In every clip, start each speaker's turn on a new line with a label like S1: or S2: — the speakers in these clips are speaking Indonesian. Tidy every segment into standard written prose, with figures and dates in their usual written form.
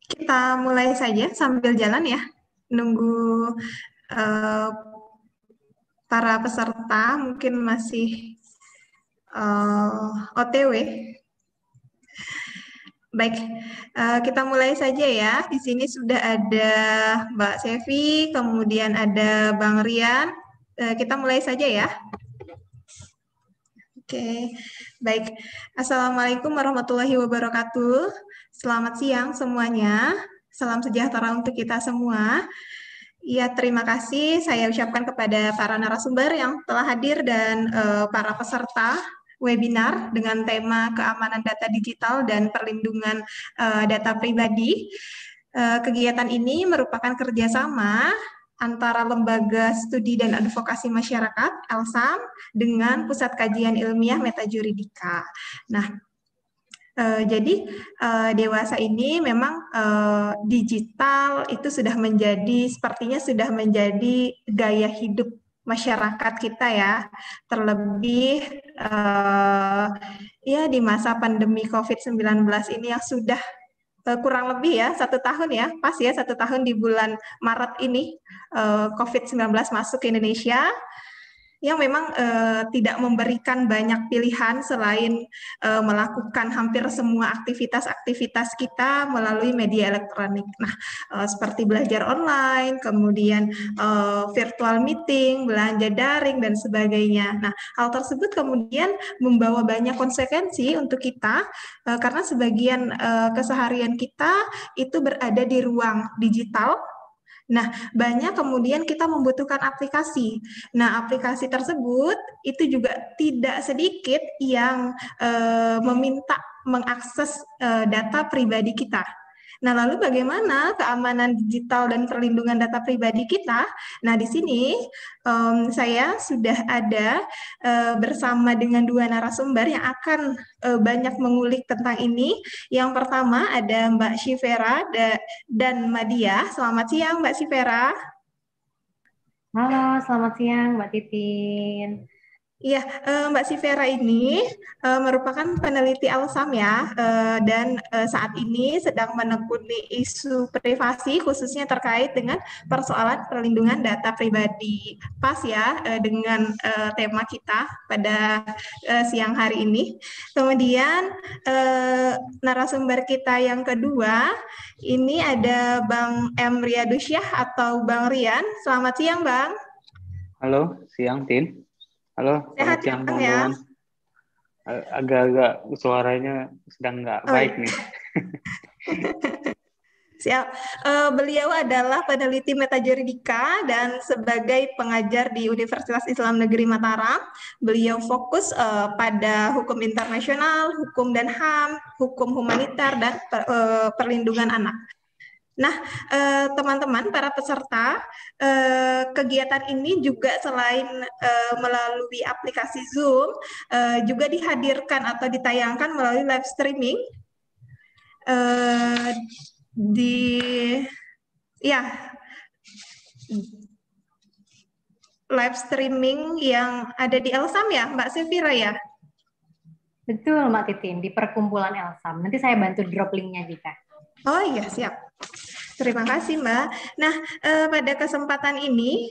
S1: Kita mulai saja sambil jalan ya, nunggu eh, para peserta mungkin masih OTW. Baik, kita mulai saja ya. Di sini sudah ada Mbak Sevi, kemudian ada Bang Rian. Kita mulai saja ya. Oke, baik. Assalamualaikum warahmatullahi wabarakatuh. Selamat siang semuanya. Salam sejahtera untuk kita semua. Ya, terima kasih saya ucapkan kepada para narasumber yang telah hadir dan para peserta webinar dengan tema keamanan data digital dan perlindungan data pribadi. Kegiatan ini merupakan kerjasama antara Lembaga Studi dan Advokasi Masyarakat (LSAM) dengan Pusat Kajian Ilmiah Metajuridika. Nah, jadi dewasa ini memang digital itu sepertinya sudah menjadi gaya hidup masyarakat kita ya. Terlebih ya di masa pandemi COVID-19 ini yang sudah kurang lebih ya 1 tahun ya, pas ya 1 tahun di bulan Maret ini COVID-19 masuk ke Indonesia, yang memang tidak memberikan banyak pilihan selain melakukan hampir semua aktivitas-aktivitas kita melalui media elektronik. Nah, seperti belajar online, kemudian virtual meeting, belanja daring, dan sebagainya. Nah, hal tersebut kemudian membawa banyak konsekuensi untuk kita karena sebagian keseharian kita itu berada di ruang digital. Nah, banyak kemudian kita membutuhkan aplikasi. Nah, aplikasi tersebut itu juga tidak sedikit yang meminta mengakses data pribadi kita. Nah, lalu bagaimana keamanan digital dan perlindungan data pribadi kita? Nah, di sini saya sudah ada bersama dengan dua narasumber yang akan banyak mengulik tentang ini. Yang pertama ada Mbak Syifera dan Madia. Selamat siang, Mbak Syifera.
S2: Halo, selamat siang Mbak Titin.
S1: Iya, Mbak Sivera ini merupakan peneliti LSAM ya, dan saat ini sedang menekuni isu privasi khususnya terkait dengan persoalan perlindungan data pribadi. Pas ya dengan tema kita pada siang hari ini. Kemudian narasumber kita yang kedua, ini ada Bang M. Riadusyah atau Bang Rian. Selamat siang, Bang.
S3: Halo, siang Tin. Halo, selamat
S1: Sehat ya,
S3: siang
S1: Bang ya?
S3: teman-teman. Agak-agak suaranya sedang nggak
S1: Oh
S3: baik
S1: iya.
S3: nih.
S1: Siap. Beliau adalah peneliti metajuridika dan sebagai pengajar di Universitas Islam Negeri Mataram. Beliau fokus pada hukum internasional, hukum dan HAM, hukum humanitar, dan perlindungan anak. Nah, teman-teman, para peserta, kegiatan ini juga selain melalui aplikasi Zoom, juga dihadirkan atau ditayangkan melalui live streaming di ya live streaming yang ada di Elsam ya, Mbak Sefira ya?
S2: Betul Mbak Titin, di perkumpulan Elsam. Nanti saya bantu drop linknya jika.
S1: Oh iya, siap. Terima kasih Mbak. Nah, pada kesempatan ini,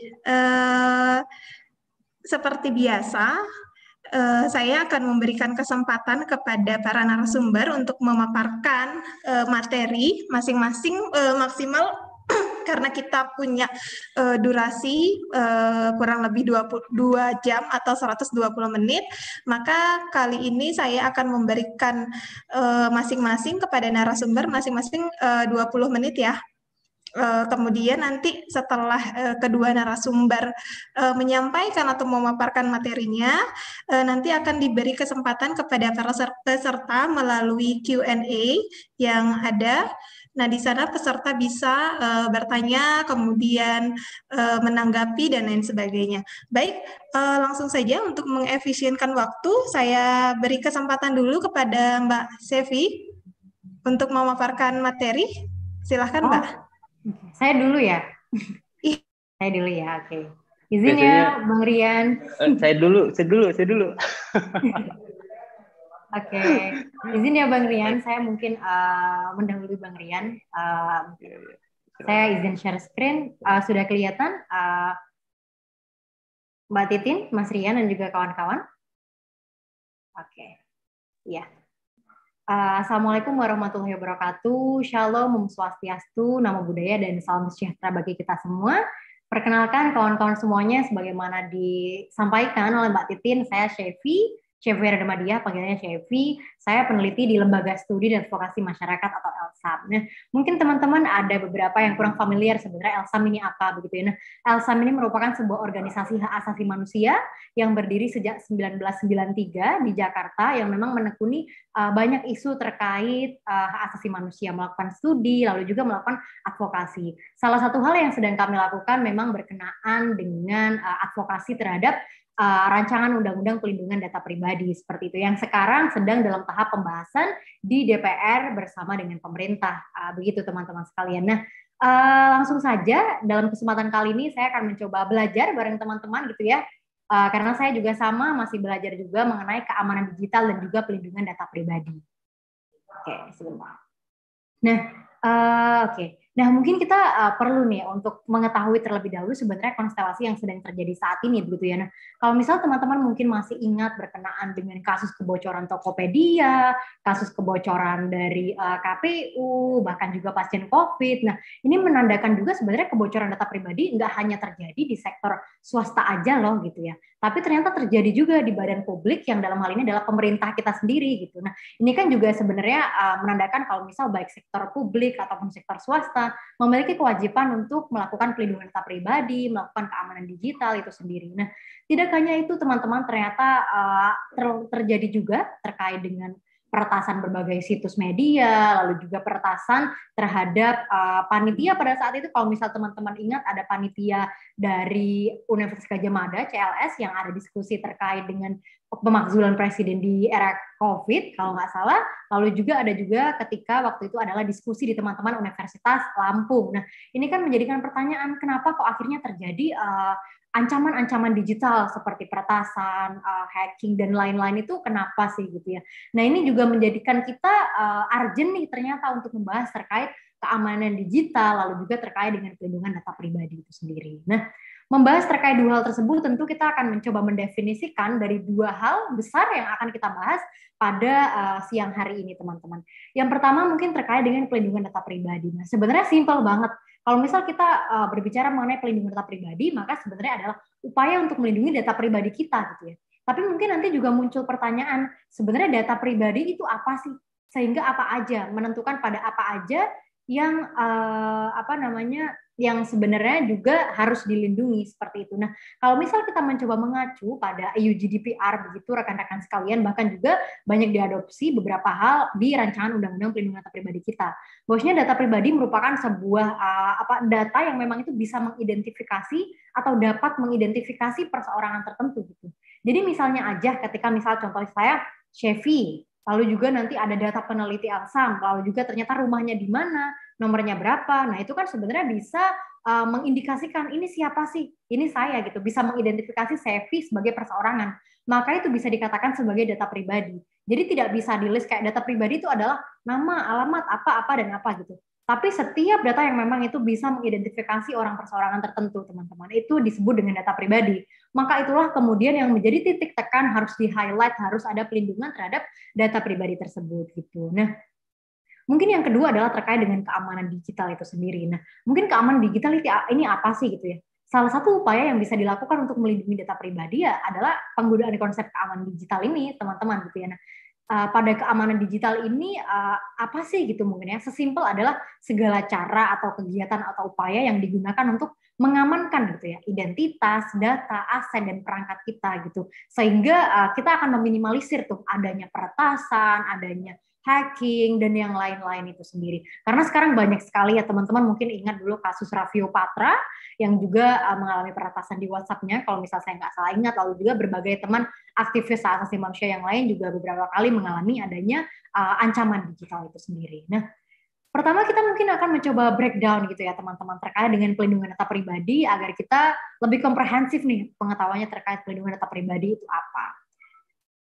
S1: seperti biasa, saya akan memberikan kesempatan kepada para narasumber untuk memaparkan materi masing-masing maksimal karena kita punya durasi kurang lebih 22 jam atau 120 menit, maka kali ini saya akan memberikan masing-masing kepada narasumber masing-masing 20 menit ya. Kemudian nanti setelah kedua narasumber menyampaikan atau memaparkan materinya, nanti akan diberi kesempatan kepada para peserta melalui Q&A yang ada. Nah, di sana peserta bisa bertanya, kemudian menanggapi, dan lain sebagainya. Baik, langsung saja untuk mengefisienkan waktu, saya beri kesempatan dulu kepada Mbak Sevi untuk memaparkan materi. Silahkan, Mbak.
S2: Saya dulu ya?
S1: Ih.
S2: Saya dulu ya, oke. Izin
S3: Biasanya,
S2: ya, Bang Rian.
S3: saya dulu.
S2: Oke, izin ya Bang Rian, saya mungkin mendahului Bang Rian.
S3: Iya, iya.
S2: Saya izin share screen. Sudah kelihatan Mbak Titin, Mas Rian, dan juga kawan-kawan? Oke, iya. Assalamualaikum warahmatullahi wabarakatuh. Shalom, Om Swastiastu, Namo Buddhaya, dan salam sejahtera bagi kita semua. Perkenalkan kawan-kawan semuanya, sebagaimana disampaikan oleh Mbak Titin, saya Shevi, Shevi Rademadia, panggilannya Shevi. Saya peneliti di Lembaga Studi dan Advokasi Masyarakat atau LSAM. Nah, mungkin teman-teman ada beberapa yang kurang familiar sebenarnya LSAM ini apa begitu ya. Nah, LSAM ini merupakan sebuah organisasi hak asasi manusia yang berdiri sejak 1993 di Jakarta yang memang menekuni banyak isu terkait hak asasi manusia, melakukan studi, lalu juga melakukan advokasi. Salah satu hal yang sedang kami lakukan memang berkenaan dengan advokasi terhadap rancangan undang-undang pelindungan data pribadi seperti itu yang sekarang sedang dalam tahap pembahasan di DPR bersama dengan pemerintah. Begitu teman-teman sekalian. Nah, langsung saja dalam kesempatan kali ini saya akan mencoba belajar bareng teman-teman gitu ya. Karena saya juga sama masih belajar juga mengenai keamanan digital dan juga pelindungan data pribadi. Oke, sebentar. Nah, oke. Nah, mungkin kita perlu nih untuk mengetahui terlebih dahulu sebenarnya konstelasi yang sedang terjadi saat ini, begitu ya. Nah, kalau misal teman-teman mungkin masih ingat berkenaan dengan kasus kebocoran Tokopedia, kasus kebocoran dari KPU, bahkan juga pasien COVID. Nah, ini menandakan juga sebenarnya kebocoran data pribadi nggak hanya terjadi di sektor swasta aja loh, gitu ya. Tapi ternyata terjadi juga di badan publik yang dalam hal ini adalah pemerintah kita sendiri, gitu. Nah, ini kan juga sebenarnya menandakan kalau misal baik sektor publik ataupun sektor swasta memiliki kewajiban untuk melakukan pelindungan data pribadi, melakukan keamanan digital itu sendiri. Nah, tidak hanya itu teman-teman, ternyata terjadi juga terkait dengan peretasan berbagai situs media, lalu juga peretasan terhadap panitia pada saat itu. Kalau misal teman-teman ingat ada panitia dari Universitas Gadjah Mada, CLS, yang ada diskusi terkait dengan pemakzulan presiden di era COVID, kalau nggak salah. Lalu juga ada juga ketika waktu itu adalah diskusi di teman-teman Universitas Lampung. Nah, ini kan menjadikan pertanyaan, kenapa kok akhirnya terjadi ancaman-ancaman digital seperti peretasan, hacking, dan lain-lain itu kenapa sih gitu ya. Nah, ini juga menjadikan kita urgent nih ternyata untuk membahas terkait keamanan digital, lalu juga terkait dengan pelindungan data pribadi itu sendiri. Nah, membahas terkait dua hal tersebut, tentu kita akan mencoba mendefinisikan dari dua hal besar yang akan kita bahas pada siang hari ini, teman-teman. Yang pertama mungkin terkait dengan pelindungan data pribadi. Nah, sebenarnya simpel banget. Kalau misal kita berbicara mengenai pelindungan data pribadi, maka sebenarnya adalah upaya untuk melindungi data pribadi kita, gitu ya. Tapi mungkin nanti juga muncul pertanyaan, sebenarnya data pribadi itu apa sih? Sehingga apa aja, menentukan pada apa aja yang yang sebenarnya juga harus dilindungi seperti itu. Nah, kalau misal kita mencoba mengacu pada EU GDPR begitu rekan-rekan sekalian, bahkan juga banyak diadopsi beberapa hal di rancangan undang-undang pelindungan data pribadi kita. Bahwasanya data pribadi merupakan sebuah data yang memang itu bisa mengidentifikasi atau dapat mengidentifikasi perseorangan tertentu gitu. Jadi misalnya aja ketika misal contoh saya Shevi, lalu juga nanti ada data peneliti LSAM, lalu juga ternyata rumahnya di mana, nomornya berapa. Nah, itu kan sebenarnya bisa mengindikasikan ini siapa sih? Ini saya gitu. Bisa mengidentifikasi Shevi sebagai perseorangan. Maka itu bisa dikatakan sebagai data pribadi. Jadi tidak bisa di-list kayak data pribadi itu adalah nama, alamat, apa, dan apa gitu. Tapi setiap data yang memang itu bisa mengidentifikasi orang perseorangan tertentu, teman-teman, itu disebut dengan data pribadi. Maka itulah kemudian yang menjadi titik tekan harus di-highlight, harus ada pelindungan terhadap data pribadi tersebut gitu. Nah, mungkin yang kedua adalah terkait dengan keamanan digital itu sendiri. Nah, mungkin keamanan digital ini apa sih gitu ya? Salah satu upaya yang bisa dilakukan untuk melindungi data pribadi ya adalah penggunaan konsep keamanan digital ini, teman-teman gitu ya. Nah, pada keamanan digital ini apa sih gitu mungkin ya, sesimpel adalah segala cara atau kegiatan atau upaya yang digunakan untuk mengamankan gitu ya identitas, data, aset, dan perangkat kita gitu, sehingga kita akan meminimalisir tuh adanya peretasan, adanya hacking, dan yang lain-lain itu sendiri. Karena sekarang banyak sekali ya teman-teman mungkin ingat dulu kasus Raffio Patra yang juga mengalami peretasan di WhatsApp-nya, kalau misal saya nggak salah ingat, lalu juga berbagai teman aktivis hak asasi manusia yang lain juga beberapa kali mengalami adanya ancaman digital itu sendiri. Nah, pertama kita mungkin akan mencoba breakdown gitu ya teman-teman terkait dengan pelindungan data pribadi agar kita lebih komprehensif nih pengetahuannya terkait pelindungan data pribadi itu apa.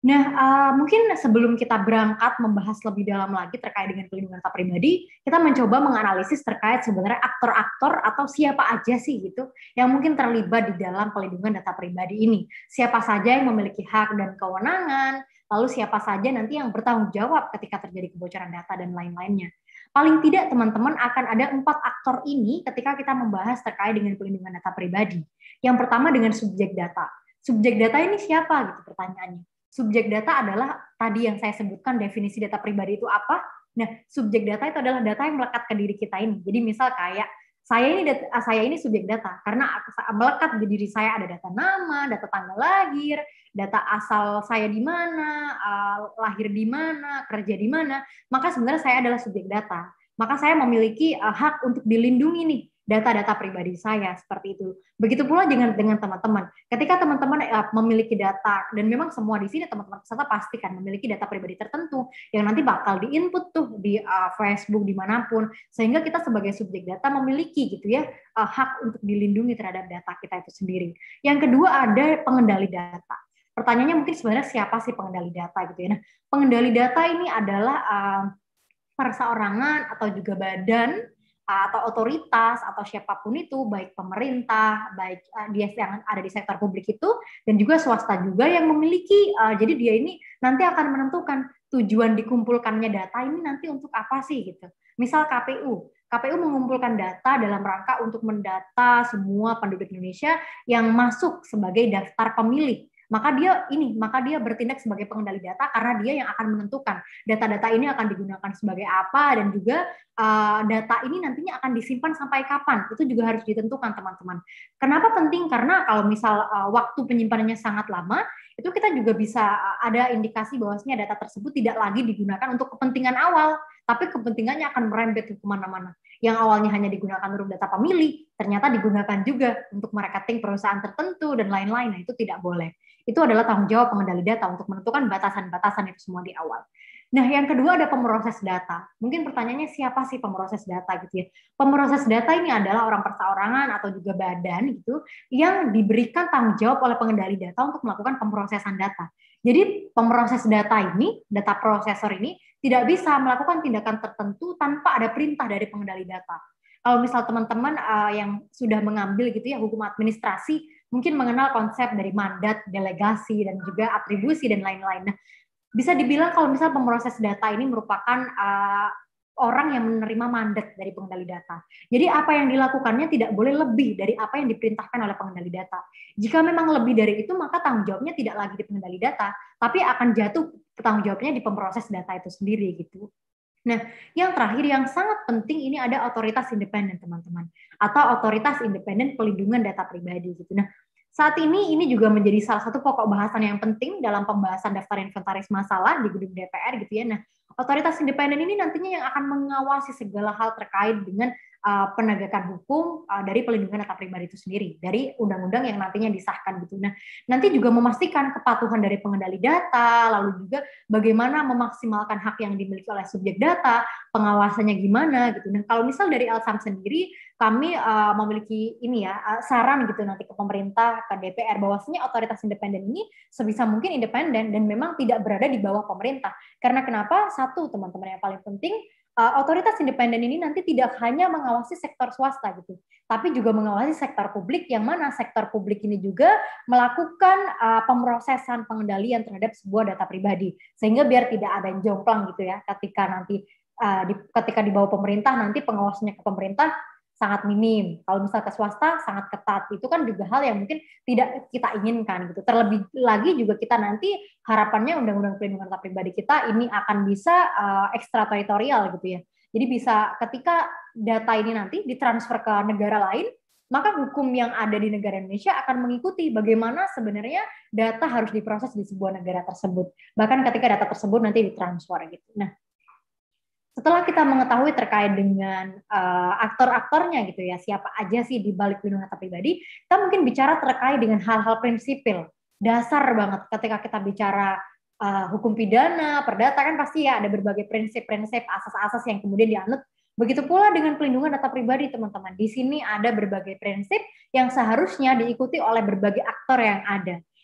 S2: Nah, mungkin sebelum kita berangkat membahas lebih dalam lagi terkait dengan pelindungan data pribadi, kita mencoba menganalisis terkait sebenarnya aktor-aktor atau siapa aja sih gitu yang mungkin terlibat di dalam pelindungan data pribadi ini. Siapa saja yang memiliki hak dan kewenangan, lalu siapa saja nanti yang bertanggung jawab ketika terjadi kebocoran data dan lain-lainnya. Paling tidak teman-teman akan ada 4 aktor ini ketika kita membahas terkait dengan pelindungan data pribadi. Yang pertama dengan subjek data. Subjek data ini siapa gitu pertanyaannya. Subjek data adalah tadi yang saya sebutkan definisi data pribadi itu apa. Nah, subjek data itu adalah data yang melekat ke diri kita ini. Jadi misal kayak saya ini subjek data karena melekat di diri saya ada data nama, data tanggal lahir, data asal saya di mana, lahir di mana, kerja di mana. Maka sebenarnya saya adalah subjek data. Maka saya memiliki hak untuk dilindungi nih data-data pribadi saya seperti itu. Begitu pula dengan teman-teman. Ketika teman-teman memiliki data dan memang semua di sini teman-teman peserta pastikan memiliki data pribadi tertentu yang nanti bakal diinput tuh di Facebook dimanapun, sehingga kita sebagai subjek data memiliki gitu ya hak untuk dilindungi terhadap data kita itu sendiri. Yang kedua ada pengendali data. Pertanyaannya mungkin sebenarnya siapa sih pengendali data gitu ya. Nah, pengendali data ini adalah perseorangan atau juga badan atau otoritas atau siapapun itu, baik pemerintah, baik dia yang ada di sektor publik itu, dan juga swasta juga yang memiliki, jadi dia ini nanti akan menentukan tujuan dikumpulkannya data ini nanti untuk apa sih gitu. Misal KPU mengumpulkan data dalam rangka untuk mendata semua penduduk Indonesia yang masuk sebagai daftar pemilih. Maka dia bertindak sebagai pengendali data karena dia yang akan menentukan data-data ini akan digunakan sebagai apa dan juga data ini nantinya akan disimpan sampai kapan. Itu juga harus ditentukan teman-teman. Kenapa penting? Karena kalau misal waktu penyimpanannya sangat lama, itu kita juga bisa ada indikasi bahwasanya data tersebut tidak lagi digunakan untuk kepentingan awal, tapi kepentingannya akan merembet ke kemana-mana. Yang awalnya hanya digunakan untuk data pemilih, ternyata digunakan juga untuk marketing perusahaan tertentu dan lain-lain. Nah, itu tidak boleh. Itu adalah tanggung jawab pengendali data untuk menentukan batasan-batasan itu semua di awal. Nah, yang kedua ada pemroses data. Mungkin pertanyaannya siapa sih pemroses data gitu ya. Pemroses data ini adalah orang perseorangan atau juga badan gitu yang diberikan tanggung jawab oleh pengendali data untuk melakukan pemrosesan data. Jadi pemroses data ini, data prosesor ini tidak bisa melakukan tindakan tertentu tanpa ada perintah dari pengendali data. Kalau misal teman-teman yang sudah mengambil gitu ya hukum administrasi, mungkin mengenal konsep dari mandat, delegasi, dan juga atribusi dan lain-lain. Nah, bisa dibilang kalau misal pemroses data ini merupakan orang yang menerima mandat dari pengendali data. Jadi apa yang dilakukannya tidak boleh lebih dari apa yang diperintahkan oleh pengendali data. Jika memang lebih dari itu, maka tanggung jawabnya tidak lagi di pengendali data, tapi akan jatuh tanggung jawabnya di pemroses data itu sendiri gitu. Nah, yang terakhir yang sangat penting ini ada otoritas independen teman-teman, atau otoritas independen pelindungan data pribadi gitu. Nah, saat ini juga menjadi salah satu pokok bahasan yang penting dalam pembahasan daftar inventaris masalah di gedung DPR gitu ya. Nah, otoritas independen ini nantinya yang akan mengawasi segala hal terkait dengan penegakan hukum dari pelindungan data pribadi itu sendiri, dari undang-undang yang nantinya disahkan gitu. Nah, nanti juga memastikan kepatuhan dari pengendali data, lalu juga bagaimana memaksimalkan hak yang dimiliki oleh subjek data, pengawasannya gimana gitu. Nah, kalau misal dari Elsam sendiri, kami memiliki ini ya saran gitu nanti ke pemerintah, ke DPR bahwasanya otoritas independen ini sebisa mungkin independen dan memang tidak berada di bawah pemerintah. Karena kenapa? Satu, teman-teman yang paling penting, otoritas independen ini nanti tidak hanya mengawasi sektor swasta gitu, tapi juga mengawasi sektor publik yang mana sektor publik ini juga melakukan pemrosesan pengendalian terhadap sebuah data pribadi sehingga biar tidak ada yang jomplang gitu ya ketika nanti ketika di bawah pemerintah nanti pengawasannya ke pemerintah sangat minim. Kalau misalnya ke swasta sangat ketat. Itu kan juga hal yang mungkin tidak kita inginkan gitu. Terlebih lagi juga kita nanti harapannya undang-undang pelindungan data pribadi kita ini akan bisa ekstrateritorial gitu ya. Jadi bisa ketika data ini nanti ditransfer ke negara lain, maka hukum yang ada di negara Indonesia akan mengikuti bagaimana sebenarnya data harus diproses di sebuah negara tersebut. Bahkan ketika data tersebut nanti ditransfer gitu. Nah, setelah kita mengetahui terkait dengan aktor-aktornya gitu ya, siapa aja sih di balik pelindungan data pribadi, kita mungkin bicara terkait dengan hal-hal prinsipil, dasar banget ketika kita bicara hukum pidana, perdata kan pasti ya ada berbagai prinsip-prinsip, asas-asas yang kemudian dianut. Begitu pula dengan pelindungan data pribadi, teman-teman. Di sini ada berbagai prinsip yang seharusnya diikuti oleh berbagai aktor yang ada.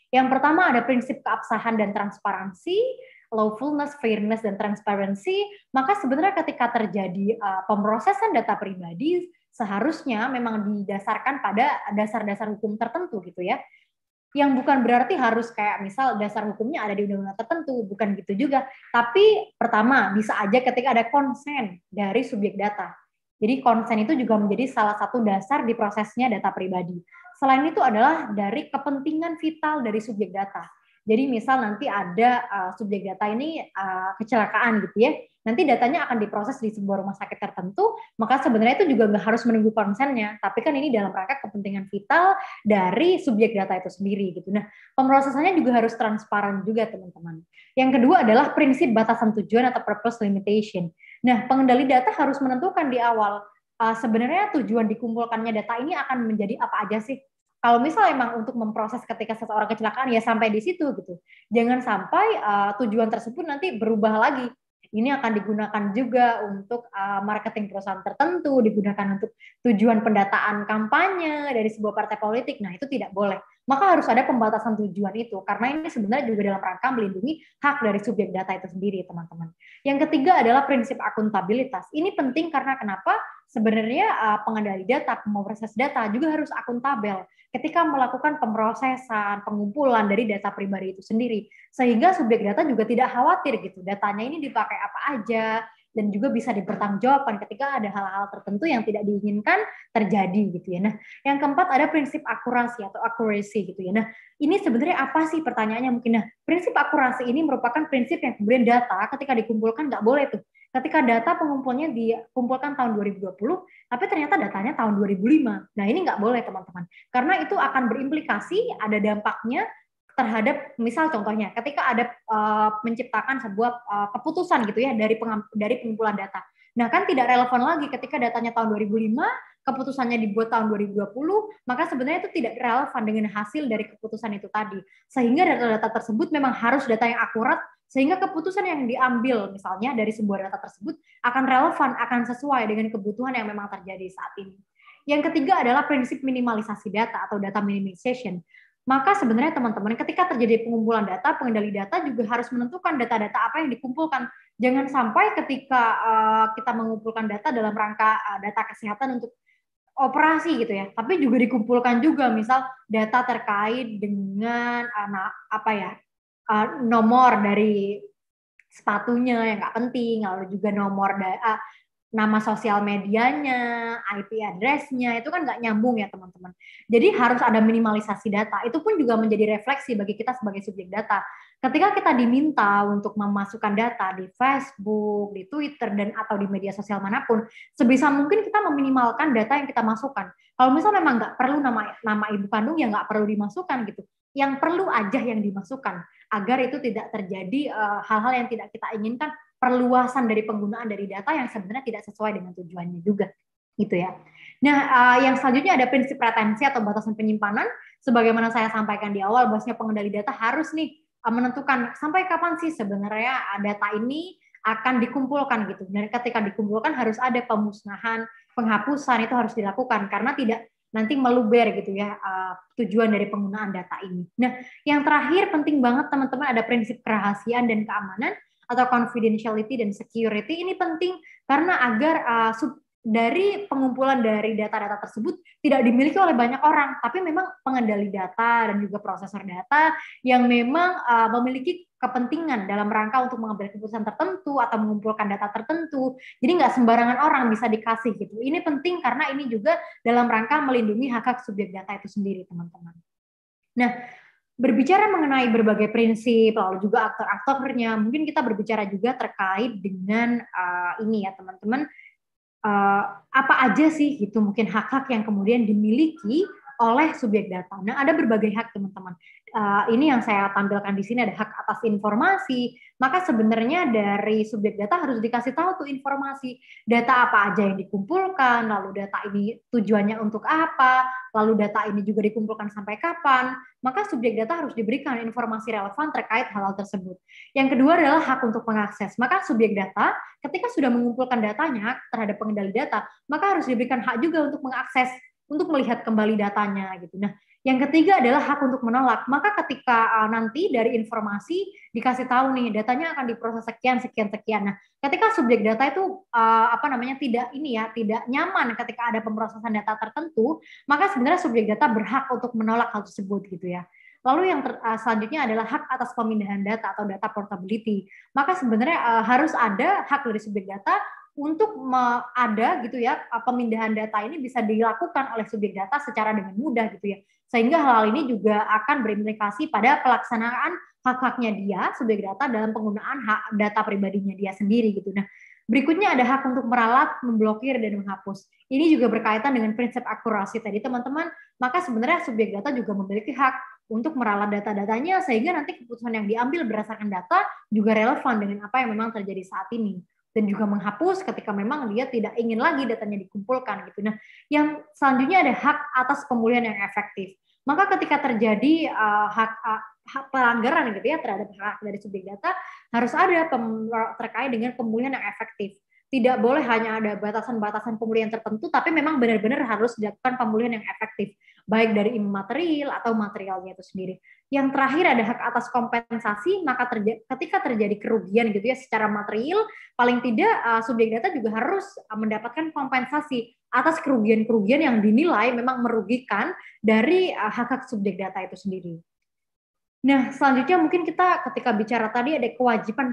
S2: Yang pertama ada prinsip keabsahan dan transparansi, lawfulness, fairness, dan transparansi. Maka sebenarnya ketika terjadi pemrosesan data pribadi, seharusnya memang didasarkan pada dasar-dasar hukum tertentu gitu ya. Yang bukan berarti harus kayak misal dasar hukumnya ada di undang-undang tertentu, bukan gitu juga. Tapi pertama, bisa aja ketika ada konsen dari subjek data. Jadi konsen itu juga menjadi salah satu dasar di prosesnya data pribadi. Selain itu adalah dari kepentingan vital dari subjek data. Jadi misal nanti ada subjek data ini kecelakaan gitu ya, nanti datanya akan diproses di sebuah rumah sakit tertentu, maka sebenarnya itu juga nggak harus menunggu konsennya, tapi kan ini dalam rangka kepentingan vital dari subjek data itu sendiri gitu. Nah, pemrosesannya juga harus transparan juga teman-teman. Yang kedua adalah prinsip batasan tujuan atau purpose limitation. Nah, pengendali data harus menentukan di awal sebenarnya tujuan dikumpulkannya data ini akan menjadi apa aja sih. Kalau misal emang untuk memproses ketika seseorang kecelakaan ya sampai di situ gitu. Jangan sampai tujuan tersebut nanti berubah lagi. Ini akan digunakan juga untuk marketing perusahaan tertentu, digunakan untuk tujuan pendataan kampanye dari sebuah partai politik. Nah, itu tidak boleh. Maka harus ada pembatasan tujuan itu, karena ini sebenarnya juga dalam rangka melindungi hak dari subjek data itu sendiri, teman-teman. Yang ketiga adalah prinsip akuntabilitas. Ini penting karena kenapa? Sebenarnya pengendali data, pemroses data juga harus akuntabel ketika melakukan pemrosesan, pengumpulan dari data pribadi itu sendiri. Sehingga subjek data juga tidak khawatir gitu, datanya ini dipakai apa aja, dan juga bisa dipertanggungjawabkan ketika ada hal-hal tertentu yang tidak diinginkan terjadi gitu ya. Nah, yang keempat ada prinsip akurasi atau accuracy gitu ya. Nah, ini sebenarnya apa sih pertanyaannya mungkin? Nah, prinsip akurasi ini merupakan prinsip yang kemudian data ketika dikumpulkan nggak boleh tuh. Ketika data pengumpulnya dikumpulkan tahun 2020, tapi ternyata datanya tahun 2005. Nah, ini nggak boleh teman-teman. Karena itu akan berimplikasi, ada dampaknya terhadap misal contohnya ketika ada menciptakan sebuah keputusan gitu ya dari pengumpulan data. Nah, kan tidak relevan lagi ketika datanya tahun 2005, keputusannya dibuat tahun 2020, maka sebenarnya itu tidak relevan dengan hasil dari keputusan itu tadi. Sehingga data-data tersebut memang harus data yang akurat, sehingga keputusan yang diambil misalnya dari sebuah data tersebut akan relevan, akan sesuai dengan kebutuhan yang memang terjadi saat ini. Yang ketiga adalah prinsip minimalisasi data atau data minimization. Maka sebenarnya teman-teman ketika terjadi pengumpulan data, pengendali data juga harus menentukan data-data apa yang dikumpulkan. Jangan sampai ketika kita mengumpulkan data dalam rangka data kesehatan untuk operasi gitu ya, tapi juga dikumpulkan juga misal data terkait dengan nomor dari sepatunya yang nggak penting, lalu juga nomor nama sosial medianya, IP address-nya, itu kan nggak nyambung ya teman-teman. Jadi harus ada minimalisasi data. Itu pun juga menjadi refleksi bagi kita sebagai subjek data. Ketika kita diminta untuk memasukkan data di Facebook, di Twitter, dan atau di media sosial manapun, sebisa mungkin kita meminimalkan data yang kita masukkan. Kalau misalnya memang nggak perlu nama ibu kandung, ya nggak perlu dimasukkan gitu. Yang perlu aja yang dimasukkan, agar itu tidak terjadi hal-hal yang tidak kita inginkan, perluasan dari penggunaan dari data yang sebenarnya tidak sesuai dengan tujuannya juga, gitu ya. Nah, yang selanjutnya ada prinsip retensi atau batasan penyimpanan. Sebagaimana saya sampaikan di awal, bahwasanya pengendali data harus nih menentukan sampai kapan sih sebenarnya data ini akan dikumpulkan gitu. Dan ketika dikumpulkan harus ada pemusnahan, penghapusan itu harus dilakukan karena tidak nanti meluber gitu ya tujuan dari penggunaan data ini. Nah, yang terakhir penting banget teman-teman ada prinsip kerahasiaan dan keamanan atau confidentiality dan security. Ini penting karena agar dari pengumpulan dari data-data tersebut tidak dimiliki oleh banyak orang, tapi memang pengendali data dan juga prosesor data yang memang memiliki kepentingan dalam rangka untuk mengambil keputusan tertentu atau mengumpulkan data tertentu. Jadi nggak sembarangan orang bisa dikasih gitu. Ini penting karena ini juga dalam rangka melindungi hak-hak subjek data itu sendiri, teman-teman. Nah, berbicara mengenai berbagai prinsip, lalu juga aktor-aktornya, mungkin kita berbicara juga terkait dengan ini ya teman-teman, apa aja sih gitu mungkin hak-hak yang kemudian dimiliki oleh subjek data. Nah, ada berbagai hak teman-teman. Ini yang saya tampilkan di sini ada hak atas informasi. Maka sebenarnya dari subjek data harus dikasih tahu tuh informasi data apa aja yang dikumpulkan, lalu data ini tujuannya untuk apa, lalu data ini juga dikumpulkan sampai kapan. Maka subjek data harus diberikan informasi relevan terkait hal-hal tersebut. Yang kedua adalah hak untuk mengakses. Maka subjek data ketika sudah mengumpulkan datanya terhadap pengendali data, maka harus diberikan hak juga untuk mengakses, untuk melihat kembali datanya gitu. Nah, Yang ketiga adalah hak untuk menolak. Maka ketika nanti dari informasi dikasih tahu nih datanya akan diproses sekian sekian sekian. Nah, ketika subjek data itu tidak nyaman ketika ada pemrosesan data tertentu, maka sebenarnya subjek data berhak untuk menolak hal tersebut gitu ya. Lalu yang selanjutnya adalah hak atas pemindahan data atau data portability. Maka sebenarnya harus ada hak dari subjek data untuk ada gitu ya, pemindahan data ini bisa dilakukan oleh subjek data secara dengan mudah gitu ya. Sehingga hal ini juga akan berimplikasi pada pelaksanaan hak-haknya dia, subjek data, dalam penggunaan hak data pribadinya dia sendiri gitu. Nah, berikutnya ada hak untuk meralat, memblokir, dan menghapus. Ini juga berkaitan dengan prinsip akurasi tadi teman-teman. Maka sebenarnya subjek data juga memiliki hak untuk meralat data-datanya sehingga nanti keputusan yang diambil berdasarkan data juga relevan dengan apa yang memang terjadi saat ini. Dan juga menghapus ketika memang dia tidak ingin lagi datanya dikumpulkan gitu. Nah, yang selanjutnya ada hak atas pemulihan yang efektif. Maka ketika terjadi hak pelanggaran gitu ya terhadap hak dari subjek data, harus ada terkait dengan pemulihan yang efektif. Tidak boleh hanya ada batasan-batasan pemulihan tertentu, tapi memang benar-benar harus dilakukan pemulihan yang efektif, baik dari imaterial atau materialnya itu sendiri. Yang terakhir ada hak atas kompensasi, maka ketika terjadi kerugian gitu ya secara material, paling tidak subjek data juga harus mendapatkan kompensasi atas kerugian-kerugian yang dinilai memang merugikan dari hak-hak subjek data itu sendiri. Nah, selanjutnya mungkin kita ketika bicara tadi ada kewajiban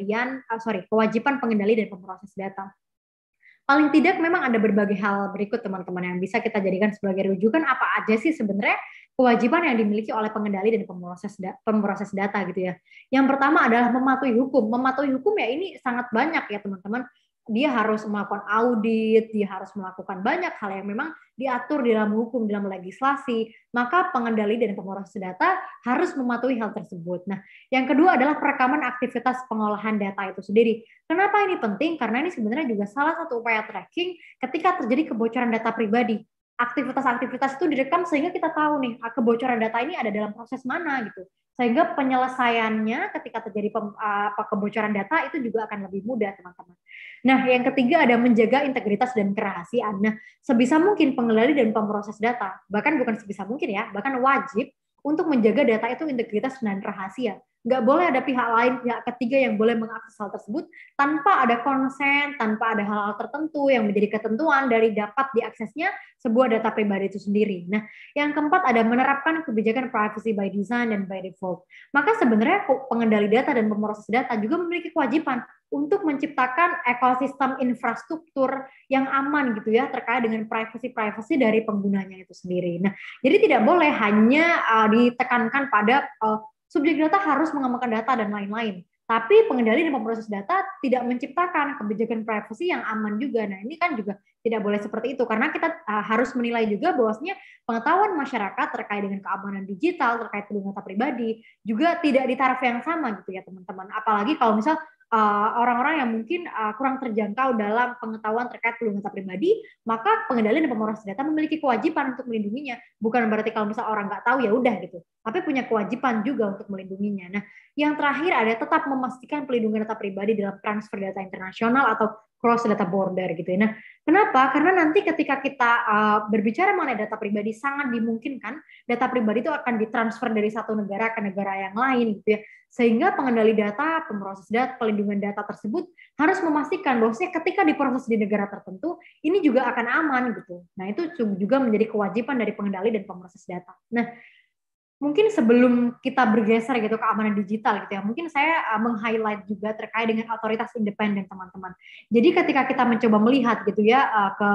S2: pengendali dan pemroses data. Paling tidak memang ada berbagai hal berikut teman-teman yang bisa kita jadikan sebagai rujukan apa aja sih sebenarnya kewajiban yang dimiliki oleh pengendali dan pemroses data gitu ya. Yang pertama adalah mematuhi hukum. Mematuhi hukum ya ini sangat banyak ya teman-teman. Dia harus melakukan audit, dia harus melakukan banyak hal yang memang diatur di dalam hukum, dalam legislasi. Maka pengendali dan pemroses data harus mematuhi hal tersebut. Nah, yang kedua adalah perekaman aktivitas pengolahan data itu sendiri. Kenapa ini penting? Karena ini sebenarnya juga salah satu upaya tracking ketika terjadi kebocoran data pribadi. Aktivitas-aktivitas itu direkam sehingga kita tahu nih kebocoran data ini ada dalam proses mana gitu. Sehingga penyelesaiannya ketika terjadi kebocoran data itu juga akan lebih mudah teman-teman. Nah, yang ketiga ada menjaga integritas dan kerahasiaan. Nah, sebisa mungkin pengendali dan pemroses data, bahkan bukan sebisa mungkin ya, bahkan wajib untuk menjaga data itu integritas dan rahasia. Nggak boleh ada pihak lain, pihak ketiga yang boleh mengakses hal tersebut tanpa ada konsen, tanpa ada hal-hal tertentu yang menjadi ketentuan dari dapat diaksesnya sebuah data pribadi itu sendiri. Nah, yang keempat ada menerapkan kebijakan privacy by design dan by default. Maka sebenarnya pengendali data dan pemroses data juga memiliki kewajiban untuk menciptakan ekosistem infrastruktur yang aman gitu ya terkait dengan privacy dari penggunanya itu sendiri. Nah, jadi tidak boleh hanya ditekankan pada subjek data harus mengembangkan data dan lain-lain. Tapi pengendali dan pemroses data tidak menciptakan kebijakan privacy yang aman juga. Nah, ini kan juga tidak boleh seperti itu karena kita harus menilai juga bahwasanya pengetahuan masyarakat terkait dengan keamanan digital, terkait perlindungan data pribadi juga tidak di taraf yang sama gitu ya teman-teman. Apalagi kalau misal orang-orang yang mungkin kurang terjangkau dalam pengetahuan terkait perlindungan data pribadi, maka pengendali dan pemroses data memiliki kewajiban untuk melindunginya. Bukan berarti kalau misal orang nggak tahu ya udah gitu, tapi punya kewajiban juga untuk melindunginya. Nah, yang terakhir ada tetap memastikan perlindungan data pribadi dalam transfer data internasional atau cross data border gitu ya. Nah, kenapa? Karena nanti ketika kita berbicara mengenai data pribadi sangat dimungkinkan data pribadi itu akan ditransfer dari satu negara ke negara yang lain gitu ya. Sehingga pengendali data, pemroses data, pelindungan data tersebut harus memastikan bahwa ketika diproses di negara tertentu, ini juga akan aman gitu. Nah, itu juga menjadi kewajiban dari pengendali dan pemroses data. Nah, mungkin sebelum kita bergeser gitu ke keamanan digital gitu ya, mungkin saya meng-highlight juga terkait dengan otoritas independen teman-teman. Jadi ketika kita mencoba melihat gitu ya ke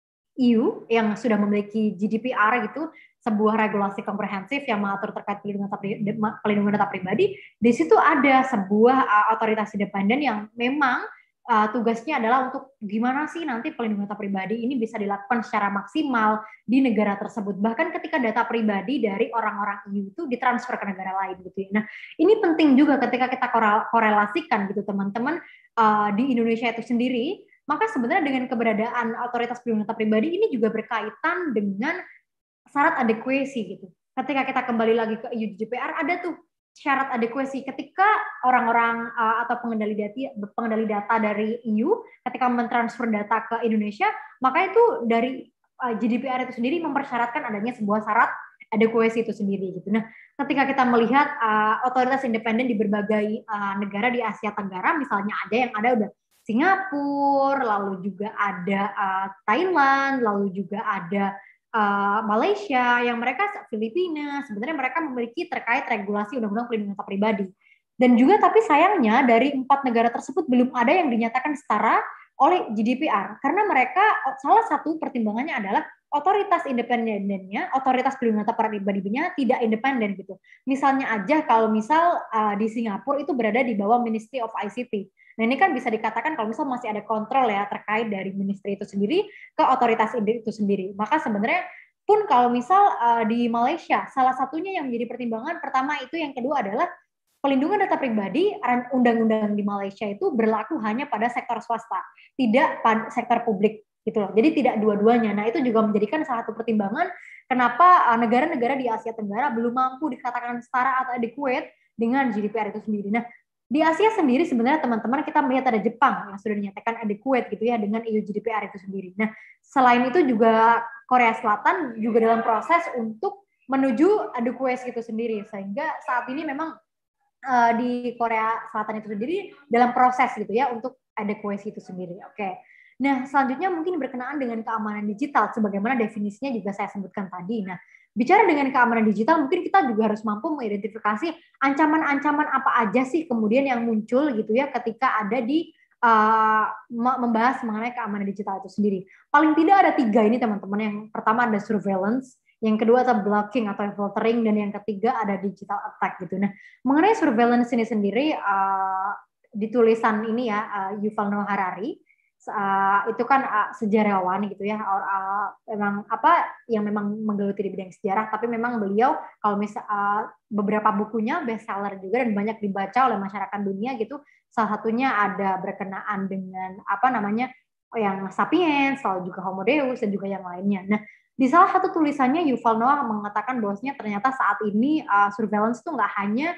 S2: EU yang sudah memiliki GDPR gitu, sebuah regulasi komprehensif yang mengatur terkait pelindungan data pribadi, di situ ada sebuah otoritas independen yang memang tugasnya adalah untuk gimana sih nanti pelindungan data pribadi ini bisa dilakukan secara maksimal di negara tersebut. Bahkan ketika data pribadi dari orang-orang EU itu ditransfer ke negara lain gitu ya. Nah, ini penting juga ketika kita korelasikan gitu teman-teman di Indonesia itu sendiri, maka sebenarnya dengan keberadaan otoritas perlindungan data pribadi ini juga berkaitan dengan syarat adekuasi gitu. Ketika kita kembali lagi ke EU GDPR ada tuh syarat adekuasi ketika orang-orang atau pengendali data dari EU ketika mentransfer data ke Indonesia, maka itu dari GDPR itu sendiri mempersyaratkan adanya sebuah syarat adequacy itu sendiri gitu. Nah, ketika kita melihat otoritas independen di berbagai negara di Asia Tenggara, misalnya ada yang ada udah Singapura, lalu juga ada Thailand, lalu juga ada Malaysia, yang mereka Filipina, sebenarnya mereka memiliki terkait regulasi undang-undang pelindungan data pribadi. Dan juga tapi sayangnya dari 4 negara tersebut belum ada yang dinyatakan setara oleh GDPR, karena mereka salah satu pertimbangannya adalah otoritas independennya, otoritas pelindungan data pribadinya tidak independen gitu. Misalnya aja kalau misal di Singapura itu berada di bawah Ministry of ICT. Nah ini kan bisa dikatakan kalau misal masih ada kontrol ya terkait dari ministry itu sendiri ke otoritas itu sendiri. Maka sebenarnya pun kalau misal di Malaysia, salah satunya yang menjadi pertimbangan pertama itu, yang kedua adalah pelindungan data pribadi, undang-undang di Malaysia itu berlaku hanya pada sektor swasta, tidak pada sektor publik gitu loh. Jadi tidak dua-duanya. Nah, itu juga menjadikan salah satu pertimbangan kenapa negara-negara di Asia Tenggara belum mampu dikatakan setara atau adequate dengan GDPR itu sendiri. Nah, di Asia sendiri sebenarnya teman-teman kita melihat ada Jepang yang sudah dinyatakan adequate gitu ya dengan EU GDPR itu sendiri. Nah, selain itu juga Korea Selatan juga dalam proses untuk menuju adequacy itu sendiri, sehingga saat ini memang di Korea Selatan itu sendiri dalam proses gitu ya untuk adequacy itu sendiri. Oke. Nah, selanjutnya mungkin berkenaan dengan keamanan digital sebagaimana definisinya juga saya sebutkan tadi. Nah, bicara dengan keamanan digital mungkin kita juga harus mampu mengidentifikasi ancaman-ancaman apa aja sih kemudian yang muncul gitu ya ketika ada di membahas mengenai keamanan digital itu sendiri. Paling tidak ada 3 ini teman-teman. Yang pertama ada surveillance, yang kedua ada blocking atau filtering, dan yang ketiga ada digital attack gitu. Nah, mengenai surveillance ini sendiri di tulisan ini ya Yuval Noah Harari itu kan sejarawan gitu ya, memang yang memang menggeluti di bidang sejarah, tapi memang beliau kalau misal beberapa bukunya bestseller juga dan banyak dibaca oleh masyarakat dunia gitu. Salah satunya ada berkenaan dengan yang Sapiens, lalu juga Homo Deus dan juga yang lainnya. Nah, di salah satu tulisannya Yuval Noah mengatakan bahwasanya ternyata saat ini surveillance itu nggak hanya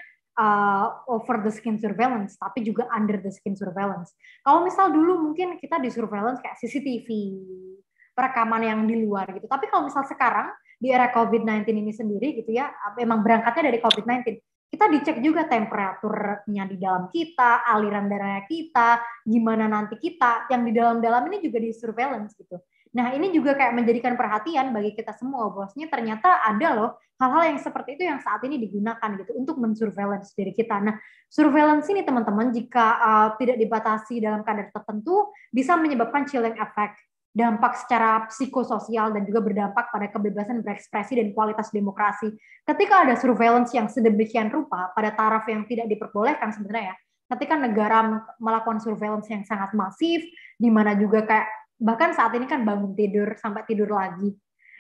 S2: over the skin surveillance, tapi juga under the skin surveillance. Kalau misal dulu mungkin kita di surveillance kayak CCTV, perekaman yang di luar gitu. Tapi kalau misal sekarang di era COVID-19 ini sendiri gitu ya, memang berangkatnya dari COVID-19. Kita dicek juga temperaturnya di dalam kita, aliran darahnya kita, gimana nanti kita, yang di dalam-dalam ini juga di surveillance gitu. Nah, ini juga kayak menjadikan perhatian bagi kita semua, bahwasanya ternyata ada loh hal-hal yang seperti itu yang saat ini digunakan gitu untuk mensurveillance diri kita. Nah, surveillance ini teman-teman jika tidak dibatasi dalam kadar tertentu bisa menyebabkan chilling effect, dampak secara psikososial, dan juga berdampak pada kebebasan berekspresi dan kualitas demokrasi. Ketika ada surveillance yang sedemikian rupa pada taraf yang tidak diperbolehkan sebenarnya, ketika negara melakukan surveillance yang sangat masif, di mana juga kayak bahkan saat ini kan bangun tidur sampai tidur lagi.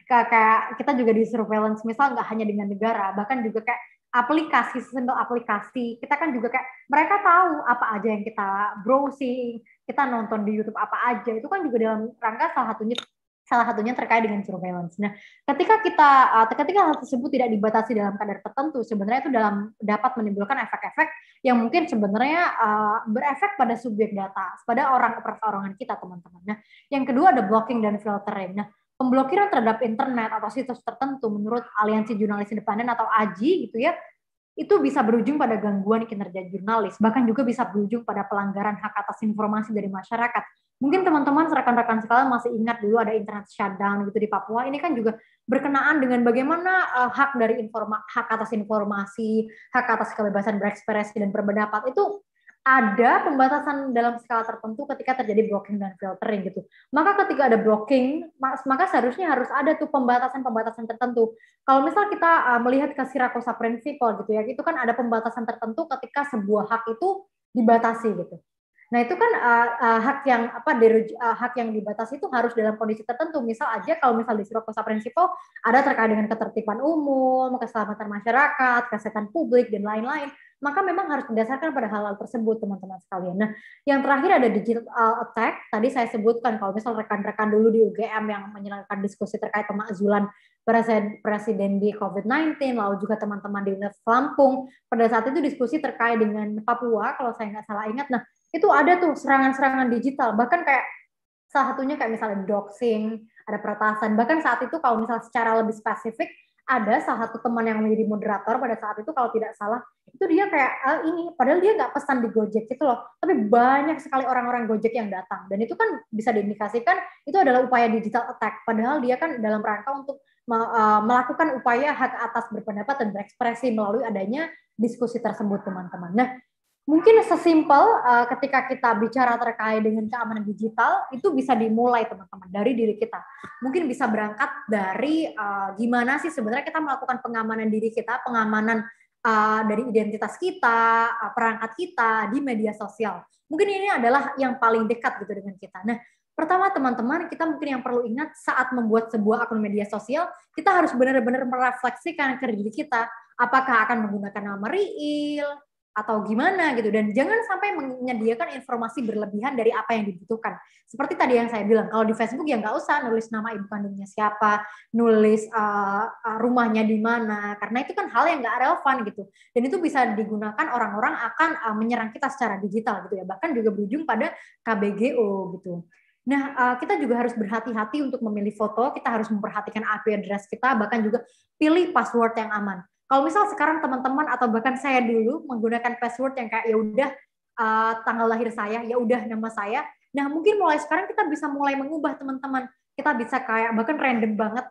S2: Kayak kita juga di surveillance, misal nggak hanya dengan negara, bahkan juga kayak aplikasi, sesimpel aplikasi. Kita kan juga kayak mereka tahu apa aja yang kita browsing, kita nonton di YouTube apa aja. Itu kan juga dalam rangka salah satunya terkait dengan surveillance. Nah, ketika hal tersebut tidak dibatasi dalam kadar tertentu, sebenarnya itu dapat menimbulkan efek-efek yang mungkin sebenarnya berefek pada subjek data, pada orang perorangan kita, teman-teman. Nah, yang kedua ada blocking dan filtering. Nah, pemblokiran terhadap internet atau situs tertentu menurut Aliansi Jurnalis Independen atau AJI gitu ya, itu bisa berujung pada gangguan kinerja jurnalis, bahkan juga bisa berujung pada pelanggaran hak atas informasi dari masyarakat. Mungkin teman-teman rekan-rekan sekalian masih ingat dulu ada internet shutdown gitu di Papua. Ini kan juga berkenaan dengan bagaimana hak atas informasi, hak atas kebebasan berekspresi dan berpendapat itu ada pembatasan dalam skala tertentu ketika terjadi blocking dan filtering gitu. Maka ketika ada blocking, maka seharusnya harus ada tuh pembatasan-pembatasan tertentu. Kalau misal kita melihat ke Siracusa Principle gitu ya, itu kan ada pembatasan tertentu ketika sebuah hak itu dibatasi gitu. Nah, itu kan hak yang dibatasi itu harus dalam kondisi tertentu. Misal aja kalau misal di Siracusa Principle ada terkait dengan ketertiban umum, keselamatan masyarakat, kesehatan publik dan lain-lain. Maka memang harus berdasarkan pada hal-hal tersebut, teman-teman sekalian. Nah, yang terakhir ada digital attack. Tadi saya sebutkan kalau misal rekan-rekan dulu di UGM yang menyelenggarakan diskusi terkait pemakzulan presiden di COVID-19, lalu juga teman-teman di Universitas Lampung, pada saat itu diskusi terkait dengan Papua, kalau saya nggak salah ingat. Nah, itu ada tuh serangan-serangan digital, bahkan kayak salah satunya kayak misalnya doxing, ada peretasan. Bahkan saat itu kalau misalnya secara lebih spesifik, ada salah satu teman yang menjadi moderator pada saat itu kalau tidak salah, itu dia kayak ini, padahal dia nggak pesan di Gojek gitu loh, tapi banyak sekali orang-orang Gojek yang datang, dan itu kan bisa diindikasikan itu adalah upaya digital attack, padahal dia kan dalam rangka untuk melakukan upaya hak atas berpendapat dan berekspresi melalui adanya diskusi tersebut, teman-teman. Nah, mungkin sesimpel ketika kita bicara terkait dengan keamanan digital, itu bisa dimulai teman-teman dari diri kita. Mungkin bisa berangkat dari gimana sih sebenarnya kita melakukan pengamanan diri kita, pengamanan dari identitas kita, perangkat kita di media sosial. Mungkin ini adalah yang paling dekat gitu dengan kita. Nah, pertama teman-teman, kita mungkin yang perlu ingat saat membuat sebuah akun media sosial, kita harus benar-benar merefleksikan ke diri kita, apakah akan menggunakan nama real, atau gimana gitu, dan jangan sampai menyediakan informasi berlebihan dari apa yang dibutuhkan. Seperti tadi yang saya bilang, kalau di Facebook ya nggak usah nulis nama ibu kandungnya siapa, nulis rumahnya di mana, karena itu kan hal yang nggak relevan gitu. Dan itu bisa digunakan orang-orang akan menyerang kita secara digital gitu ya, bahkan juga berujung pada KBGO gitu. Nah, kita juga harus berhati-hati untuk memilih foto, kita harus memperhatikan IP address kita, bahkan juga pilih password yang aman. Kalau misal sekarang teman-teman atau bahkan saya dulu menggunakan password yang kayak ya udah tanggal lahir saya, ya udah nama saya. Nah, mungkin mulai sekarang kita bisa mulai mengubah teman-teman. Kita bisa kayak bahkan random banget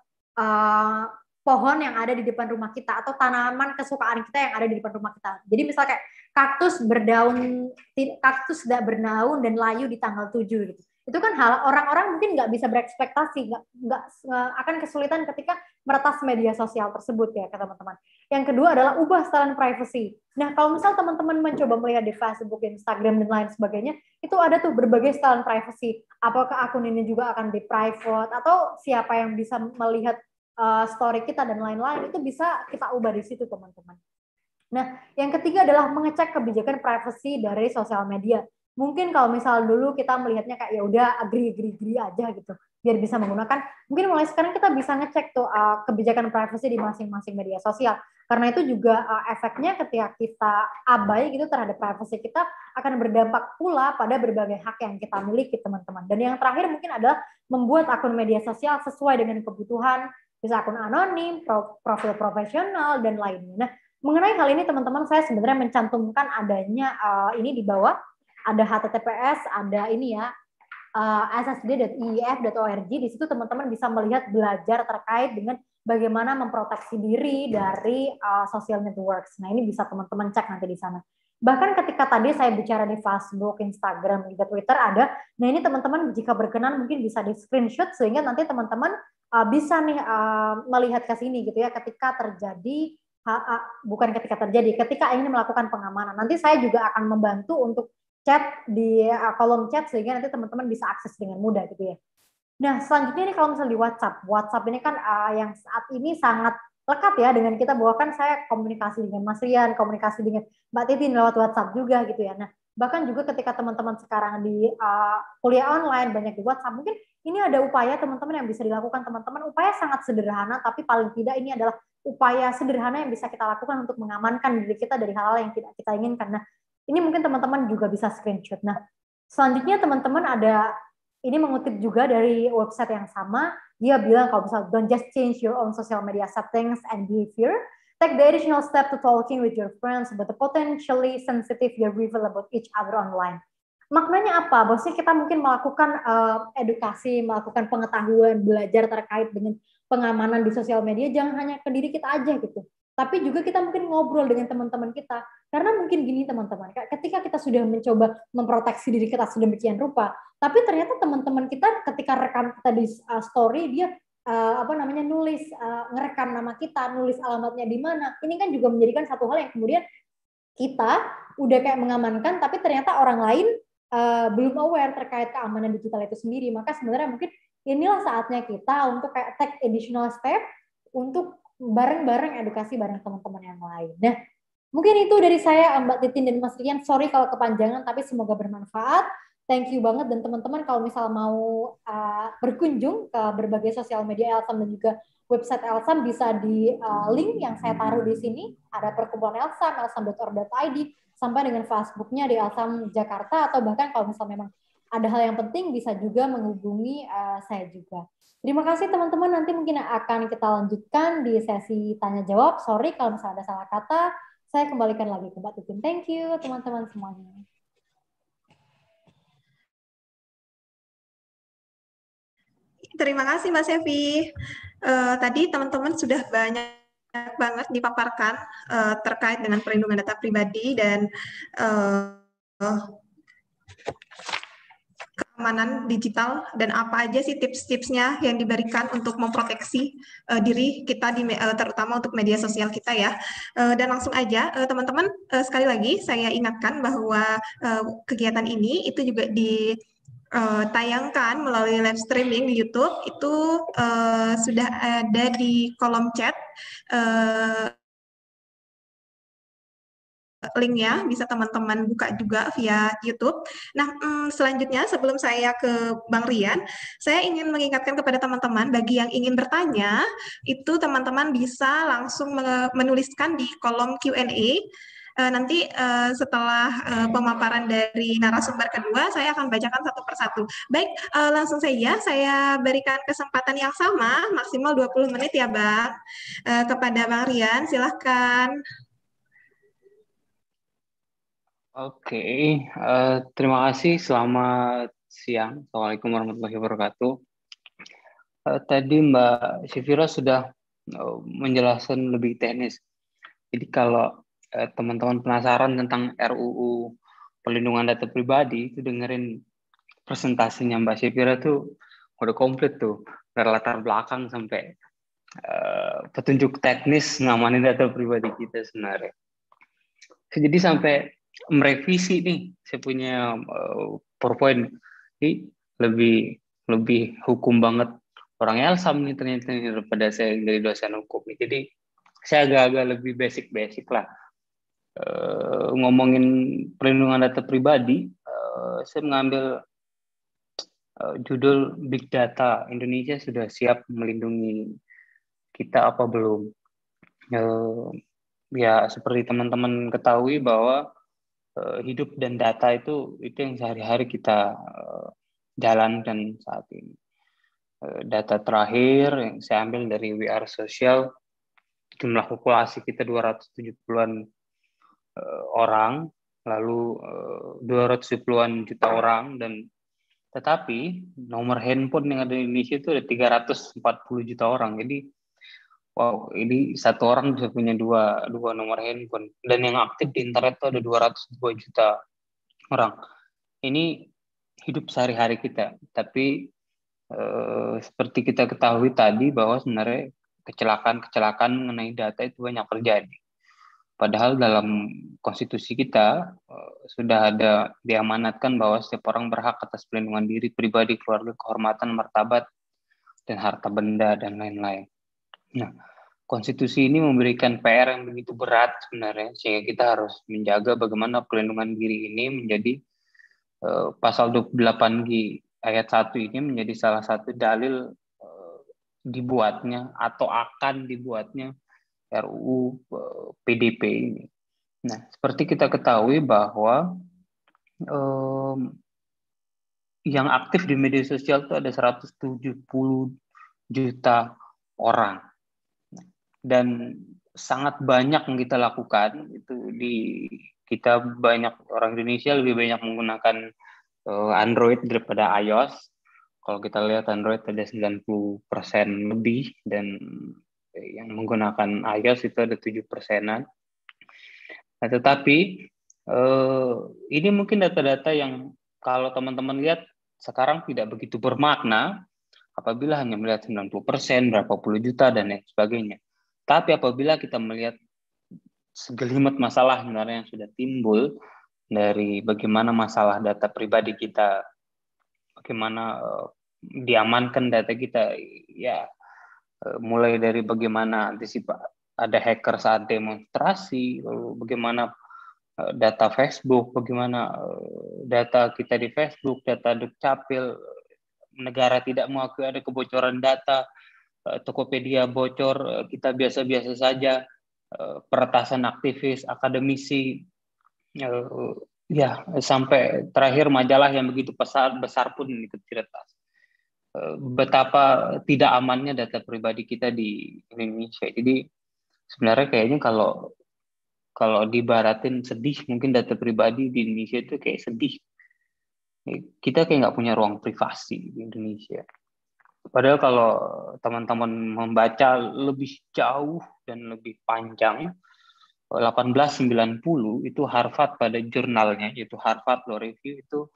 S2: pohon yang ada di depan rumah kita atau tanaman kesukaan kita yang ada di depan rumah kita. Jadi misal kayak kaktus tidak berdaun dan layu di tanggal 7 gitu. Itu kan hal orang-orang mungkin nggak bisa berekspektasi, nggak akan kesulitan ketika meretas media sosial tersebut ya teman-teman. Yang kedua adalah ubah setelan privacy. Nah, kalau misal teman-teman mencoba melihat di Facebook, Instagram, dan lain sebagainya, itu ada tuh berbagai setelan privacy. Apakah akun ini juga akan di private, atau siapa yang bisa melihat story kita, dan lain-lain, itu bisa kita ubah di situ, teman-teman. Nah, yang ketiga adalah mengecek kebijakan privacy dari sosial media. Mungkin kalau misal dulu kita melihatnya kayak ya udah agree aja gitu biar bisa menggunakan, mungkin mulai sekarang kita bisa ngecek tuh kebijakan privacy di masing-masing media sosial, karena itu juga efeknya ketika kita abai gitu terhadap privacy kita akan berdampak pula pada berbagai hak yang kita miliki, teman-teman. Dan yang terakhir mungkin adalah membuat akun media sosial sesuai dengan kebutuhan, bisa akun anonim, profil profesional, dan lainnya. Nah, mengenai hal ini teman-teman, saya sebenarnya mencantumkan adanya ini di bawah, ada HTTPS, ada ini ya, ssd.iif.org. Di situ teman-teman bisa melihat belajar terkait dengan bagaimana memproteksi diri dari social networks. Nah, ini bisa teman-teman cek nanti di sana. Bahkan ketika tadi saya bicara di Facebook, Instagram, juga Twitter ada. Nah, ini teman-teman jika berkenan mungkin bisa di screenshot sehingga nanti teman-teman bisa nih melihat ke sini gitu ya, ketika terjadi ketika ingin melakukan pengamanan. Nanti saya juga akan membantu untuk chat di kolom chat sehingga nanti teman-teman bisa akses dengan mudah gitu ya. Nah, selanjutnya ini kalau misalnya di WhatsApp ini kan yang saat ini sangat lekat ya dengan kita, bahwa kan saya komunikasi dengan Mas Rian, komunikasi dengan Mbak Titin lewat WhatsApp juga gitu ya. Nah, bahkan juga ketika teman-teman sekarang di kuliah online banyak di WhatsApp, mungkin ini ada upaya teman-teman yang bisa dilakukan teman-teman, upaya sangat sederhana tapi paling tidak ini adalah upaya sederhana yang bisa kita lakukan untuk mengamankan diri kita dari hal-hal yang tidak kita inginkan. Nah, ini mungkin teman-teman juga bisa screenshot. Nah, selanjutnya teman-teman ada, ini mengutip juga dari website yang sama, dia bilang kalau misalnya don't just change your own social media settings and behavior, take the additional step to talking with your friends about the potentially sensitive you reveal about each other online. Maknanya apa? Bahwasanya kita mungkin melakukan edukasi, melakukan pengetahuan, belajar terkait dengan pengamanan di sosial media, jangan hanya ke diri kita aja gitu. Tapi juga kita mungkin ngobrol dengan teman-teman kita. Karena mungkin gini teman-teman, ketika kita sudah mencoba memproteksi diri kita sedemikian rupa, tapi ternyata teman-teman kita ketika rekam kita di story, dia nulis, ngerekam nama kita, nulis alamatnya di mana. Ini kan juga menjadikan satu hal yang kemudian kita udah kayak mengamankan, tapi ternyata orang lain belum aware terkait keamanan digital itu sendiri. Maka sebenarnya mungkin inilah saatnya kita untuk kayak take additional step untuk bareng-bareng edukasi bareng teman-teman yang lain. Nah, mungkin itu dari saya, Mbak Titin dan Mas Rian. Sorry kalau kepanjangan, tapi semoga bermanfaat. Thank you banget. Dan teman-teman kalau misal mau berkunjung ke berbagai sosial media Elsam dan juga website Elsam, bisa di link yang saya taruh di sini. Ada perkumpulan Elsam, elsam.org.id, sampai dengan Facebooknya di Elsam Jakarta, atau bahkan kalau misal memang ada hal yang penting bisa juga menghubungi saya juga. Terima kasih teman-teman, nanti mungkin akan kita lanjutkan di sesi tanya jawab. Sorry kalau misalnya ada salah kata, saya kembalikan lagi ke Mbak Titin. Thank you teman-teman semuanya.
S1: Terima kasih Mas Evi. Tadi teman-teman sudah banyak banget dipaparkan terkait dengan perlindungan data pribadi dan keamanan digital dan apa aja sih tips-tipsnya yang diberikan untuk memproteksi diri kita terutama untuk media sosial kita ya. Dan langsung aja teman-teman, sekali lagi saya ingatkan bahwa kegiatan ini itu juga tayangkan melalui live streaming di YouTube. Itu sudah ada di kolom chat linknya, bisa teman-teman buka juga via YouTube. Nah, selanjutnya sebelum saya ke Bang Rian, saya ingin mengingatkan kepada teman-teman, bagi yang ingin bertanya, itu teman-teman bisa langsung menuliskan di kolom Q&A. Nanti setelah pemaparan dari narasumber kedua, saya akan bacakan satu persatu. Baik, langsung saja saya berikan kesempatan yang sama, maksimal 20 menit ya Bang. Kepada Bang Rian, silahkan.
S3: Oke, terima kasih. Selamat siang. Assalamualaikum warahmatullahi wabarakatuh. Tadi Mbak Syifira sudah menjelaskan lebih teknis. Jadi kalau teman-teman penasaran tentang RUU Perlindungan Data Pribadi, itu dengerin presentasinya Mbak Syifira tuh udah komplit tuh. Dari latar belakang sampai petunjuk teknis ngamanin data pribadi kita sebenarnya. Jadi sampai merevisi nih, saya punya PowerPoint ini lebih hukum banget orang Elsam nih ternyata daripada saya dari dosen hukum. Jadi saya agak-agak lebih basic lah. Ngomongin perlindungan data pribadi, saya mengambil judul Big Data, Indonesia sudah siap melindungi kita apa belum? Ya seperti teman-teman ketahui bahwa hidup dan data itu yang sehari-hari kita jalankan saat ini. Data terakhir yang saya ambil dari WR Social, jumlah populasi kita 270-an orang, lalu 270-an juta orang, dan tetapi nomor handphone yang ada di Indonesia itu ada 340 juta orang. Jadi wow, ini satu orang bisa punya dua nomor handphone. Dan yang aktif di internet itu ada 202 juta orang. Ini hidup sehari-hari kita. Tapi seperti kita ketahui tadi bahwa sebenarnya kecelakaan mengenai data itu banyak terjadi. Padahal dalam konstitusi kita sudah ada diamanatkan bahwa setiap orang berhak atas perlindungan diri, pribadi, keluarga, kehormatan, martabat, dan harta benda, dan lain-lain. Nah, konstitusi ini memberikan PR yang begitu berat sebenarnya, sehingga kita harus menjaga bagaimana perlindungan diri ini menjadi pasal 28G ayat 1 ini menjadi salah satu dalil dibuatnya atau akan dibuatnya RUU PDP ini. Nah, seperti kita ketahui bahwa yang aktif di media sosial itu ada 170 juta orang. Dan sangat banyak yang kita lakukan itu kita banyak orang Indonesia lebih banyak menggunakan Android daripada iOS. Kalau kita lihat Android ada 90% lebih dan yang menggunakan iOS itu ada 7%-an. Nah, tetapi ini mungkin data-data yang kalau teman-teman lihat sekarang tidak begitu bermakna apabila hanya melihat 90%, berapa puluh juta dan lain sebagainya. Tapi apabila kita melihat segelimet masalah sebenarnya yang sudah timbul dari bagaimana masalah data pribadi kita, bagaimana diamankan data kita, ya mulai dari bagaimana antisipasi ada hacker saat demonstrasi, lalu bagaimana data Facebook, bagaimana data kita di Facebook, data Dukcapil, negara tidak mengakui ada kebocoran data, Tokopedia bocor, kita biasa-biasa saja, peretasan aktivis, akademisi, Ya, sampai terakhir majalah yang begitu besar pun ikut diretas. Betapa tidak amannya data pribadi kita di Indonesia. Jadi sebenarnya kayaknya kalau dibaratin sedih, mungkin data pribadi di Indonesia itu kayak sedih. Kita kayak nggak punya ruang privasi di Indonesia. Padahal kalau teman-teman membaca lebih jauh dan lebih panjang, 1890 itu Harvard pada jurnalnya, yaitu Harvard Law Review itu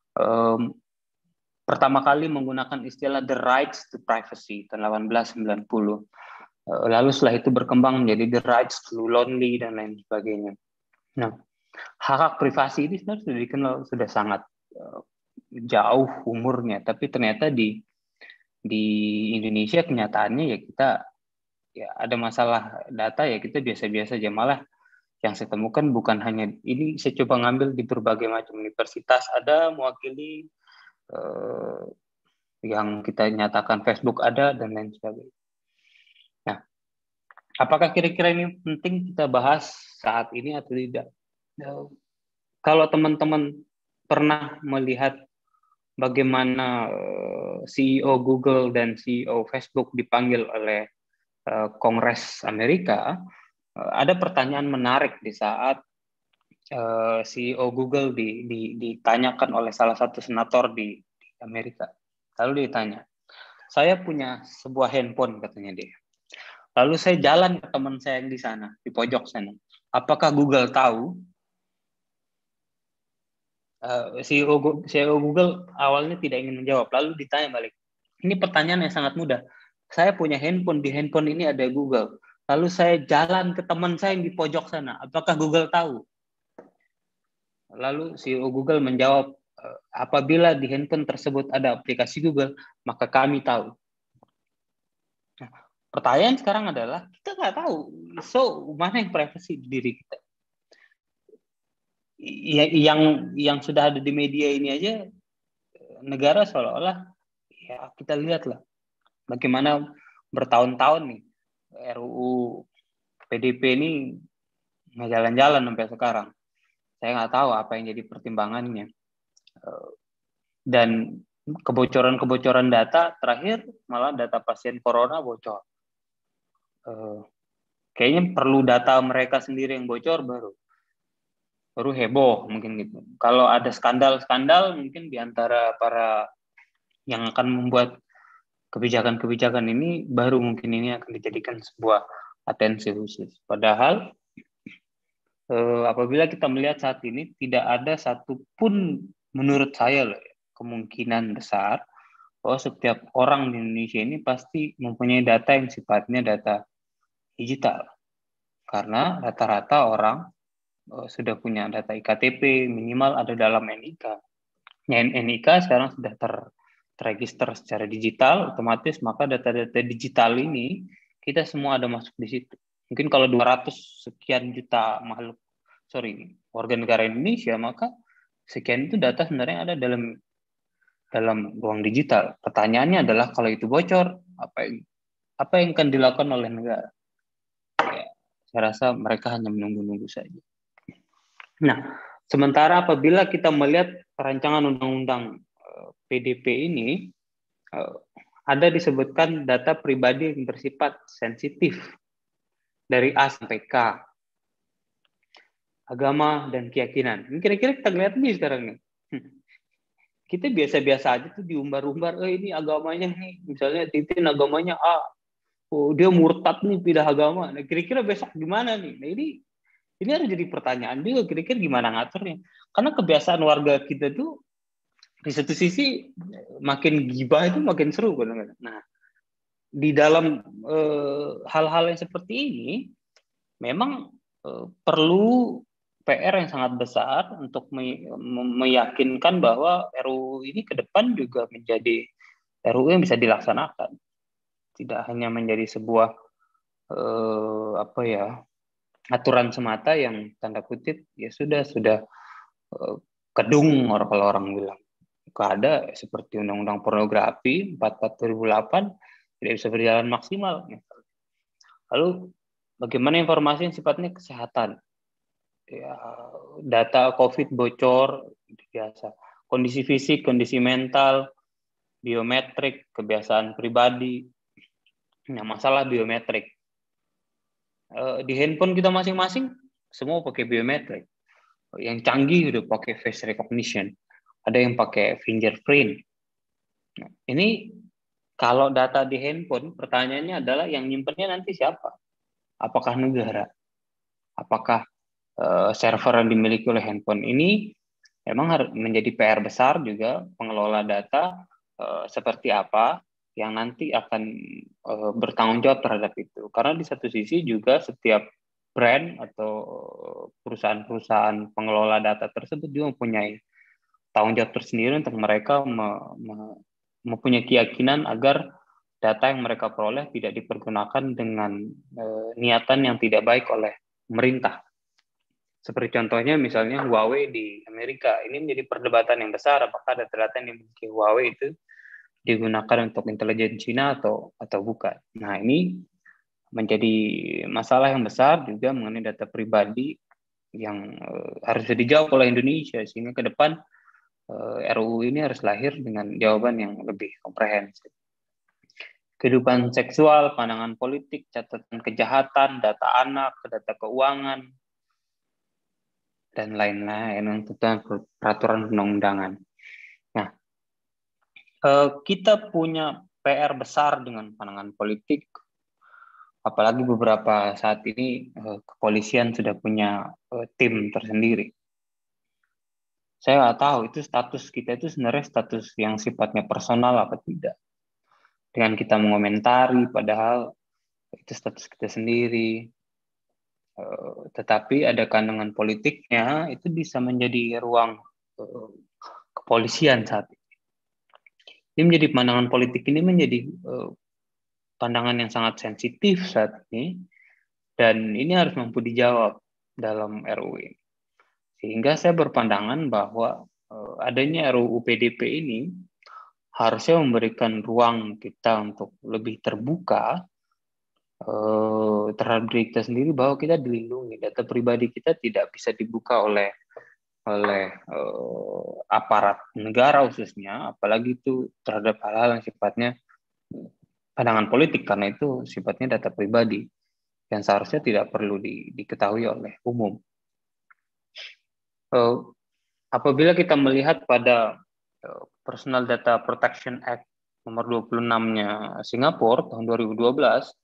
S3: pertama kali menggunakan istilah the rights to privacy tahun 1890. Lalu setelah itu berkembang menjadi the rights to lonely dan lain sebagainya. Nah, hak privasi ini sebenarnya sudah dikenal, sudah sangat jauh umurnya, tapi ternyata di Indonesia kenyataannya ya kita ya ada masalah data ya kita biasa-biasa aja. Malah yang saya temukan bukan hanya ini, saya coba ngambil di berbagai macam universitas, ada mewakili yang kita nyatakan Facebook ada dan lain sebagainya. Nah, apakah kira-kira ini penting kita bahas saat ini atau tidak? Kalau teman-teman pernah melihat bagaimana CEO Google dan CEO Facebook dipanggil oleh Kongres Amerika, ada pertanyaan menarik di saat CEO Google ditanyakan oleh salah satu senator di Amerika. Lalu ditanya, saya punya sebuah handphone, katanya dia. Lalu saya jalan ke teman saya yang di sana, di pojok sana. Apakah Google tahu? CEO Google awalnya tidak ingin menjawab. Lalu ditanya balik. Ini pertanyaan yang sangat mudah. Saya punya handphone, di handphone ini ada Google. Lalu saya jalan ke teman saya yang di pojok sana. Apakah Google tahu? Lalu CEO Google menjawab, apabila di handphone tersebut ada aplikasi Google, maka kami tahu. Nah, pertanyaan sekarang adalah, kita nggak tahu. So, mana yang privasi di diri kita? Yang sudah ada di media ini aja, negara seolah-olah, ya kita lihatlah bagaimana bertahun-tahun nih RUU PDP ini nggak jalan-jalan sampai sekarang. Saya nggak tahu apa yang jadi pertimbangannya. Dan kebocoran data terakhir malah data pasien corona bocor. Kayaknya perlu data mereka sendiri yang bocor baru heboh mungkin gitu. Kalau ada skandal mungkin di antara para yang akan membuat kebijakan-kebijakan ini baru mungkin ini akan dijadikan sebuah atensi khusus. Padahal apabila kita melihat saat ini tidak ada satupun menurut saya loh, kemungkinan besar bahwa setiap orang di Indonesia ini pasti mempunyai data yang sifatnya data digital. Karena rata-rata orang sudah punya data IKTP, minimal ada dalam NIK. NIK sekarang sudah terregister secara digital, otomatis maka data-data digital ini kita semua ada masuk di situ. Mungkin kalau 200 sekian juta warga negara Indonesia, maka sekian itu data sebenarnya ada dalam ruang digital. Pertanyaannya adalah kalau itu bocor, apa yang akan dilakukan oleh negara? Ya, saya rasa mereka hanya menunggu-nunggu saja. Nah, sementara apabila kita melihat rancangan undang-undang PDP ini, ada disebutkan data pribadi yang bersifat sensitif dari A sampai K. Agama dan keyakinan. Ini kira-kira kita lihat nih sekarang nih. Kita biasa-biasa aja tuh diumbar-umbar, ini agamanya nih, misalnya Titin agamanya A, dia murtad nih pindah agama. Nah, kira-kira besok gimana nih? Nah, ini harus jadi pertanyaan juga, kira-kira gimana ngaturnya? Karena kebiasaan warga kita tuh di satu sisi makin gibah itu makin seru kadang-kadang. Nah, di dalam hal-hal yang seperti ini memang perlu PR yang sangat besar untuk meyakinkan bahwa RUU ini ke depan juga menjadi RUU yang bisa dilaksanakan. Tidak hanya menjadi sebuah aturan semata yang tanda kutip ya sudah kedung kalau orang bilang. Ada seperti Undang-Undang Pornografi 44/2008 tidak bisa berjalan maksimal. Lalu bagaimana informasi yang sifatnya kesehatan? ya, data COVID bocor, itu biasa. Kondisi fisik, kondisi mental, biometrik, kebiasaan pribadi. Nah, masalah biometrik. Di handphone kita masing-masing, semua pakai biometrik. Yang canggih udah pakai face recognition. Ada yang pakai fingerprint. Nah, ini kalau data di handphone, pertanyaannya adalah yang nyimpennya nanti siapa? Apakah negara? Apakah server yang dimiliki oleh handphone ini? Memang harus menjadi PR besar juga pengelola data seperti apa yang nanti akan bertanggung jawab terhadap itu. Karena di satu sisi juga setiap brand atau perusahaan-perusahaan pengelola data tersebut juga mempunyai tanggung jawab tersendiri untuk mereka mempunyai keyakinan agar data yang mereka peroleh tidak dipergunakan dengan niatan yang tidak baik oleh pemerintah. Seperti contohnya misalnya Huawei di Amerika, ini menjadi perdebatan yang besar apakah data-data yang dimiliki Huawei itu digunakan untuk intelijen Cina atau bukan. Nah, ini menjadi masalah yang besar juga mengenai data pribadi yang harus dijawab oleh Indonesia, sehingga ke depan RUU ini harus lahir dengan jawaban yang lebih komprehensif. Kehidupan seksual, pandangan politik, catatan kejahatan, data anak, data keuangan, dan lain-lain untuk peraturan undang-undangan. Nah, kita punya PR besar dengan pandangan politik, apalagi beberapa saat ini kepolisian sudah punya tim tersendiri. Saya nggak tahu itu status kita itu sebenarnya status yang sifatnya personal apa tidak. Dengan kita mengomentari, padahal itu status kita sendiri. Tetapi ada kandungan politiknya, itu bisa menjadi ruang kepolisian saat ini. Ini menjadi pandangan politik ini menjadi pandangan yang sangat sensitif saat ini, dan ini harus mampu dijawab dalam RUU ini. Sehingga saya berpandangan bahwa adanya RUU PDP ini harusnya memberikan ruang kita untuk lebih terbuka terhadap diri kita sendiri, bahwa kita dilindungi, data pribadi kita tidak bisa dibuka oleh aparat negara khususnya, apalagi itu terhadap hal-hal yang sifatnya pandangan politik, karena itu sifatnya data pribadi yang seharusnya tidak perlu diketahui oleh umum. Apabila kita melihat pada Personal Data Protection Act nomor 26-nya Singapura tahun 2012,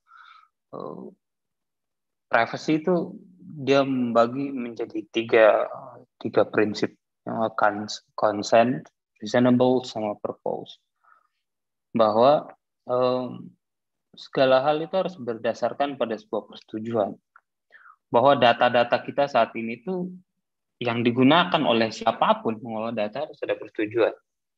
S3: privacy itu dia membagi menjadi tiga prinsip, yang akan consent, reasonable, sama purpose. Bahwa segala hal itu harus berdasarkan pada sebuah persetujuan. Bahwa data-data kita saat ini itu yang digunakan oleh siapapun mengelola data harus ada persetujuan.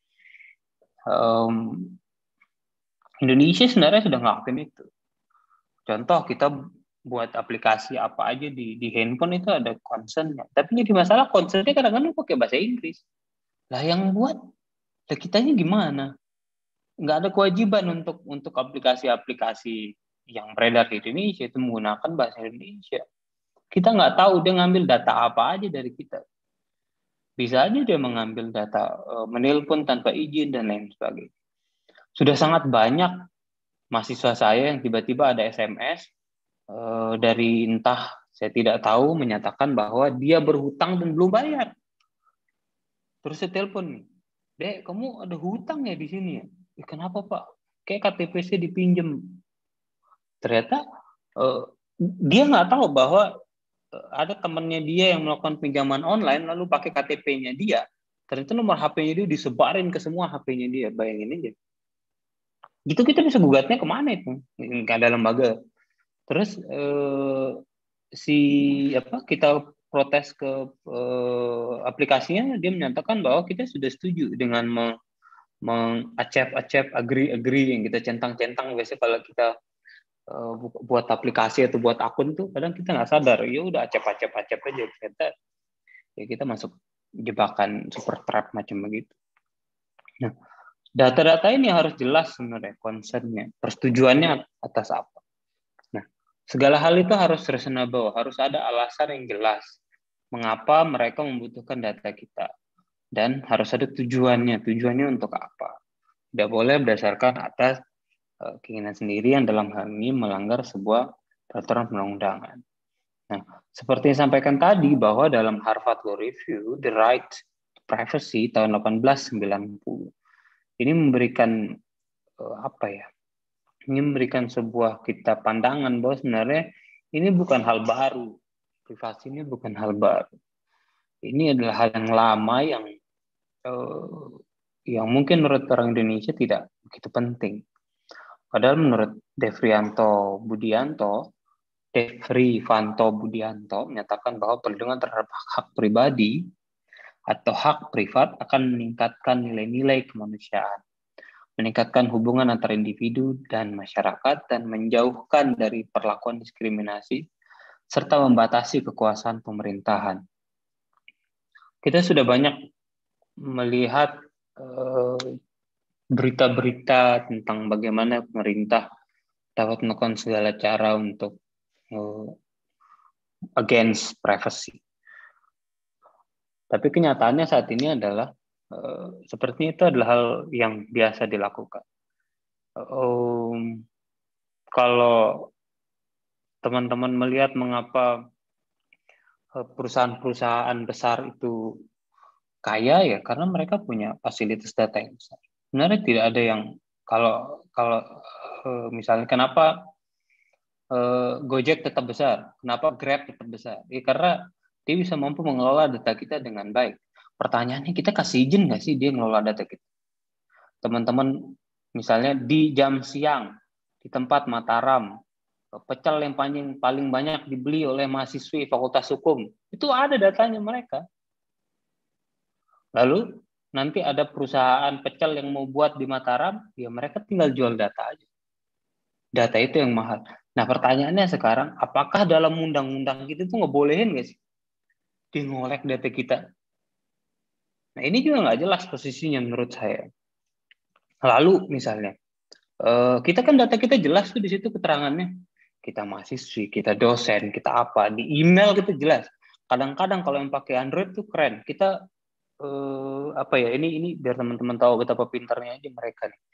S3: Indonesia sebenarnya sudah ngelakuin itu. Contoh, kita buat aplikasi apa aja di handphone itu ada consent-nya. Tapi jadi masalah consent-nya kadang-kadang pakai bahasa Inggris. Lah yang buat, lah kitanya gimana? Nggak ada kewajiban untuk aplikasi-aplikasi yang beredar di Indonesia itu menggunakan bahasa Indonesia. Kita nggak tahu dia ngambil data apa aja dari kita. Bisa aja dia mengambil data menelpon tanpa izin dan lain sebagainya. Sudah sangat banyak mahasiswa saya yang tiba-tiba ada SMS dari entah saya tidak tahu menyatakan bahwa dia berhutang dan belum bayar. Terus saya telepon nih, "Dek, kamu ada hutang ya di sini ya?" "Kenapa Pak?" "Kayak KTP saya dipinjem." Ternyata dia nggak tahu bahwa ada temannya dia yang melakukan pinjaman online lalu pakai KTP-nya dia. Ternyata nomor HP-nya dia disebarin ke semua HP-nya dia. Bayangin aja. Gitu kita bisa gugatnya kemana itu? Nggak ada lembaga. Terus kita protes ke aplikasinya, dia menyatakan bahwa kita sudah setuju dengan meng-accept, agree yang kita centang-centang biasanya kalau kita buat aplikasi atau buat akun tuh kadang kita nggak sadar, ya udah acep aja, ternyata ya kita masuk jebakan super trap macam begitu. Nah, data-data ini harus jelas sebenarnya concernnya, persetujuannya atas apa. Nah, segala hal itu harus reasonable, harus ada alasan yang jelas. mengapa mereka membutuhkan data kita. Dan harus ada tujuannya. Tujuannya untuk apa? Tidak boleh berdasarkan atas keinginan sendiri yang dalam hal ini melanggar sebuah peraturan perundang-undangan. Nah, seperti yang sampaikan tadi bahwa dalam Harvard Law Review, The Right to Privacy tahun 1890, ini memberikan Ini memberikan sebuah kita pandangan bahwa sebenarnya ini bukan hal baru. Privasi ini bukan hal baru. Ini adalah hal yang lama yang mungkin menurut orang Indonesia tidak begitu penting. Padahal menurut Devrianto Budianto menyatakan bahwa perlindungan terhadap hak pribadi atau hak privat akan meningkatkan nilai-nilai kemanusiaan, meningkatkan hubungan antara individu dan masyarakat, dan menjauhkan dari perlakuan diskriminasi, serta membatasi kekuasaan pemerintahan. Kita sudah banyak melihat berita-berita tentang bagaimana pemerintah dapat melakukan segala cara untuk against privacy. Tapi kenyataannya saat ini adalah sepertinya itu adalah hal yang biasa dilakukan. Kalau teman-teman melihat mengapa perusahaan-perusahaan besar itu kaya, ya karena mereka punya fasilitas data yang besar. Sebenarnya tidak ada yang kalau misalnya kenapa Gojek tetap besar, kenapa Grab tetap besar? Ya karena dia bisa mampu mengelola data kita dengan baik. Pertanyaannya, kita kasih izin nggak sih dia ngelola data kita? Teman-teman, misalnya di jam siang, di tempat Mataram, pecel yang paling banyak dibeli oleh mahasiswi Fakultas Hukum, itu ada datanya mereka. Lalu nanti ada perusahaan pecel yang mau buat di Mataram, ya mereka tinggal jual data aja. Data itu yang mahal. Nah pertanyaannya sekarang, apakah dalam undang-undang kita itu ngebolehin nggak sih dia ngolek data kita? Nah ini juga nggak jelas posisinya menurut saya. Lalu misalnya, kita kan data kita jelas tuh di situ keterangannya. Kita mahasiswi, kita dosen, kita apa, di email kita jelas. Kadang-kadang kalau yang pakai Android tuh keren. Kita ini biar teman-teman tahu betapa pintarnya aja mereka nih.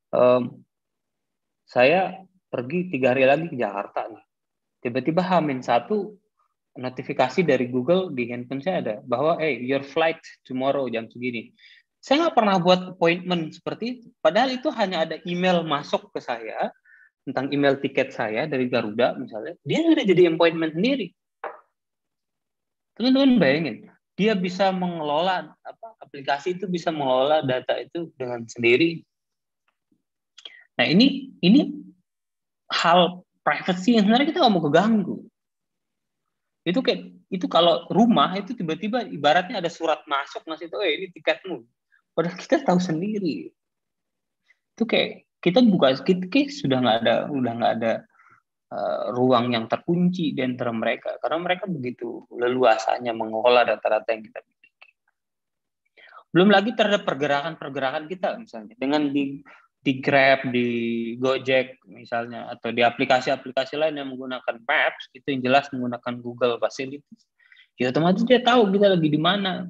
S3: Saya pergi 3 hari lagi ke Jakarta nih. Tiba-tiba H-1 notifikasi dari Google di handphone saya ada bahwa your flight tomorrow jam segini. Saya nggak pernah buat appointment seperti itu. Padahal itu hanya ada email masuk ke saya tentang email tiket saya dari Garuda misalnya. Dia sudah jadi appointment sendiri. Teman-teman bayangin, dia bisa mengelola aplikasi itu bisa mengelola data itu dengan sendiri. Nah ini hal privacy yang sebenarnya kita nggak mau keganggu. Itu kalau rumah itu tiba-tiba ibaratnya ada surat masuk ngasih tahu ini tiketmu. Padahal kita tahu sendiri. Itu kayak kita sudah nggak ada ruang yang terkunci di antara mereka karena mereka begitu leluasanya mengolah data-data yang kita miliki. Belum lagi terhadap pergerakan kita misalnya dengan di Grab, di Gojek misalnya, atau di aplikasi-aplikasi lain yang menggunakan Maps, itu yang jelas menggunakan Google Facilities. Ya otomatis dia tahu kita lagi di mana.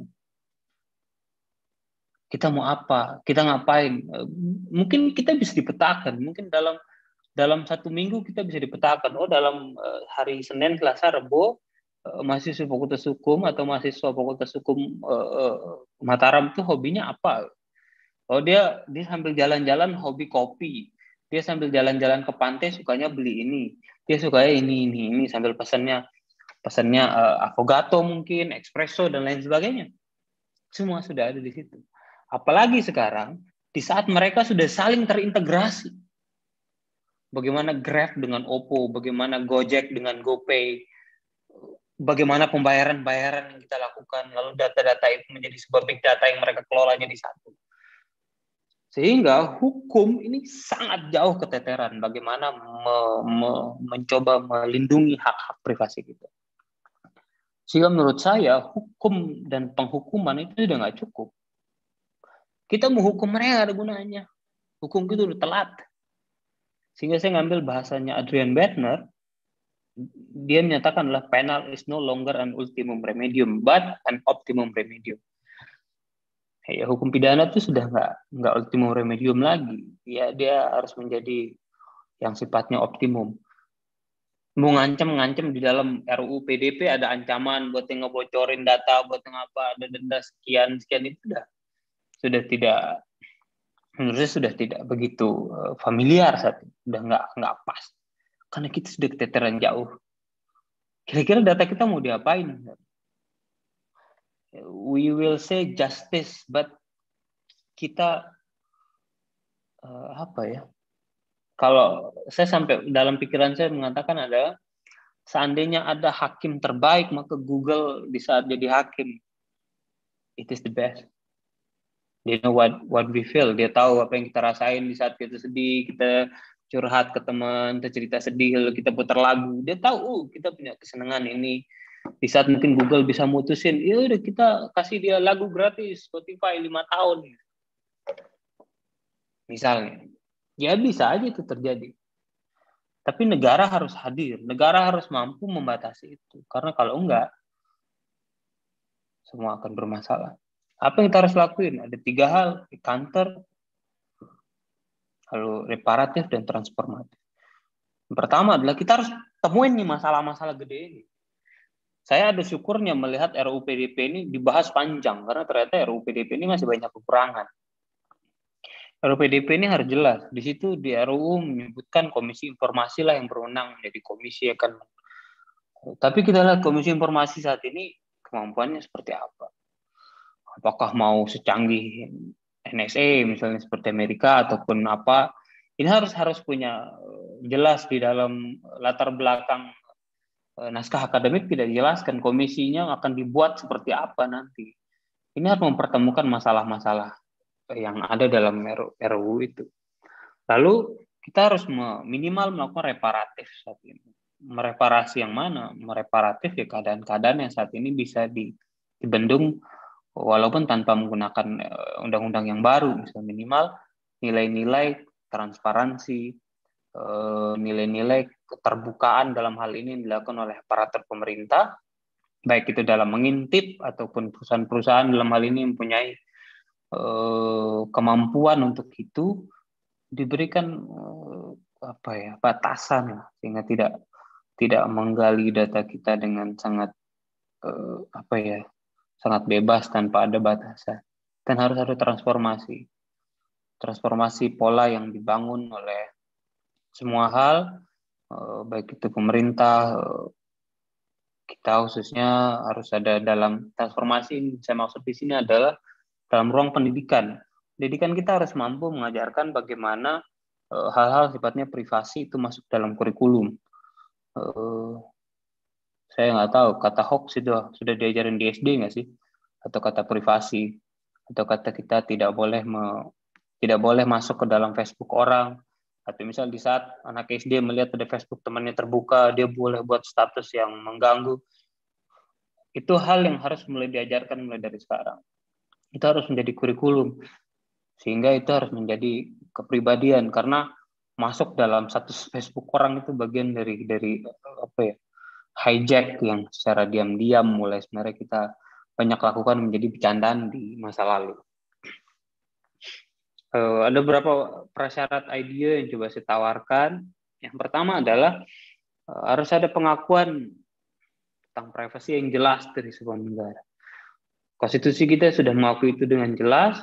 S3: Kita mau apa, kita ngapain. Mungkin kita bisa dipetakan, mungkin dalam 1 minggu kita bisa dipetakan. Oh dalam hari Senin, Selasa, Rabu, mahasiswa Fakultas Hukum atau mahasiswa Fakultas Hukum Mataram itu hobinya apa? Oh dia sambil jalan-jalan hobi kopi. Dia sambil jalan-jalan ke pantai sukanya beli ini. Dia sukanya ini sambil pesannya avocado mungkin, espresso dan lain sebagainya. Semua sudah ada di situ. Apalagi sekarang di saat mereka sudah saling terintegrasi. Bagaimana Grab dengan Oppo, bagaimana Gojek dengan GoPay, bagaimana pembayaran-bayaran yang kita lakukan, lalu data-data itu menjadi sebuah big data yang mereka kelolanya di satu. Sehingga hukum ini sangat jauh keteteran bagaimana mencoba melindungi hak-hak privasi kita. Sehingga menurut saya hukum dan penghukuman itu sudah nggak cukup. Kita mau hukum mereka ada gunanya. Hukum itu udah telat. Sehingga saya ngambil bahasanya Adrian Bettner, dia menyatakan adalah penal is no longer an ultimum remedium, but an optimum remedium. Ya, hukum pidana itu sudah nggak ultimum remedium lagi. Ya, dia harus menjadi yang sifatnya optimum. Mau ngancem di dalam RUU PDP ada ancaman buat yang ngebocorin data, buat yang apa, ada denda sekian itu sudah tidak, menurut saya sudah tidak begitu familiar saat ini, sudah nggak pas, karena kita sudah keteteran jauh. Kira-kira data kita mau diapain? We will say justice, but kita apa ya? Kalau saya sampai dalam pikiran saya mengatakan adalah seandainya ada hakim terbaik, maka Google di saat jadi hakim, it is the best. Dia know what we feel. Dia tahu apa yang kita rasain di saat kita sedih, kita curhat ke teman, kita cerita sedih, lalu kita putar lagu. Dia tahu, kita punya kesenangan ini. Di saat mungkin Google bisa mutusin, ya udah kita kasih dia lagu gratis Spotify 5 tahun. Misalnya. Ya bisa aja itu terjadi. Tapi negara harus hadir. Negara harus mampu membatasi itu. Karena kalau enggak, semua akan bermasalah. Apa yang kita harus lakuin? Ada 3 hal. Counter, lalu reparatif, dan transformatif. Yang pertama adalah kita harus temuin nih masalah-masalah gede ini. Saya ada syukurnya melihat RUU PDP ini dibahas panjang. Karena ternyata RUU PDP ini masih banyak kekurangan. RUU PDP ini harus jelas. Di situ di RUU menyebutkan komisi informasi lah yang berwenang menjadi komisi akan. Tapi kita lihat komisi informasi saat ini kemampuannya seperti apa. Apakah mau secanggih NSA misalnya seperti Amerika ataupun apa. Ini harus punya jelas di dalam latar belakang naskah akademik tidak dijelaskan komisinya akan dibuat seperti apa nanti. Ini harus mempertemukan masalah-masalah yang ada dalam RUU itu. Lalu kita harus minimal melakukan reparatif saat ini. Mereparasi yang mana? Mereparatif ya keadaan-keadaan yang saat ini bisa dibendung walaupun tanpa menggunakan undang-undang yang baru. Misalnya minimal nilai-nilai transparansi, nilai-nilai keterbukaan dalam hal ini dilakukan oleh aparatur pemerintah, baik itu dalam mengintip ataupun perusahaan-perusahaan dalam hal ini mempunyai kemampuan untuk itu diberikan batasan sehingga tidak menggali data kita dengan sangat sangat bebas tanpa ada batasan. Dan harus ada transformasi pola yang dibangun oleh semua hal, baik itu pemerintah, kita khususnya harus ada dalam transformasi. Saya maksud di sini adalah dalam ruang pendidikan. Pendidikan kita harus mampu mengajarkan bagaimana hal-hal sifatnya privasi itu masuk dalam kurikulum. Saya nggak tahu, kata hoax itu sudah diajarin di SD nggak sih? Atau kata privasi, atau kata kita tidak boleh masuk ke dalam Facebook orang. Atau misal di saat anak SD melihat ada Facebook temannya terbuka, dia boleh buat status yang mengganggu. Itu hal yang harus mulai diajarkan mulai dari sekarang. Itu harus menjadi kurikulum. Sehingga itu harus menjadi kepribadian. Karena masuk dalam status Facebook orang itu bagian dari hijack yang secara diam-diam mulai sebenarnya kita banyak lakukan menjadi bercandaan di masa lalu. Ada beberapa prasyarat ide yang coba saya tawarkan. Yang pertama adalah harus ada pengakuan tentang privasi yang jelas dari sebuah negara. Konstitusi kita sudah mengakui itu dengan jelas.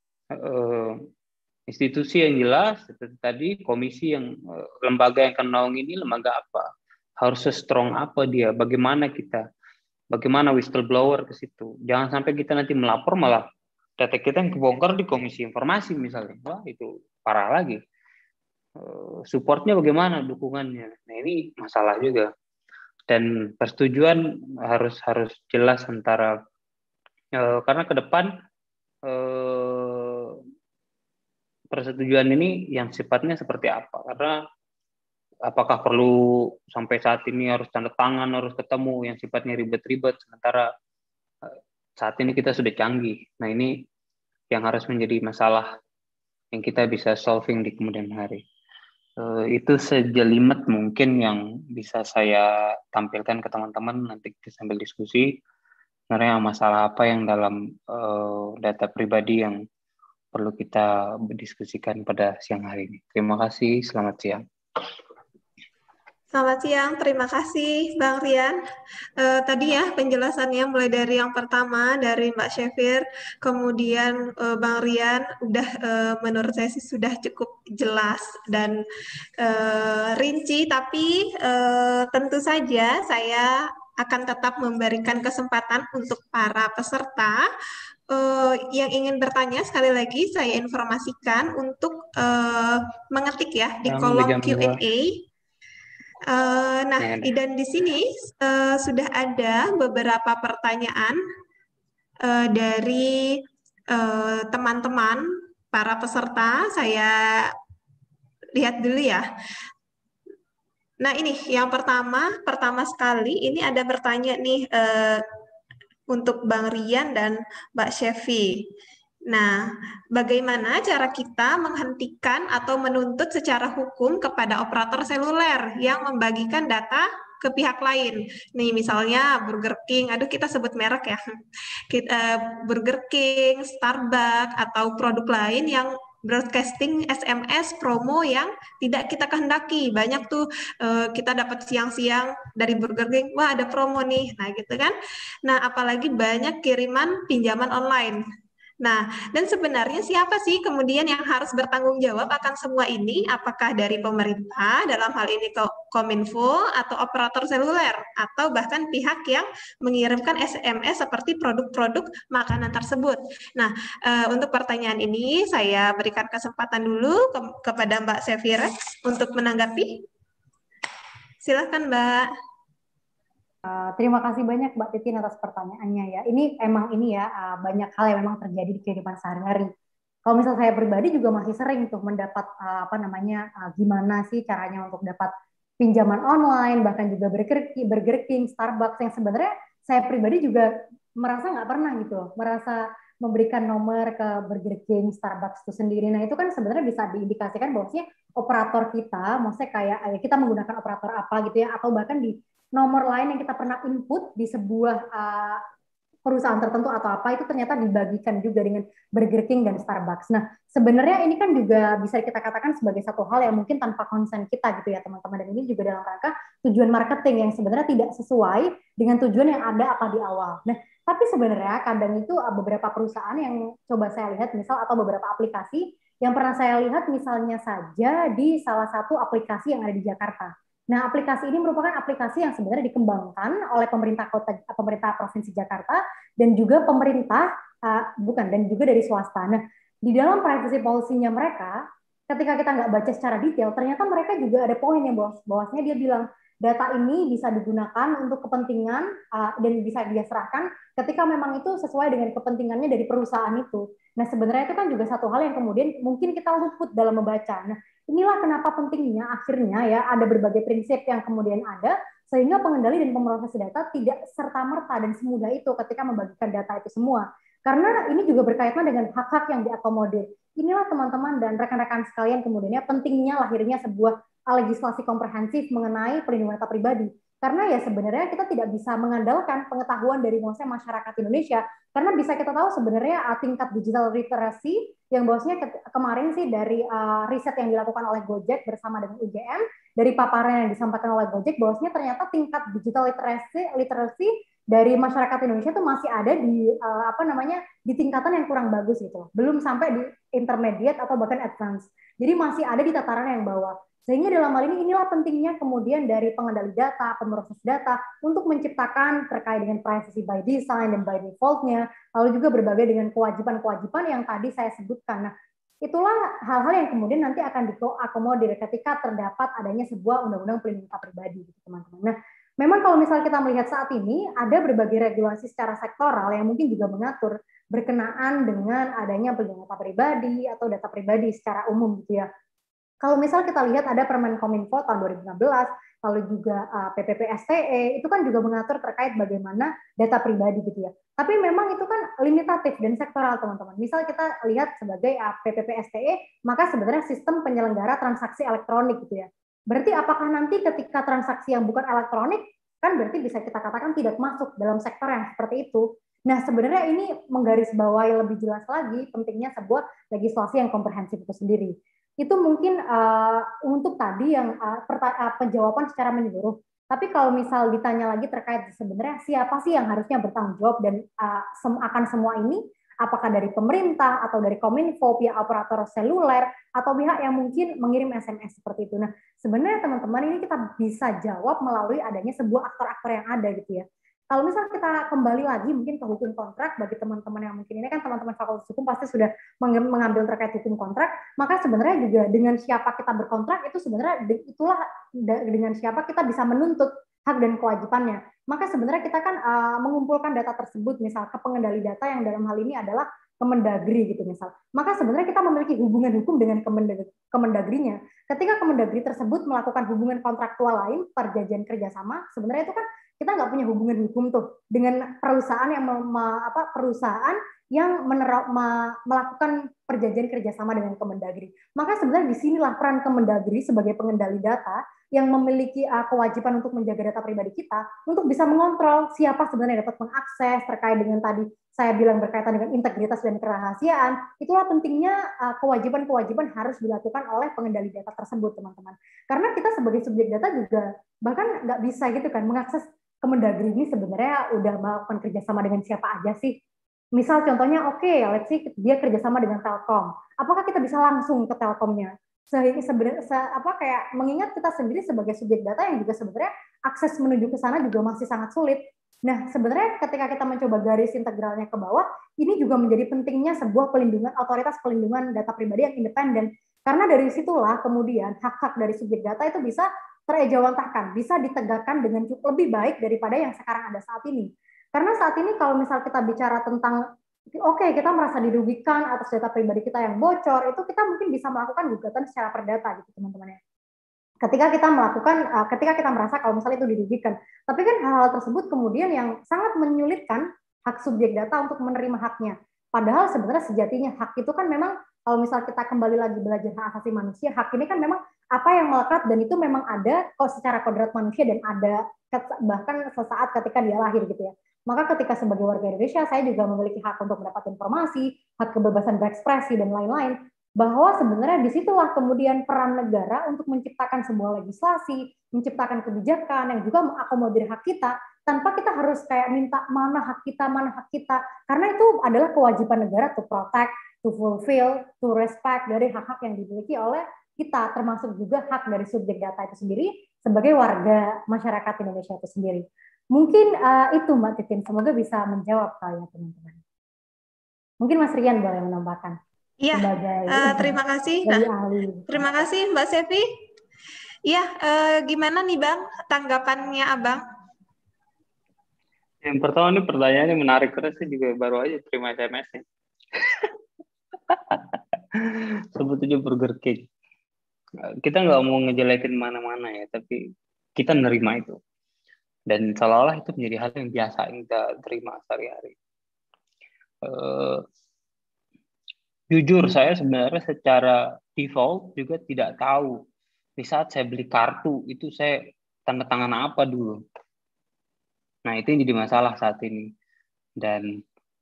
S3: Institusi yang jelas, seperti tadi komisi yang lembaga yang akan menaungi ini lembaga apa, harus se-strong apa dia, bagaimana whistleblower ke situ. Jangan sampai kita nanti melapor malah data kita yang kebongkar di komisi informasi misalnya, wah itu parah lagi. Supportnya bagaimana, dukungannya, nah ini masalah juga. Dan persetujuan harus jelas antara karena ke depan persetujuan ini yang sifatnya seperti apa, karena apakah perlu sampai saat ini harus tanda tangan, harus ketemu yang sifatnya ribet-ribet, sementara saat ini kita sudah canggih. Nah ini yang harus menjadi masalah yang kita bisa solving di kemudian hari. Itu sejelimet mungkin yang bisa saya tampilkan ke teman-teman, nanti kita sambil diskusi sebenarnya masalah apa yang dalam data pribadi yang perlu kita diskusikan pada siang hari ini. Terima kasih, selamat siang.
S1: Selamat siang, terima kasih Bang Rian. Tadi ya penjelasannya mulai dari yang pertama dari Mbak Syafir, kemudian Bang Rian udah menurut saya sih sudah cukup jelas dan rinci, tapi tentu saja saya akan tetap memberikan kesempatan untuk para peserta yang ingin bertanya. Sekali lagi saya informasikan untuk mengetik ya di kolom Q&A. Nah, dan di sini sudah ada beberapa pertanyaan dari teman-teman para peserta. Saya lihat dulu ya. Nah, ini yang pertama sekali ini ada bertanya nih untuk Bang Rian dan Mbak Shefi. Nah, bagaimana cara kita menghentikan atau menuntut secara hukum kepada operator seluler yang membagikan data ke pihak lain? Nih, misalnya Burger King, aduh kita sebut merek ya. Burger King, Starbucks, atau produk lain yang broadcasting SMS promo yang tidak kita kehendaki. Banyak tuh kita dapat siang-siang dari Burger King, wah ada promo nih. Nah, gitu kan. Nah, apalagi banyak kiriman pinjaman online. Nah, dan sebenarnya siapa sih kemudian yang harus bertanggung jawab akan semua ini? Apakah dari pemerintah, dalam hal ini Kominfo, atau operator seluler, atau bahkan pihak yang mengirimkan SMS seperti produk-produk makanan tersebut? Nah, untuk pertanyaan ini saya berikan kesempatan dulu kepada Mbak Sefira untuk menanggapi. Silakan, Mbak.
S2: Terima kasih banyak Mbak Titin atas pertanyaannya ya. Ini ya banyak hal yang memang terjadi di kehidupan sehari-hari. Kalau misal saya pribadi juga masih sering tuh mendapat gimana sih caranya untuk dapat pinjaman online, bahkan juga Burger King, Starbucks yang sebenarnya saya pribadi juga merasa nggak pernah gitu, merasa memberikan nomor ke Burger King, Starbucks itu sendiri. Nah itu kan sebenarnya bisa diindikasikan bahwasanya operator kita, maksudnya kayak kita menggunakan operator apa gitu ya, atau bahkan di nomor lain yang kita pernah input di sebuah perusahaan tertentu atau apa itu ternyata dibagikan juga dengan Burger King dan Starbucks. Nah, sebenarnya ini kan juga bisa kita katakan sebagai satu hal yang mungkin tanpa konsen kita gitu ya teman-teman, dan ini juga dalam rangka tujuan marketing yang sebenarnya tidak sesuai dengan tujuan yang ada apa di awal. Nah, tapi sebenarnya kadang itu beberapa perusahaan yang coba saya lihat misal atau beberapa aplikasi yang pernah saya lihat misalnya saja di salah satu aplikasi yang ada di Jakarta. Nah, aplikasi ini merupakan aplikasi yang sebenarnya dikembangkan oleh pemerintah Provinsi Jakarta dan juga pemerintah dan juga dari swasta. Nah, di dalam privacy policy-nya mereka, ketika kita nggak baca secara detail, ternyata mereka juga ada poin yang bahwasanya dia bilang data ini bisa digunakan untuk kepentingan dan bisa dia serahkan ketika memang itu sesuai dengan kepentingannya dari perusahaan itu. Nah, sebenarnya itu kan juga satu hal yang kemudian mungkin kita luput dalam membaca. Nah, inilah kenapa pentingnya akhirnya ya ada berbagai prinsip yang kemudian ada sehingga pengendali dan pemroses data tidak serta-merta dan semudah itu ketika membagikan data itu semua. Karena ini juga berkaitan dengan hak-hak yang diakomodir. Inilah teman-teman dan rekan-rekan sekalian kemudiannya pentingnya lahirnya sebuah legislasi komprehensif mengenai perlindungan data pribadi. Karena ya sebenarnya kita tidak bisa mengandalkan pengetahuan dari masyarakat Indonesia, karena bisa kita tahu sebenarnya tingkat digital literacy yang bahwasanya kemarin sih dari riset yang dilakukan oleh Gojek bersama dengan UGM, dari paparan yang disampaikan oleh Gojek bahwasanya ternyata tingkat digital literacy dari masyarakat Indonesia itu masih ada di di tingkatan yang kurang bagus gitu, belum sampai di intermediate atau bahkan advance. Jadi masih ada di tataran yang bawah. Sehingga dalam hal ini inilah pentingnya kemudian dari pengendali data, pemroses data untuk menciptakan terkait dengan privacy by design dan by default-nya, lalu juga berbagai dengan kewajiban-kewajiban yang tadi saya sebutkan. Nah, itulah hal-hal yang kemudian nanti akan diakomodir ketika terdapat adanya sebuah undang-undang perlindungan data pribadi, teman-teman. Nah, memang kalau misalnya kita melihat saat ini ada berbagai regulasi secara sektoral yang mungkin juga mengatur berkenaan dengan adanya perlindungan data pribadi atau data pribadi secara umum gitu ya. Kalau misal kita lihat ada Permen Kominfo tahun 2016, lalu juga PPP STE, itu kan juga mengatur terkait bagaimana data pribadi gitu ya. Tapi memang itu kan limitatif dan sektoral teman-teman. Misal kita lihat sebagai PPP STE, maka sebenarnya sistem penyelenggara transaksi elektronik gitu ya. Berarti apakah nanti ketika transaksi yang bukan elektronik, kan berarti bisa kita katakan tidak masuk dalam sektor yang seperti itu. Nah, sebenarnya ini menggarisbawahi lebih jelas lagi pentingnya sebuah legislasi yang komprehensif itu sendiri. Itu mungkin untuk tadi yang penjawaban secara menyeluruh. Tapi kalau misal ditanya lagi terkait sebenarnya siapa sih yang harusnya bertanggung jawab dan akan semua ini, apakah dari pemerintah atau dari Kominfo, pihak operator seluler, atau pihak yang mungkin mengirim SMS seperti itu. Nah, sebenarnya teman-teman ini kita bisa jawab melalui adanya sebuah aktor-aktor yang ada gitu ya. Kalau misal kita kembali lagi mungkin ke hukum kontrak, bagi teman-teman yang mungkin ini kan teman-teman fakultas hukum pasti sudah mengambil terkait hukum kontrak, maka sebenarnya juga dengan siapa kita berkontrak itu sebenarnya itulah dengan siapa kita bisa menuntut hak dan kewajibannya. Maka sebenarnya kita kan mengumpulkan data tersebut, misal ke pengendali data yang dalam hal ini adalah Kemendagri gitu misal. Maka sebenarnya kita memiliki hubungan hukum dengan Kemendagrinya. Ketika Kemendagri tersebut melakukan hubungan kontraktual lain, perjanjian kerjasama, sebenarnya itu kan kita nggak punya hubungan hukum tuh dengan perusahaan yang melakukan perjanjian kerjasama dengan Kemendagri. Maka sebenarnya disinilah peran Kemendagri sebagai pengendali data yang memiliki kewajiban untuk menjaga data pribadi kita untuk bisa mengontrol siapa sebenarnya dapat mengakses terkait dengan tadi saya bilang berkaitan dengan integritas dan kerahasiaan. Itulah pentingnya kewajiban-kewajiban harus dilakukan oleh pengendali data tersebut, teman-teman. Karena kita sebagai subjek data juga bahkan nggak bisa gitu kan mengakses Kemendagri ini sebenarnya udah melakukan kerjasama dengan siapa aja sih. Misal contohnya, let's say dia kerjasama dengan Telkom. Apakah kita bisa langsung ke Telkomnya? Kayak mengingat kita sendiri sebagai subjek data yang juga sebenarnya akses menuju ke sana juga masih sangat sulit. Nah, sebenarnya ketika kita mencoba garis integralnya ke bawah, ini juga menjadi pentingnya sebuah otoritas pelindungan data pribadi yang independen. Karena dari situlah kemudian hak-hak dari subjek data itu bisa terejawantahkan, bisa ditegakkan dengan lebih baik daripada yang sekarang ada saat ini. Karena saat ini kalau misal kita bicara tentang kita merasa dirugikan atas data pribadi kita yang bocor, itu kita mungkin bisa melakukan gugatan secara perdata gitu teman-teman ya. Ketika kita merasa kalau misalnya itu dirugikan. Tapi kan hal-hal tersebut kemudian yang sangat menyulitkan hak subjek data untuk menerima haknya. Padahal sebenarnya sejatinya hak itu kan memang kalau misal kita kembali lagi belajar hak asasi manusia, hak ini kan memang apa yang melekat dan itu memang ada secara kodrat manusia dan ada bahkan sesaat ketika dia lahir gitu ya. Maka ketika sebagai warga Indonesia, saya juga memiliki hak untuk mendapat informasi, hak kebebasan berekspresi, dan lain-lain. Bahwa sebenarnya disitulah kemudian peran negara untuk menciptakan sebuah legislasi, menciptakan kebijakan yang juga mengakomodir hak kita, tanpa kita harus kayak minta mana hak kita. Karena itu adalah kewajiban negara to protect, to fulfill, to respect dari hak-hak yang dimiliki oleh kita, termasuk juga hak dari subjek data itu sendiri sebagai warga masyarakat Indonesia itu sendiri. Mungkin itu Mbak Titin, semoga bisa menjawab kalian teman-teman. Mungkin Mas Rian boleh menambahkan.
S1: Iya, terima kasih. Terima kasih Mbak Sevi. Iya, gimana nih Bang tanggapannya Abang?
S3: Yang pertama ini pertanyaannya menarik, karena saya juga baru aja terima SMS-nya. Sebetulnya Burger King. Kita nggak mau ngejelekin mana-mana ya, tapi kita nerima itu. Dan seolah-olah itu menjadi hal yang biasa yang kita terima sehari-hari. Jujur saya sebenarnya secara default juga tidak tahu. Di saat saya beli kartu, itu saya tanda tangan apa dulu. Nah, itu yang jadi masalah saat ini. Dan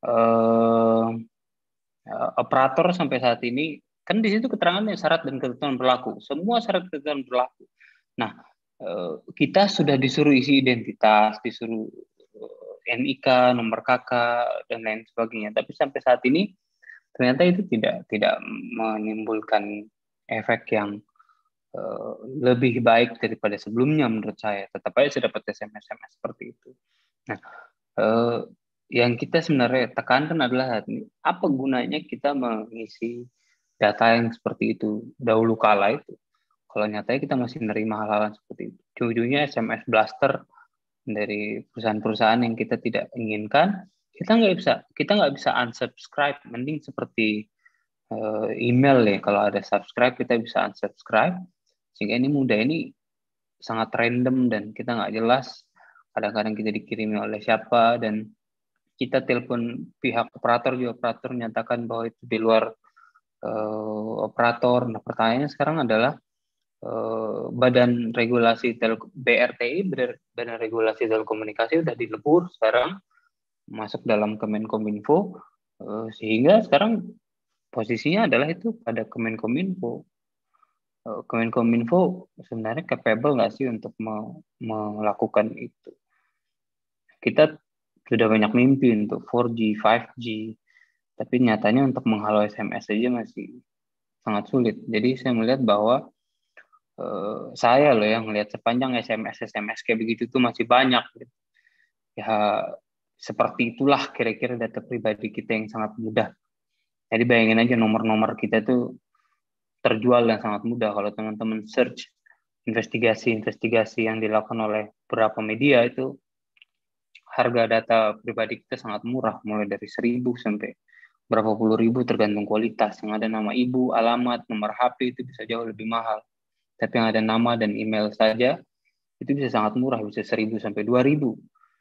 S3: operator sampai saat ini, kan di situ keterangannya syarat dan ketentuan berlaku. Semua syarat dan ketentuan berlaku. Nah, kita sudah disuruh isi identitas, disuruh NIK, nomor KK, dan lain sebagainya. Tapi sampai saat ini ternyata itu tidak menimbulkan efek yang lebih baik daripada sebelumnya menurut saya. Tetap aja saya dapat SMS seperti itu. Nah, yang kita sebenarnya tekankan adalah apa gunanya kita mengisi data yang seperti itu dahulu kala itu. Kalau nyatanya kita masih menerima hal-hal seperti itu. Ujung-ujungnya SMS blaster dari perusahaan-perusahaan yang kita tidak inginkan, kita nggak bisa unsubscribe. Mending seperti email ya, kalau ada subscribe kita bisa unsubscribe, sehingga ini mudah, ini sangat random dan kita nggak jelas. Kadang-kadang kita dikirimi oleh siapa, dan kita telepon pihak operator juga, operator menyatakan bahwa itu di luar operator. Nah, pertanyaannya sekarang adalah Badan Regulasi BRTI, Badan Regulasi Telekomunikasi udah dilebur sekarang masuk dalam Kemenkominfo, sehingga sekarang posisinya adalah itu pada Kemenkominfo. Kemenkominfo sebenarnya capable nggak sih untuk melakukan itu? Kita sudah banyak mimpi untuk 4G, 5G, tapi nyatanya untuk menghalau SMS saja masih sangat sulit. Jadi saya melihat bahwa saya loh yang melihat sepanjang SMS kayak begitu tuh masih banyak. Ya seperti itulah kira-kira data pribadi kita yang sangat mudah. Jadi bayangin aja nomor-nomor kita tuh terjual dan sangat mudah. Kalau teman-teman search investigasi yang dilakukan oleh beberapa media, itu harga data pribadi kita sangat murah, mulai dari 1.000 sampai berapa puluh ribu tergantung kualitas. Yang ada nama ibu, alamat, nomor HP itu bisa jauh lebih mahal. Tapi yang ada nama dan email saja itu bisa sangat murah, bisa 1.000 sampai 2.000.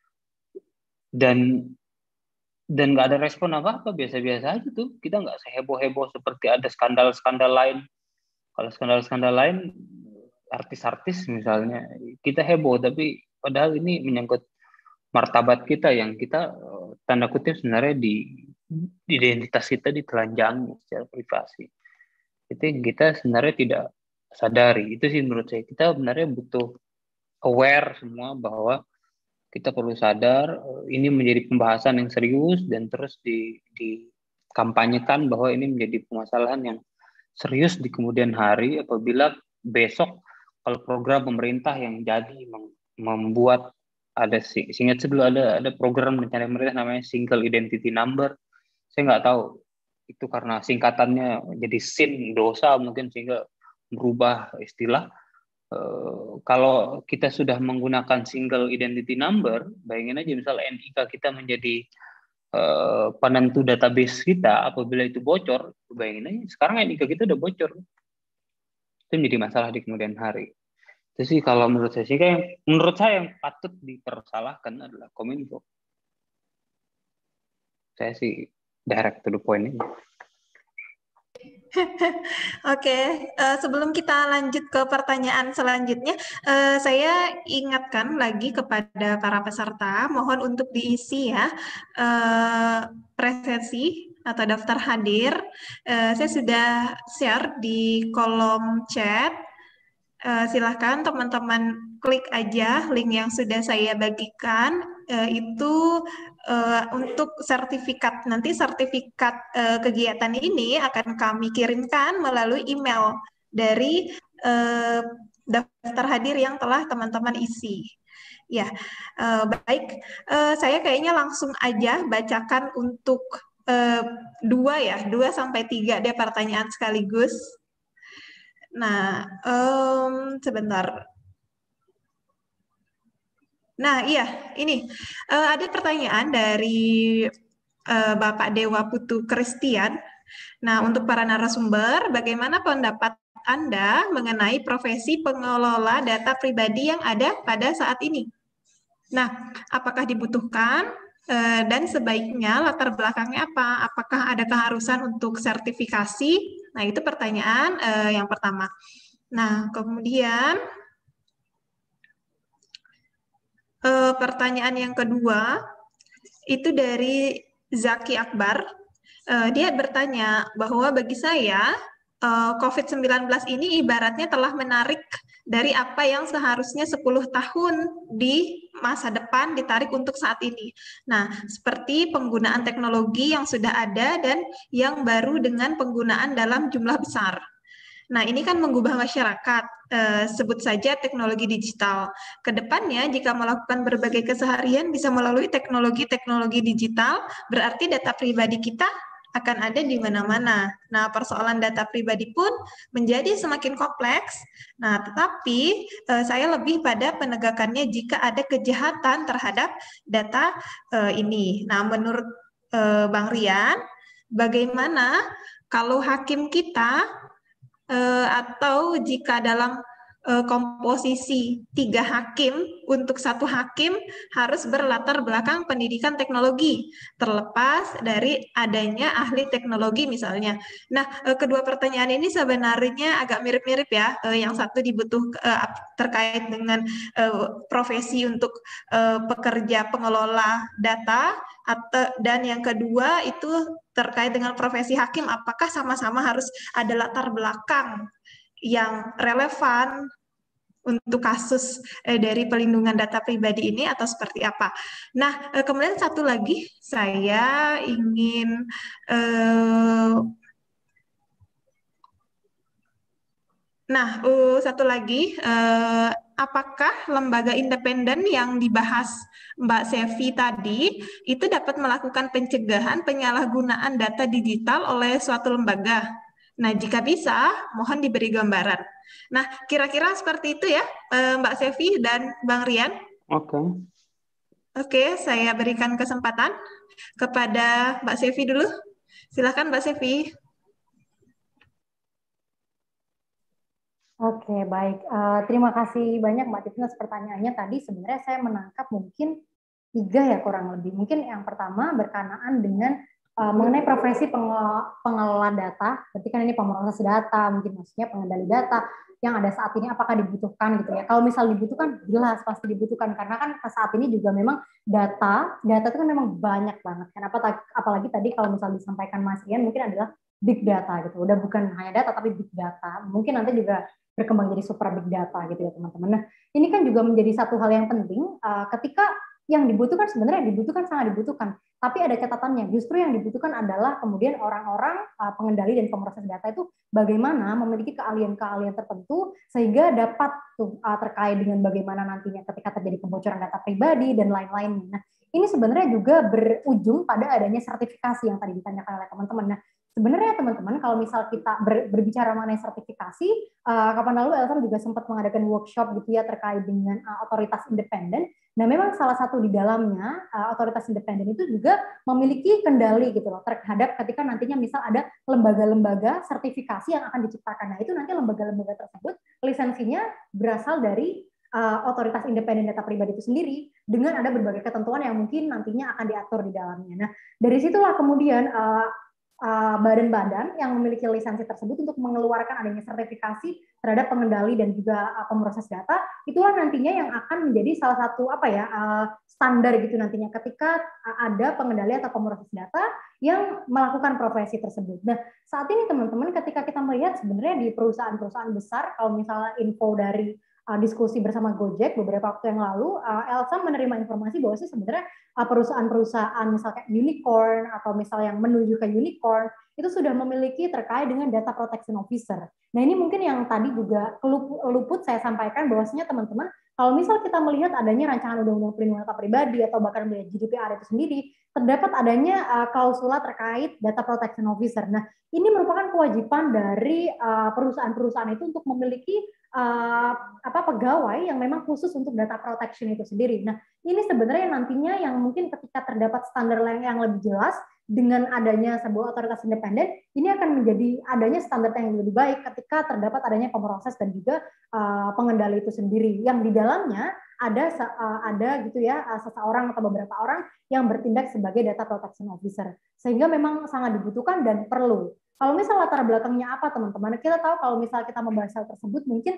S3: Dan nggak ada respon apa-apa, biasa-biasa aja tuh. Kita nggak seheboh-heboh seperti ada skandal-skandal lain. Kalau skandal-skandal lain, artis-artis misalnya, kita heboh, tapi padahal ini menyangkut martabat kita yang kita, tanda kutip sebenarnya di identitas kita ditelanjangi secara privasi. Itu yang kita sebenarnya tidak sadari. Itu sih menurut saya, kita sebenarnya butuh aware semua bahwa kita perlu sadar ini menjadi pembahasan yang serius dan terus dikampanyekan bahwa ini menjadi permasalahan yang serius di kemudian hari apabila besok kalau program pemerintah yang jadi membuat ada, seingat sebelum ada program rencana pemerintah namanya Single Identity Number. Saya nggak tahu itu karena singkatannya jadi sin, dosa mungkin, sehingga berubah istilah. Kalau kita sudah menggunakan single identity number, bayangin aja misalnya NIK kita menjadi penentu database kita, apabila itu bocor, bayangin aja sekarang NIK kita udah bocor, itu menjadi masalah di kemudian hari. Itu sih kalau menurut saya sih, menurut saya yang patut dipersalahkan adalah Kominfo. Saya sih direct to the point ini.
S1: Oke, sebelum kita lanjut ke pertanyaan selanjutnya, saya ingatkan lagi kepada para peserta, mohon untuk diisi ya presensi atau daftar hadir. Saya sudah share di kolom chat. Silahkan teman-teman klik aja link yang sudah saya bagikan, itu untuk sertifikat. Nanti sertifikat kegiatan ini akan kami kirimkan melalui email dari daftar hadir yang telah teman-teman isi. Ya, baik. Saya kayaknya langsung aja bacakan untuk 2 sampai 3 deh pertanyaan sekaligus. Nah, sebentar. Nah, iya, ini ada pertanyaan dari Bapak Dewa Putu Christian. Nah, untuk para narasumber, bagaimana pendapat Anda mengenai profesi pengelola data pribadi yang ada pada saat ini? Nah, apakah dibutuhkan dan sebaiknya latar belakangnya apa? Apakah ada keharusan untuk sertifikasi? Nah, itu pertanyaan yang pertama. Nah, kemudian pertanyaan yang kedua itu dari Zaki Akbar. Dia bertanya bahwa bagi saya COVID-19 ini ibaratnya telah menarik dari apa yang seharusnya 10 tahun di masa depan ditarik untuk saat ini. Nah, seperti penggunaan teknologi yang sudah ada dan yang baru dengan penggunaan dalam jumlah besar. Nah, ini kan mengubah masyarakat, sebut saja teknologi digital. Kedepannya, jika melakukan berbagai keseharian bisa melalui teknologi-teknologi digital, berarti data pribadi kita akan ada di mana-mana. Nah, persoalan data pribadi pun menjadi semakin kompleks. Nah, tetapi saya lebih pada penegakannya jika ada kejahatan terhadap data ini. Nah, menurut Bang Rian, bagaimana kalau hakim kita atau jika dalam komposisi 3 hakim, untuk 1 hakim harus berlatar belakang pendidikan teknologi, terlepas dari adanya ahli teknologi misalnya. Nah, kedua pertanyaan ini sebenarnya agak mirip-mirip ya. Yang satu terkait dengan profesi untuk pekerja pengelola data, dan yang kedua itu terkait dengan profesi hakim, apakah sama-sama harus ada latar belakang yang relevan untuk kasus dari pelindungan data pribadi ini atau seperti apa. Nah, kemudian satu lagi saya ingin satu lagi, apakah lembaga independen yang dibahas Mbak Sevi tadi itu dapat melakukan pencegahan penyalahgunaan data digital oleh suatu lembaga? Nah, jika bisa, mohon diberi gambaran. Nah, kira-kira seperti itu ya, Mbak Sevi dan Bang Rian.
S3: Oke.
S1: Oke, saya berikan kesempatan kepada Mbak Sevi dulu. Silakan Mbak Sevi.
S2: Oke, baik. Terima kasih banyak Mbak Tifnas pertanyaannya tadi. Sebenarnya saya menangkap mungkin 3 ya kurang lebih. Mungkin yang pertama berkenaan dengan mengenai profesi pengelola data. Berarti kan ini pemroses data, mungkin maksudnya pengendali data yang ada saat ini apakah dibutuhkan gitu ya. Kalau misal dibutuhkan, jelas pasti dibutuhkan. Karena kan saat ini juga memang data itu kan memang banyak banget. Kenapa? Apalagi tadi kalau misal disampaikan Mas Rian mungkin adalah big data gitu. Udah bukan hanya data tapi big data. Mungkin nanti juga berkembang jadi super big data gitu ya teman-teman. Nah, ini kan juga menjadi satu hal yang penting ketika yang dibutuhkan sebenarnya sangat dibutuhkan. Tapi ada catatannya, justru yang dibutuhkan adalah kemudian orang-orang pengendali dan pemroses data itu bagaimana memiliki keahlian-keahlian tertentu sehingga dapat terkait dengan bagaimana nantinya ketika terjadi kebocoran data pribadi dan lain-lainnya. Nah, ini sebenarnya juga berujung pada adanya sertifikasi yang tadi ditanyakan oleh teman-teman. Nah, sebenarnya teman-teman kalau misal kita berbicara mengenai sertifikasi, kapan lalu Elsa juga sempat mengadakan workshop gitu ya terkait dengan otoritas independen. Nah, memang salah satu di dalamnya otoritas independen itu juga memiliki kendali gitu loh terhadap ketika nantinya misal ada lembaga-lembaga sertifikasi yang akan diciptakan. Nah, itu nanti lembaga-lembaga tersebut lisensinya berasal dari otoritas independen data pribadi itu sendiri dengan ada berbagai ketentuan yang mungkin nantinya akan diatur di dalamnya. Nah, dari situlah kemudian badan-badan yang memiliki lisensi tersebut untuk mengeluarkan adanya sertifikasi terhadap pengendali dan juga pemroses data, itulah nantinya yang akan menjadi salah satu standar gitu nantinya ketika ada pengendali atau pemroses data yang melakukan profesi tersebut. Nah, saat ini teman-teman ketika kita melihat sebenarnya di perusahaan-perusahaan besar, kalau misalnya info dari diskusi bersama Gojek beberapa waktu yang lalu, Elsa menerima informasi bahwa sih sebenarnya perusahaan-perusahaan misalnya unicorn atau misal yang menuju ke unicorn itu sudah memiliki terkait dengan data protection officer. Nah, ini mungkin yang tadi juga luput saya sampaikan bahwasanya teman-teman kalau misal kita melihat adanya rancangan undang-undang perlindungan data pribadi atau bahkan melihat GDPR itu sendiri, terdapat adanya klausula terkait data protection officer. Nah, ini merupakan kewajiban dari perusahaan-perusahaan itu untuk memiliki pegawai yang memang khusus untuk data protection itu sendiri. Nah, ini sebenarnya nantinya yang mungkin ketika terdapat standar yang lebih jelas dengan adanya sebuah otoritas independen, ini akan menjadi adanya standar yang lebih baik ketika terdapat adanya pemroses dan juga pengendali itu sendiri. Yang di dalamnya ada gitu ya seseorang atau beberapa orang yang bertindak sebagai data protection officer. Sehingga memang sangat dibutuhkan dan perlu. Kalau misal latar belakangnya apa teman-teman? Kita tahu kalau misal kita membahas hal tersebut mungkin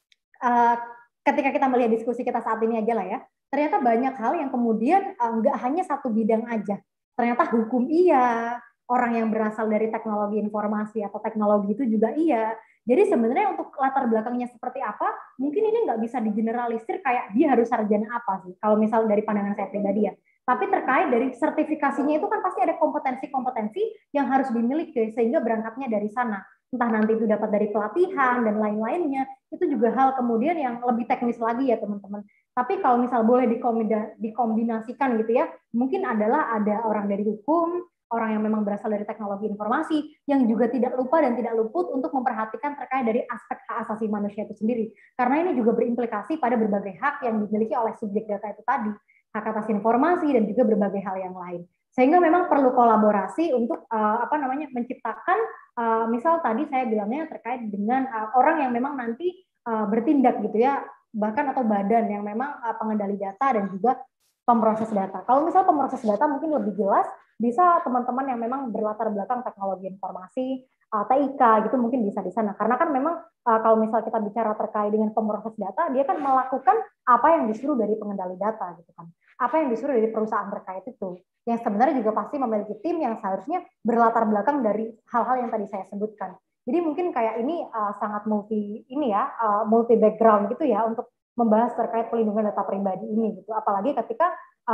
S2: ketika kita melihat diskusi kita saat ini aja lah ya, ternyata banyak hal yang kemudian nggak hanya satu bidang aja. Ternyata hukum iya, orang yang berasal dari teknologi informasi atau teknologi itu juga iya. Jadi sebenarnya untuk latar belakangnya seperti apa, mungkin ini nggak bisa digeneralisir kayak dia harus sarjana apa sih, kalau misal dari pandangan saya pribadi ya. Tapi terkait dari sertifikasinya itu kan pasti ada kompetensi-kompetensi yang harus dimiliki sehingga berangkatnya dari sana. Entah nanti itu dapat dari pelatihan dan lain-lainnya, itu juga hal kemudian yang lebih teknis lagi ya teman-teman. Tapi kalau misal boleh dikombinasikan gitu ya, mungkin adalah ada orang dari hukum, orang yang memang berasal dari teknologi informasi, yang juga tidak lupa dan tidak luput untuk memperhatikan terkait dari aspek hak asasi manusia itu sendiri. Karena ini juga berimplikasi pada berbagai hak yang dimiliki oleh subjek data itu tadi, hak atas informasi dan juga berbagai hal yang lain. Sehingga memang perlu kolaborasi untuk menciptakan Misal tadi saya bilangnya terkait dengan orang yang memang nanti bertindak gitu ya, bahkan atau badan yang memang pengendali data dan juga pemproses data. Kalau misal pemproses data mungkin lebih jelas, bisa teman-teman yang memang berlatar belakang teknologi informasi, TIK gitu mungkin bisa di sana. Karena kan memang kalau misal kita bicara terkait dengan pemproses data, dia kan melakukan apa yang disuruh dari pengendali data gitu kan. Apa yang disuruh dari perusahaan terkait itu. Yang sebenarnya juga pasti memiliki tim yang seharusnya berlatar belakang dari hal-hal yang tadi saya sebutkan. Jadi mungkin kayak ini sangat multi background gitu ya untuk membahas terkait pelindungan data pribadi ini gitu. Apalagi ketika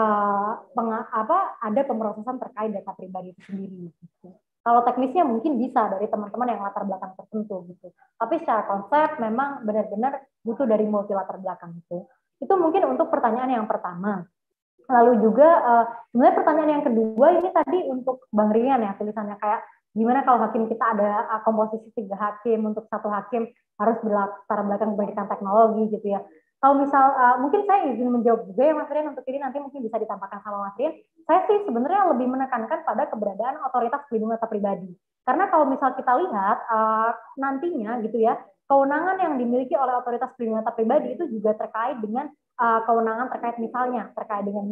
S2: ada pemrosesan terkait data pribadi itu sendiri gitu. Kalau teknisnya mungkin bisa dari teman-teman yang latar belakang tertentu gitu. Tapi secara konsep memang benar-benar butuh dari multi latar belakang itu. Itu mungkin untuk pertanyaan yang pertama. Lalu juga sebenarnya pertanyaan yang kedua ini tadi untuk Bang Rian ya, tulisannya kayak gimana kalau hakim kita ada komposisi 3 hakim, untuk 1 hakim harus berlatar belakang pendidikan teknologi gitu ya. Kalau misal mungkin saya izin menjawab juga ya Mas Rian, untuk ini nanti mungkin bisa ditambahkan sama Mas Rian. Saya sih sebenarnya lebih menekankan pada keberadaan otoritas pelindung data pribadi. Karena kalau misal kita lihat nantinya gitu ya, kewenangan yang dimiliki oleh otoritas pelindung data pribadi itu juga terkait dengan kewenangan terkait misalnya terkait dengan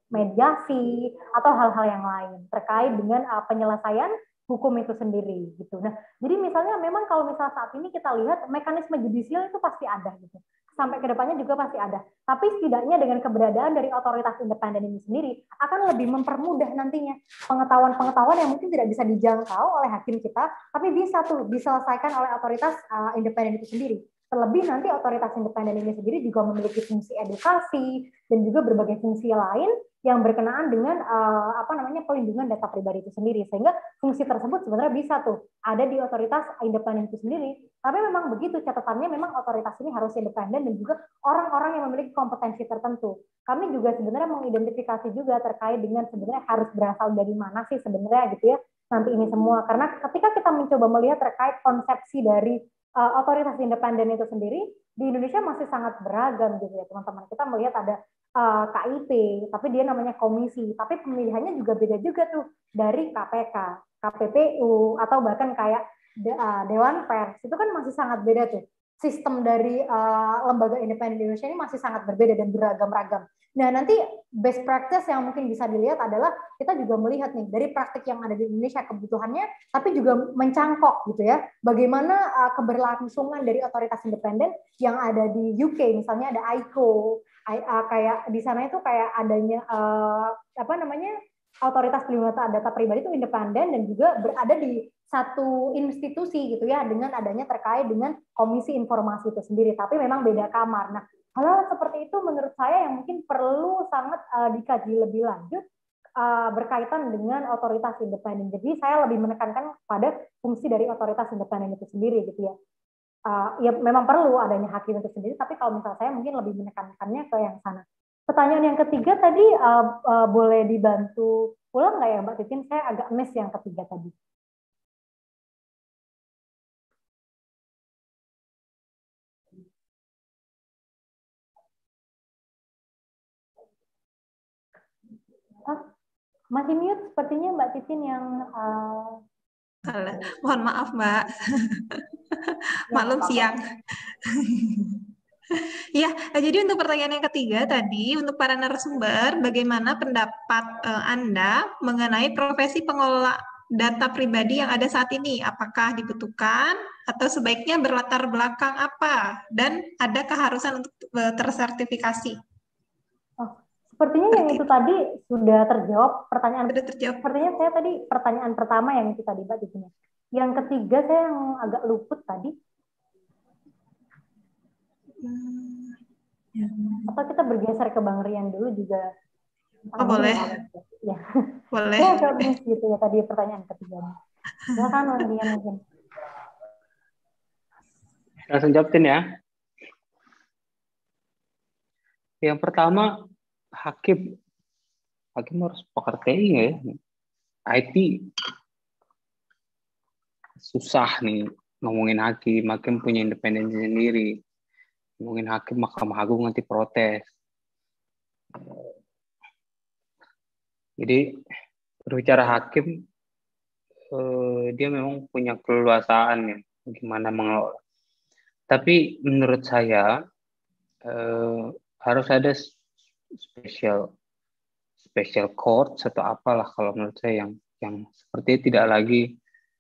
S2: mediasi atau hal-hal yang lain terkait dengan penyelesaian hukum itu sendiri gitu. Nah, jadi misalnya memang kalau misal saat ini kita lihat mekanisme judicial itu pasti ada gitu. Sampai ke depannya juga pasti ada. Tapi setidaknya dengan keberadaan dari otoritas independen ini sendiri akan lebih mempermudah nantinya pengetahuan-pengetahuan yang mungkin tidak bisa dijangkau oleh hakim kita, tapi bisa tuh diselesaikan oleh otoritas independen itu sendiri. Terlebih nanti otoritas independen ini sendiri juga memiliki fungsi edukasi dan juga berbagai fungsi lain yang berkenaan dengan pelindungan data pribadi itu sendiri, sehingga fungsi tersebut sebenarnya bisa tuh ada di otoritas independen itu sendiri. Tapi memang begitu catatannya, memang otoritas ini harus independen dan juga orang-orang yang memiliki kompetensi tertentu. Kami juga sebenarnya mengidentifikasi juga terkait dengan sebenarnya harus berasal dari mana sih sebenarnya gitu ya nanti ini semua, karena ketika kita mencoba melihat terkait konsepsi dari otoritas independen itu sendiri di Indonesia masih sangat beragam gitu ya teman-teman. Kita melihat ada KIP, tapi dia namanya komisi, tapi pemilihannya juga beda juga tuh dari KPK, KPPU, atau bahkan kayak Dewan Pers, itu kan masih sangat beda tuh. Sistem dari lembaga independen di Indonesia ini masih sangat berbeda dan beragam-ragam. Nah, nanti best practice yang mungkin bisa dilihat adalah kita juga melihat nih dari praktik yang ada di Indonesia kebutuhannya, tapi juga mencangkok gitu ya. Bagaimana keberlangsungan dari otoritas independen yang ada di UK, misalnya ada ICO, kayak di sana itu kayak adanya otoritas pelindungan data pribadi itu independen dan juga berada di satu institusi gitu ya, dengan adanya terkait dengan komisi informasi itu sendiri, tapi memang beda kamar. Nah, hal-hal seperti itu menurut saya yang mungkin perlu sangat dikaji lebih lanjut berkaitan dengan otoritas independen. Jadi saya lebih menekankan pada fungsi dari otoritas independen itu sendiri gitu ya. Ya memang perlu adanya hakim itu sendiri, tapi kalau misalnya saya mungkin lebih menekankannya ke yang sana. Pertanyaan yang ketiga tadi boleh dibantu ulang nggak ya Mbak Titin? Saya agak miss yang ketiga tadi. Masih mute sepertinya Mbak Titin yang
S1: mohon maaf Mbak. Maklum siang. Ya, jadi untuk pertanyaan yang ketiga tadi, untuk para narasumber, bagaimana pendapat Anda mengenai profesi pengelola data pribadi yang ada saat ini? Apakah dibutuhkan atau sebaiknya berlatar belakang apa? Dan ada keharusan untuk tersertifikasi?
S2: Sepertinya yang itu tadi sudah terjawab pertanyaan.
S1: Sudah terjawab.
S2: Sepertinya saya tadi pertanyaan pertama yang itu tadi Mbak di sini. Yang ketiga saya yang agak luput tadi. Atau kita bergeser ke Bang Rian dulu juga.
S1: Boleh.
S2: Ya.
S1: Boleh.
S2: Saya agak miss gitu ya tadi pertanyaan ketiganya. Silakan Bang Rian mungkin.
S3: Langsung jawabin ya. Yang pertama, hakim harus pakar TI ya. IT susah nih ngomongin hakim punya independensi sendiri. Ngomongin hakim, Mahkamah Agung nanti protes. Jadi berbicara hakim dia memang punya keleluasaan ya bagaimana mengelola. Tapi menurut saya harus ada special court atau apalah kalau menurut saya yang seperti tidak lagi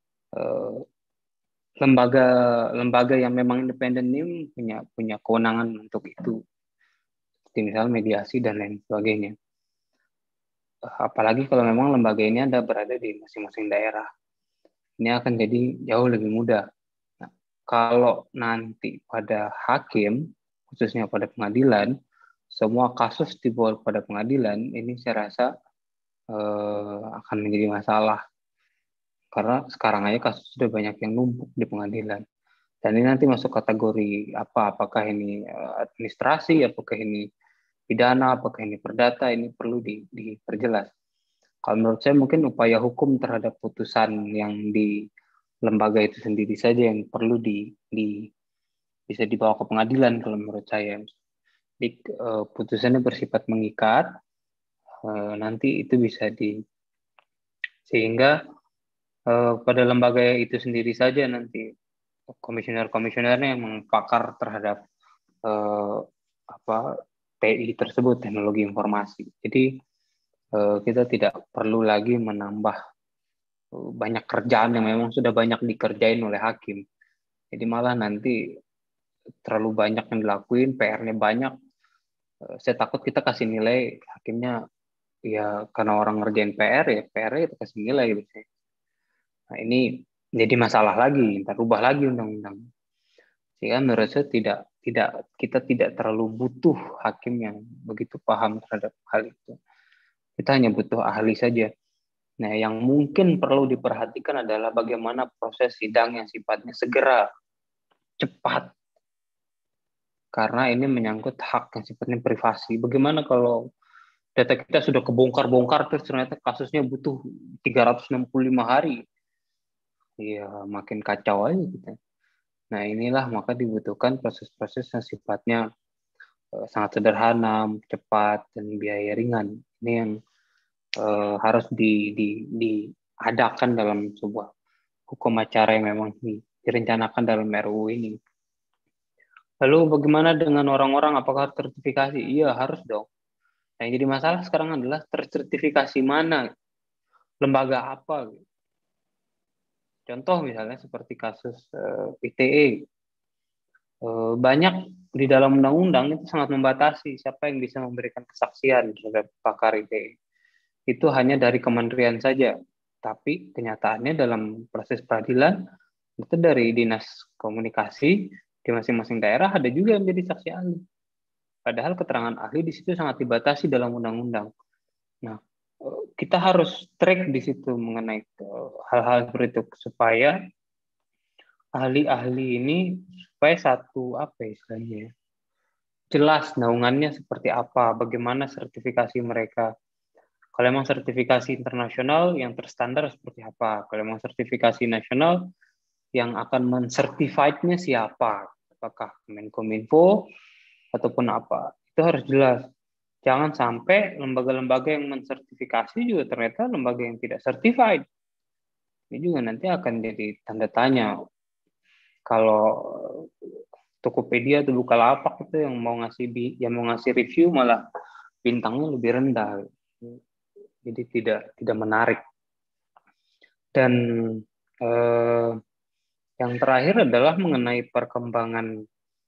S3: lembaga yang memang independen ini punya kewenangan untuk itu, seperti misalnya mediasi dan lain sebagainya. Apalagi kalau memang lembaga ini ada berada di masing-masing daerah, ini akan jadi jauh lebih mudah. Nah, kalau nanti pada hakim, khususnya pada pengadilan, semua kasus dibawa pada pengadilan, ini saya rasa akan menjadi masalah. Karena sekarang aja kasus sudah banyak yang numpuk di pengadilan. Dan ini nanti masuk kategori apa? Apakah ini administrasi, apakah ini pidana, apakah ini perdata, ini perlu diperjelas. Kalau menurut saya mungkin upaya hukum terhadap putusan yang di lembaga itu sendiri saja yang perlu bisa dibawa ke pengadilan kalau menurut saya. Jadi, putusannya bersifat mengikat, nanti itu bisa sehingga pada lembaga itu sendiri saja nanti komisioner-komisionernya yang mengpakar terhadap TI tersebut, teknologi informasi. Jadi kita tidak perlu lagi menambah banyak kerjaan yang memang sudah banyak dikerjain oleh hakim. Jadi malah nanti terlalu banyak yang dilakuin, PR-nya banyak. Saya takut kita kasih nilai hakimnya ya karena orang ngerjain PR ya PR-nya kita kasih nilai gitu. Nah, ini jadi masalah lagi, ntar rubah lagi undang-undang. Sehingga menurut saya kita tidak terlalu butuh hakim yang begitu paham terhadap hal itu. Kita hanya butuh ahli saja. Nah, yang mungkin perlu diperhatikan adalah bagaimana proses sidang yang sifatnya segera, cepat. Karena ini menyangkut hak yang sifatnya privasi. Bagaimana kalau data kita sudah kebongkar-bongkar terus ternyata kasusnya butuh 365 hari. Ya, makin kacau aja kita. Nah, inilah maka dibutuhkan proses-proses yang sifatnya sangat sederhana, cepat, dan biaya ringan. Ini yang harus diadakan dalam sebuah hukum acara yang memang direncanakan dalam RUU ini. Lalu bagaimana dengan orang-orang, apakah tersertifikasi? Iya, harus dong. Nah, yang jadi masalah sekarang adalah tersertifikasi mana, lembaga apa. Contoh misalnya seperti kasus ITE. Banyak di dalam undang-undang itu sangat membatasi siapa yang bisa memberikan kesaksian terhadap pakar ITE. Itu hanya dari kementerian saja. Tapi kenyataannya dalam proses peradilan, itu dari dinas komunikasi di masing-masing daerah ada juga yang menjadi saksi ahli. Padahal keterangan ahli di situ sangat dibatasi dalam undang-undang. Nah, kita harus track di situ mengenai hal-hal seperti itu supaya ahli-ahli ini supaya satu istilahnya jelas naungannya seperti apa, bagaimana sertifikasi mereka. Kalau memang sertifikasi internasional yang terstandar seperti apa, kalau memang sertifikasi nasional yang akan mensertifiednya siapa, apakah Menkominfo ataupun apa, itu harus jelas. Jangan sampai lembaga-lembaga yang mensertifikasi juga ternyata lembaga yang tidak certified. Ini juga nanti akan jadi tanda tanya. Kalau Tokopedia atau Bukalapak itu yang mau ngasih review malah bintangnya lebih rendah. Jadi tidak menarik. Dan yang terakhir adalah mengenai perkembangan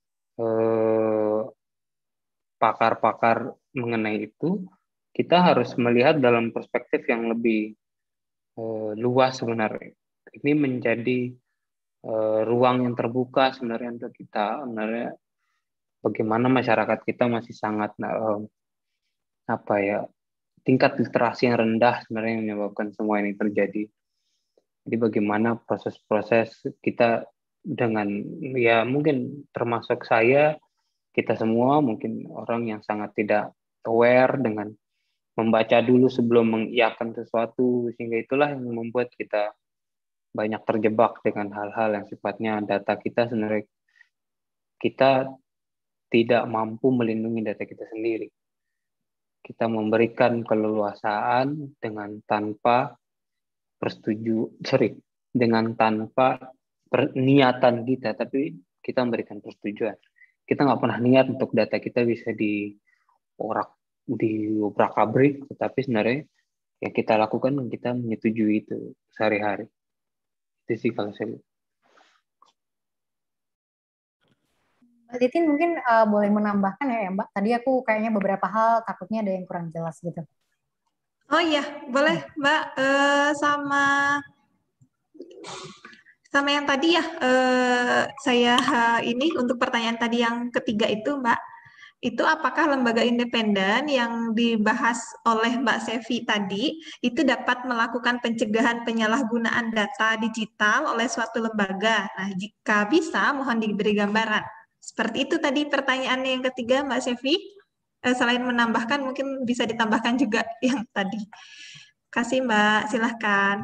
S3: pakar-pakar mengenai itu, kita harus melihat dalam perspektif yang lebih luas sebenarnya. Ini menjadi ruang yang terbuka sebenarnya untuk kita. Sebenarnya bagaimana masyarakat kita masih sangat tingkat literasi yang rendah sebenarnya yang menyebabkan semua ini terjadi. Jadi bagaimana proses-proses kita dengan ya mungkin termasuk saya, kita semua mungkin orang yang sangat tidak aware dengan membaca dulu sebelum mengiyakan sesuatu, sehingga itulah yang membuat kita banyak terjebak dengan hal-hal yang sifatnya data kita sebenarnya kita tidak mampu melindungi data kita sendiri. Kita memberikan keleluasaan dengan tanpa dengan tanpa niatan kita, tapi kita memberikan persetujuan. Kita nggak pernah niat untuk data kita bisa diobrak-abrik, tetapi sebenarnya yang kita lakukan, kita menyetujui itu sehari-hari. Itu sih kalau saya lihat.
S2: Mbak Titin mungkin boleh menambahkan ya Mbak. Tadi aku kayaknya beberapa hal takutnya ada yang kurang jelas gitu.
S1: Oh iya, boleh Mbak. Sama yang tadi ya, saya ini untuk pertanyaan tadi yang ketiga itu Mbak, itu apakah lembaga independen yang dibahas oleh Mbak Sevi tadi itu dapat melakukan pencegahan penyalahgunaan data digital oleh suatu lembaga? Nah, jika bisa, mohon diberi gambaran. Seperti itu tadi pertanyaan yang ketiga Mbak Sevi. Selain menambahkan, mungkin bisa ditambahkan juga yang tadi. Kasih Mbak, silahkan.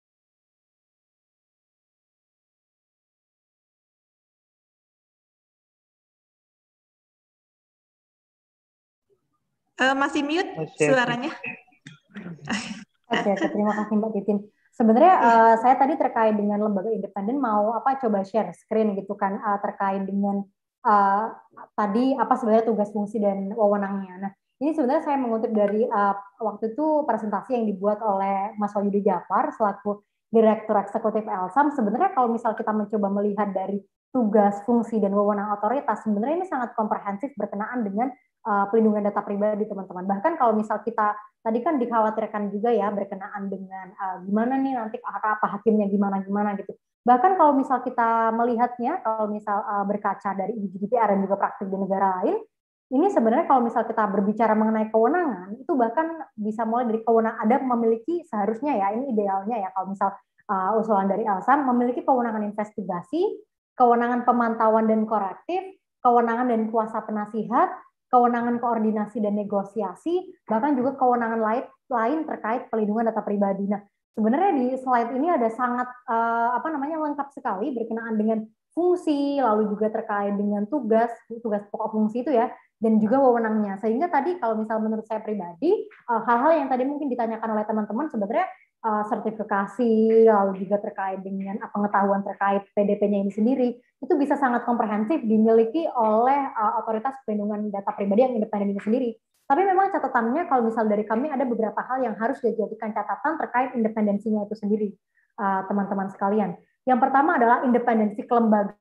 S1: Masih mute suaranya.
S2: Oke, terima kasih Mbak Titin. Sebenarnya saya tadi terkait dengan lembaga independen mau coba share screen gitu kan terkait dengan tadi apa sebenarnya tugas fungsi dan wewenangnya. Nah, ini sebenarnya saya mengutip dari waktu itu presentasi yang dibuat oleh Mas Wahyudi Jafar selaku Direktur Eksekutif Elsam. Sebenarnya kalau misal kita mencoba melihat dari tugas fungsi dan wewenang otoritas, sebenarnya ini sangat komprehensif berkenaan dengan pelindungan data pribadi teman-teman. Bahkan kalau misal kita tadi kan dikhawatirkan juga ya berkenaan dengan gimana nih nanti apa hakimnya gimana gitu. Bahkan kalau misal kita melihatnya, kalau misal berkaca dari GDPR dan juga praktik di negara lain, ini sebenarnya kalau misal kita berbicara mengenai kewenangan, itu bahkan bisa mulai dari kewenangan ada memiliki seharusnya ya, ini idealnya ya kalau misal usulan dari Elsam memiliki kewenangan investigasi, kewenangan pemantauan dan korektif, kewenangan dan kuasa penasihat, kewenangan koordinasi dan negosiasi, bahkan juga kewenangan lain terkait pelindungan data pribadi. Nah, sebenarnya di slide ini ada sangat lengkap sekali berkenaan dengan fungsi, lalu juga terkait dengan tugas pokok fungsi itu ya, dan juga wewenangnya. Sehingga tadi kalau misal menurut saya pribadi, hal-hal yang tadi mungkin ditanyakan oleh teman-teman sebenarnya sertifikasi, lalu juga terkait dengan pengetahuan terkait PDP-nya ini sendiri, itu bisa sangat komprehensif dimiliki oleh otoritas perlindungan data pribadi yang independen ini sendiri. Tapi memang catatannya kalau misal dari kami ada beberapa hal yang harus dijadikan catatan terkait independensinya itu sendiri, teman-teman sekalian. Yang pertama adalah independensi kelembagaan.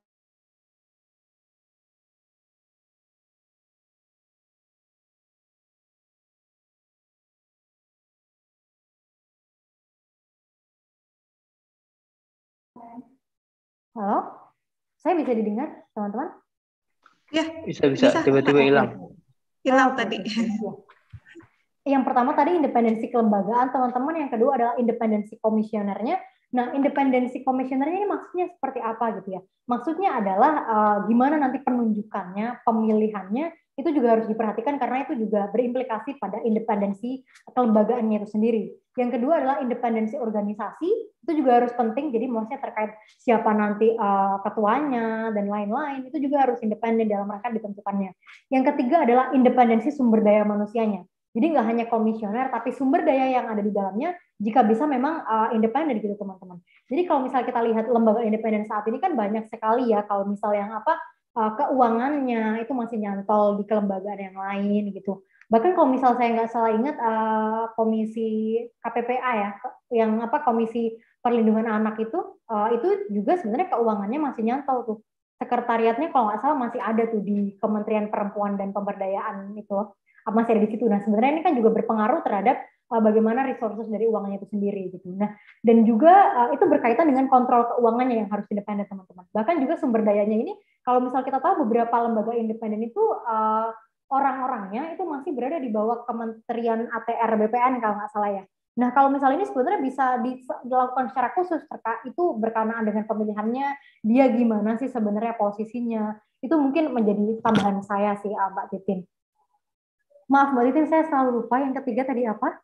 S2: Halo? Saya bisa didengar, teman-teman?
S1: Ya,
S3: bisa. Tiba-tiba hilang.
S1: Hilang tadi.
S2: Yang pertama tadi independensi kelembagaan, teman-teman. Yang kedua adalah independensi komisionernya. Nah, independensi komisionernya ini maksudnya seperti apa gitu ya? Maksudnya adalah gimana nanti penunjukannya, pemilihannya, itu juga harus diperhatikan karena itu juga berimplikasi pada independensi kelembagaannya itu sendiri. Yang kedua adalah independensi organisasi, itu juga harus penting, jadi maksudnya terkait siapa nanti ketuanya dan lain-lain, itu juga harus independen dalam rangka ditentukannya. Yang ketiga adalah independensi sumber daya manusianya. Jadi nggak hanya komisioner, tapi sumber daya yang ada di dalamnya, jika bisa memang independen gitu teman-teman. Jadi kalau misal kita lihat lembaga independen saat ini kan banyak sekali ya, kalau misal yang keuangannya itu masih nyantol di kelembagaan yang lain gitu. Bahkan kalau misal saya nggak salah ingat komisi KPPA ya, yang Komisi Perlindungan Anak itu juga sebenarnya keuangannya masih nyantol tuh. Sekretariatnya kalau nggak salah masih ada tuh di Kementerian Perempuan dan Pemberdayaan itu masih ada di situ. Nah sebenarnya ini kan juga berpengaruh terhadap bagaimana resources dari uangnya itu sendiri gitu. Nah dan juga itu berkaitan dengan kontrol keuangannya yang harus independen teman-teman. Bahkan juga sumber dayanya ini kalau misal kita tahu beberapa lembaga independen itu orang-orangnya itu masih berada di bawah Kementerian ATR BPN kalau nggak salah ya. Nah kalau misalnya ini sebenarnya bisa dilakukan secara khusus terkait itu berkenaan dengan pemilihannya, dia gimana sih sebenarnya posisinya, itu mungkin menjadi tambahan saya sih Mbak Titin. Maaf Mbak Titin, saya selalu lupa yang ketiga tadi apa?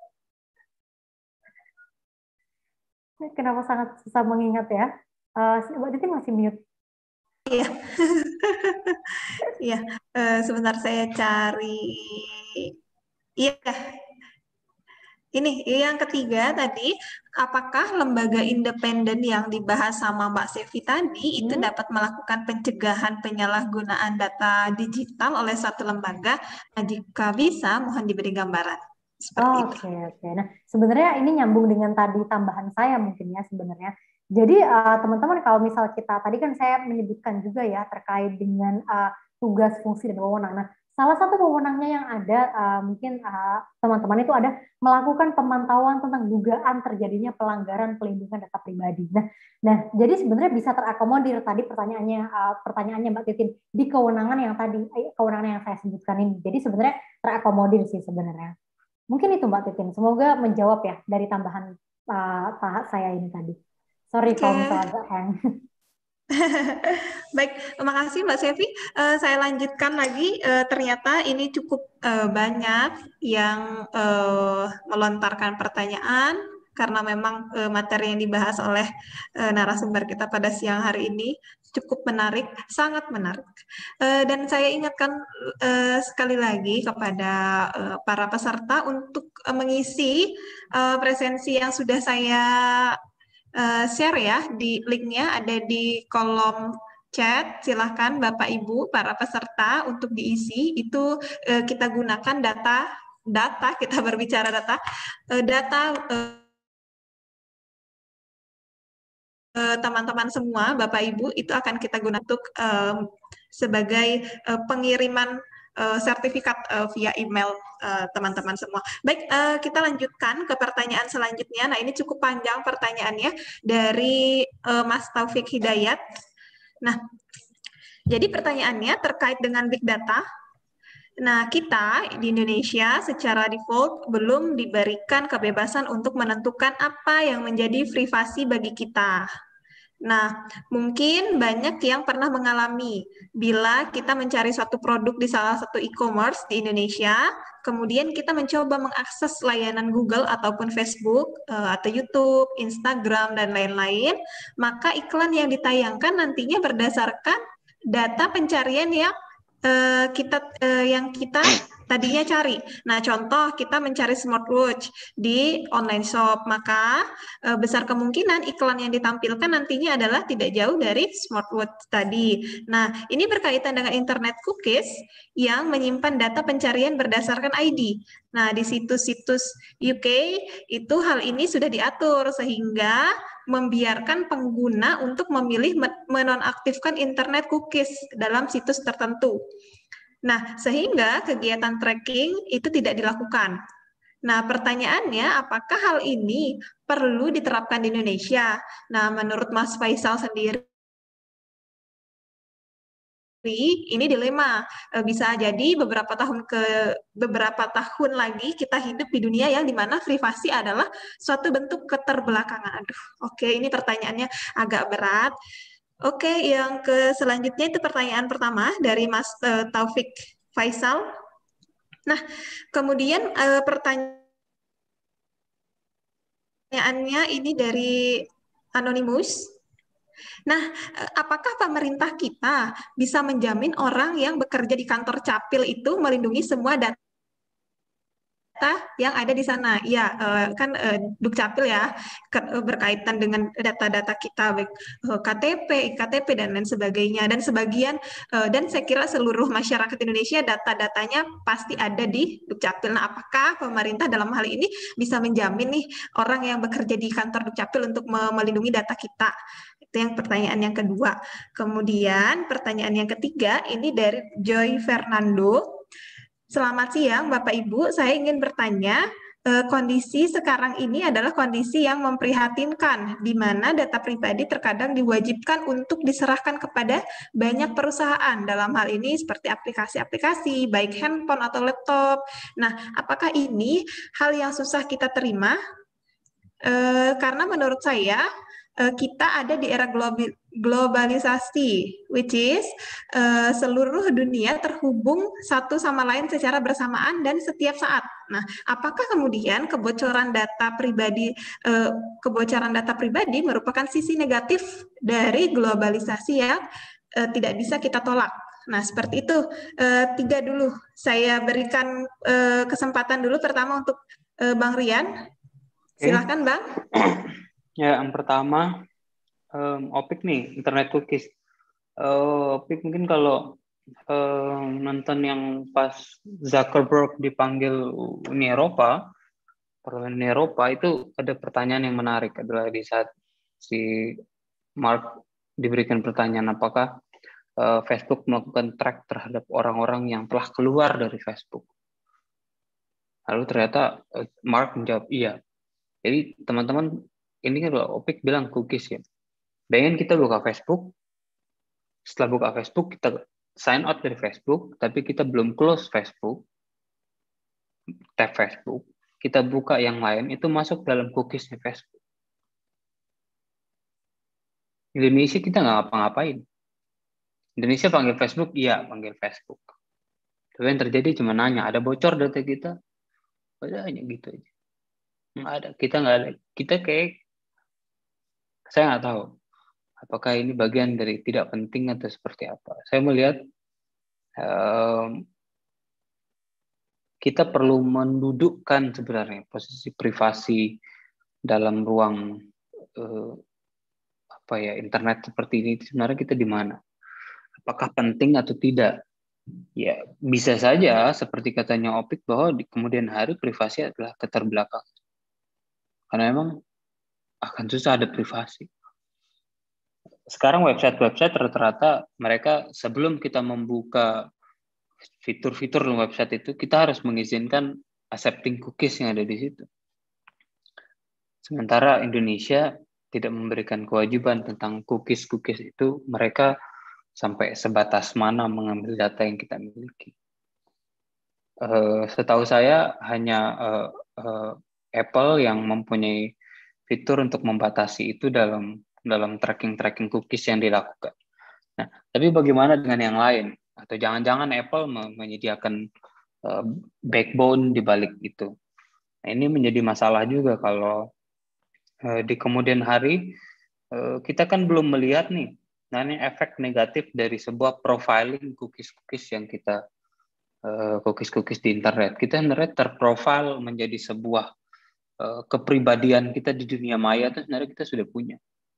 S2: Kenapa sangat susah mengingat ya? Mbak Titin masih mute.
S1: Iya. Iya, sebentar saya cari. Iya. Ini yang ketiga tadi, apakah lembaga independen yang dibahas sama Mbak Sevi tadi itu dapat melakukan pencegahan penyalahgunaan data digital oleh suatu lembaga? Nah, jika bisa, mohon diberi gambaran. Seperti itu.
S2: Oke, oke. Nah, sebenarnya ini nyambung dengan tadi tambahan saya mungkin ya sebenarnya. Jadi teman-teman kalau misal kita tadi kan saya menyebutkan juga ya terkait dengan tugas, fungsi dan wewenang. Nah, salah satu wewenangnya yang ada mungkin teman-teman itu ada melakukan pemantauan tentang dugaan terjadinya pelanggaran pelindungan data pribadi. Nah, jadi sebenarnya bisa terakomodir tadi pertanyaannya Mbak Titin di kewenangan yang saya sebutkan ini. Jadi sebenarnya terakomodir sih sebenarnya. Mungkin itu Mbak Titin. Semoga menjawab ya dari tambahan saya ini tadi. Sorry
S1: Oke.
S2: kalau misalnya agak hang.
S1: Baik, terima kasih Mbak Sevi. Saya lanjutkan lagi. Ternyata ini cukup banyak yang melontarkan pertanyaan karena memang materi yang dibahas oleh narasumber kita pada siang hari ini cukup menarik, sangat menarik. Dan saya ingatkan sekali lagi kepada para peserta untuk mengisi presensi yang sudah saya share ya, di linknya ada di kolom chat. Silahkan Bapak Ibu para peserta untuk diisi. Itu kita gunakan data kita berbicara data teman-teman semua, Bapak Ibu, itu akan kita gunakan untuk sebagai pengiriman sertifikat via email teman-teman semua. Baik, kita lanjutkan ke pertanyaan selanjutnya. Nah, ini cukup panjang pertanyaannya dari Mas Taufik Hidayat. Nah, jadi pertanyaannya terkait dengan big data. Nah, kita di Indonesia secara default belum diberikan kebebasan untuk menentukan apa yang menjadi privasi bagi kita. Nah, mungkin banyak yang pernah mengalami bila kita mencari suatu produk di salah satu e-commerce di Indonesia, kemudian kita mencoba mengakses layanan Google ataupun Facebook atau YouTube, Instagram, dan lain-lain, maka iklan yang ditayangkan nantinya berdasarkan data pencarian yang kita tadinya cari. Nah, contoh kita mencari smartwatch di online shop, maka besar kemungkinan iklan yang ditampilkan nantinya adalah tidak jauh dari smartwatch tadi. Nah, ini berkaitan dengan internet cookies yang menyimpan data pencarian berdasarkan ID. Nah, di situs-situs UK itu hal ini sudah diatur sehingga membiarkan pengguna untuk memilih menonaktifkan internet cookies dalam situs tertentu. Nah, sehingga kegiatan tracking itu tidak dilakukan. Nah, pertanyaannya, apakah hal ini perlu diterapkan di Indonesia? Nah, menurut Mas Faisal sendiri, ini dilema. Bisa jadi beberapa tahun lagi kita hidup di dunia yang dimana privasi adalah suatu bentuk keterbelakangan. Aduh, oke, ini pertanyaannya agak berat. Oke, yang selanjutnya itu pertanyaan pertama dari Mas Taufik Faisal. Nah, kemudian pertanyaannya ini dari Anonymous. Nah, apakah pemerintah kita bisa menjamin orang yang bekerja di kantor Capil itu melindungi semua data yang ada di sana? Ya, kan Dukcapil ya, berkaitan dengan data-data kita, baik KTP, IKTP, dan lain sebagainya. Dan dan saya kira seluruh masyarakat Indonesia data-datanya pasti ada di Dukcapil. Nah, apakah pemerintah dalam hal ini bisa menjamin nih orang yang bekerja di kantor Dukcapil untuk melindungi data kita? Itu yang pertanyaan yang kedua. Kemudian pertanyaan yang ketiga, ini dari Joy Fernando. Selamat siang, Bapak Ibu. Saya ingin bertanya, kondisi sekarang ini adalah kondisi yang memprihatinkan, di mana data pribadi terkadang diwajibkan untuk diserahkan kepada banyak perusahaan. Dalam hal ini seperti aplikasi-aplikasi, baik handphone atau laptop. Nah, apakah ini hal yang susah kita terima? Karena menurut saya, kita ada di era globalisasi, which is seluruh dunia terhubung satu sama lain secara bersamaan dan setiap saat. Nah, apakah kemudian kebocoran data pribadi merupakan sisi negatif dari globalisasi yang tidak bisa kita tolak? Nah, seperti itu. Tiga dulu. Saya berikan kesempatan dulu pertama untuk Bang Rian, silahkan Bang.
S3: Ya, yang pertama, Opik nih, internet cookies. Opik mungkin kalau nonton yang pas Zuckerberg dipanggil Uni Eropa, Parlemen Uni Eropa, itu ada pertanyaan yang menarik adalah di saat si Mark diberikan pertanyaan apakah Facebook melakukan track terhadap orang-orang yang telah keluar dari Facebook. Lalu ternyata Mark menjawab iya. Jadi teman-teman, ini kan Opik bilang cookies ya. Bayangin kita buka Facebook, setelah buka Facebook kita sign out dari Facebook, tapi kita belum close Facebook, tab Facebook, kita buka yang lain, itu masuk dalam cookiesnya Facebook. Indonesia kita nggak ngapa-ngapain. Indonesia panggil Facebook, iya panggil Facebook. Tapi yang terjadi cuma nanya, ada bocor data kita? Udah hanya gitu aja. Nggak ada, kita kayak, saya nggak tahu apakah ini bagian dari tidak penting atau seperti apa. Saya melihat kita perlu mendudukkan sebenarnya posisi privasi dalam ruang internet seperti ini. Sebenarnya kita di mana? Apakah penting atau tidak? Ya bisa saja seperti katanya Opik bahwa di kemudian hari privasi adalah keterbelakang. Karena memang akan susah ada privasi. Sekarang website-website rata-rata mereka sebelum kita membuka fitur-fitur dalam website itu, kita harus mengizinkan accepting cookies yang ada di situ. Sementara Indonesia tidak memberikan kewajiban tentang cookies-cookies itu, mereka sampai sebatas mana mengambil data yang kita miliki. Setahu saya hanya Apple yang mempunyai fitur untuk membatasi itu dalam tracking cookies yang dilakukan. Nah, tapi bagaimana dengan yang lain? Atau jangan-jangan Apple menyediakan backbone di balik itu. Nah, ini menjadi masalah juga kalau di kemudian hari kita kan belum melihat nih, nah ini efek negatif dari sebuah profiling cookies-cookies yang kita cookies-cookies di internet. Kita sebenarnya terprofil menjadi sebuah kepribadian kita di dunia maya itu sebenarnya kita sudah punya.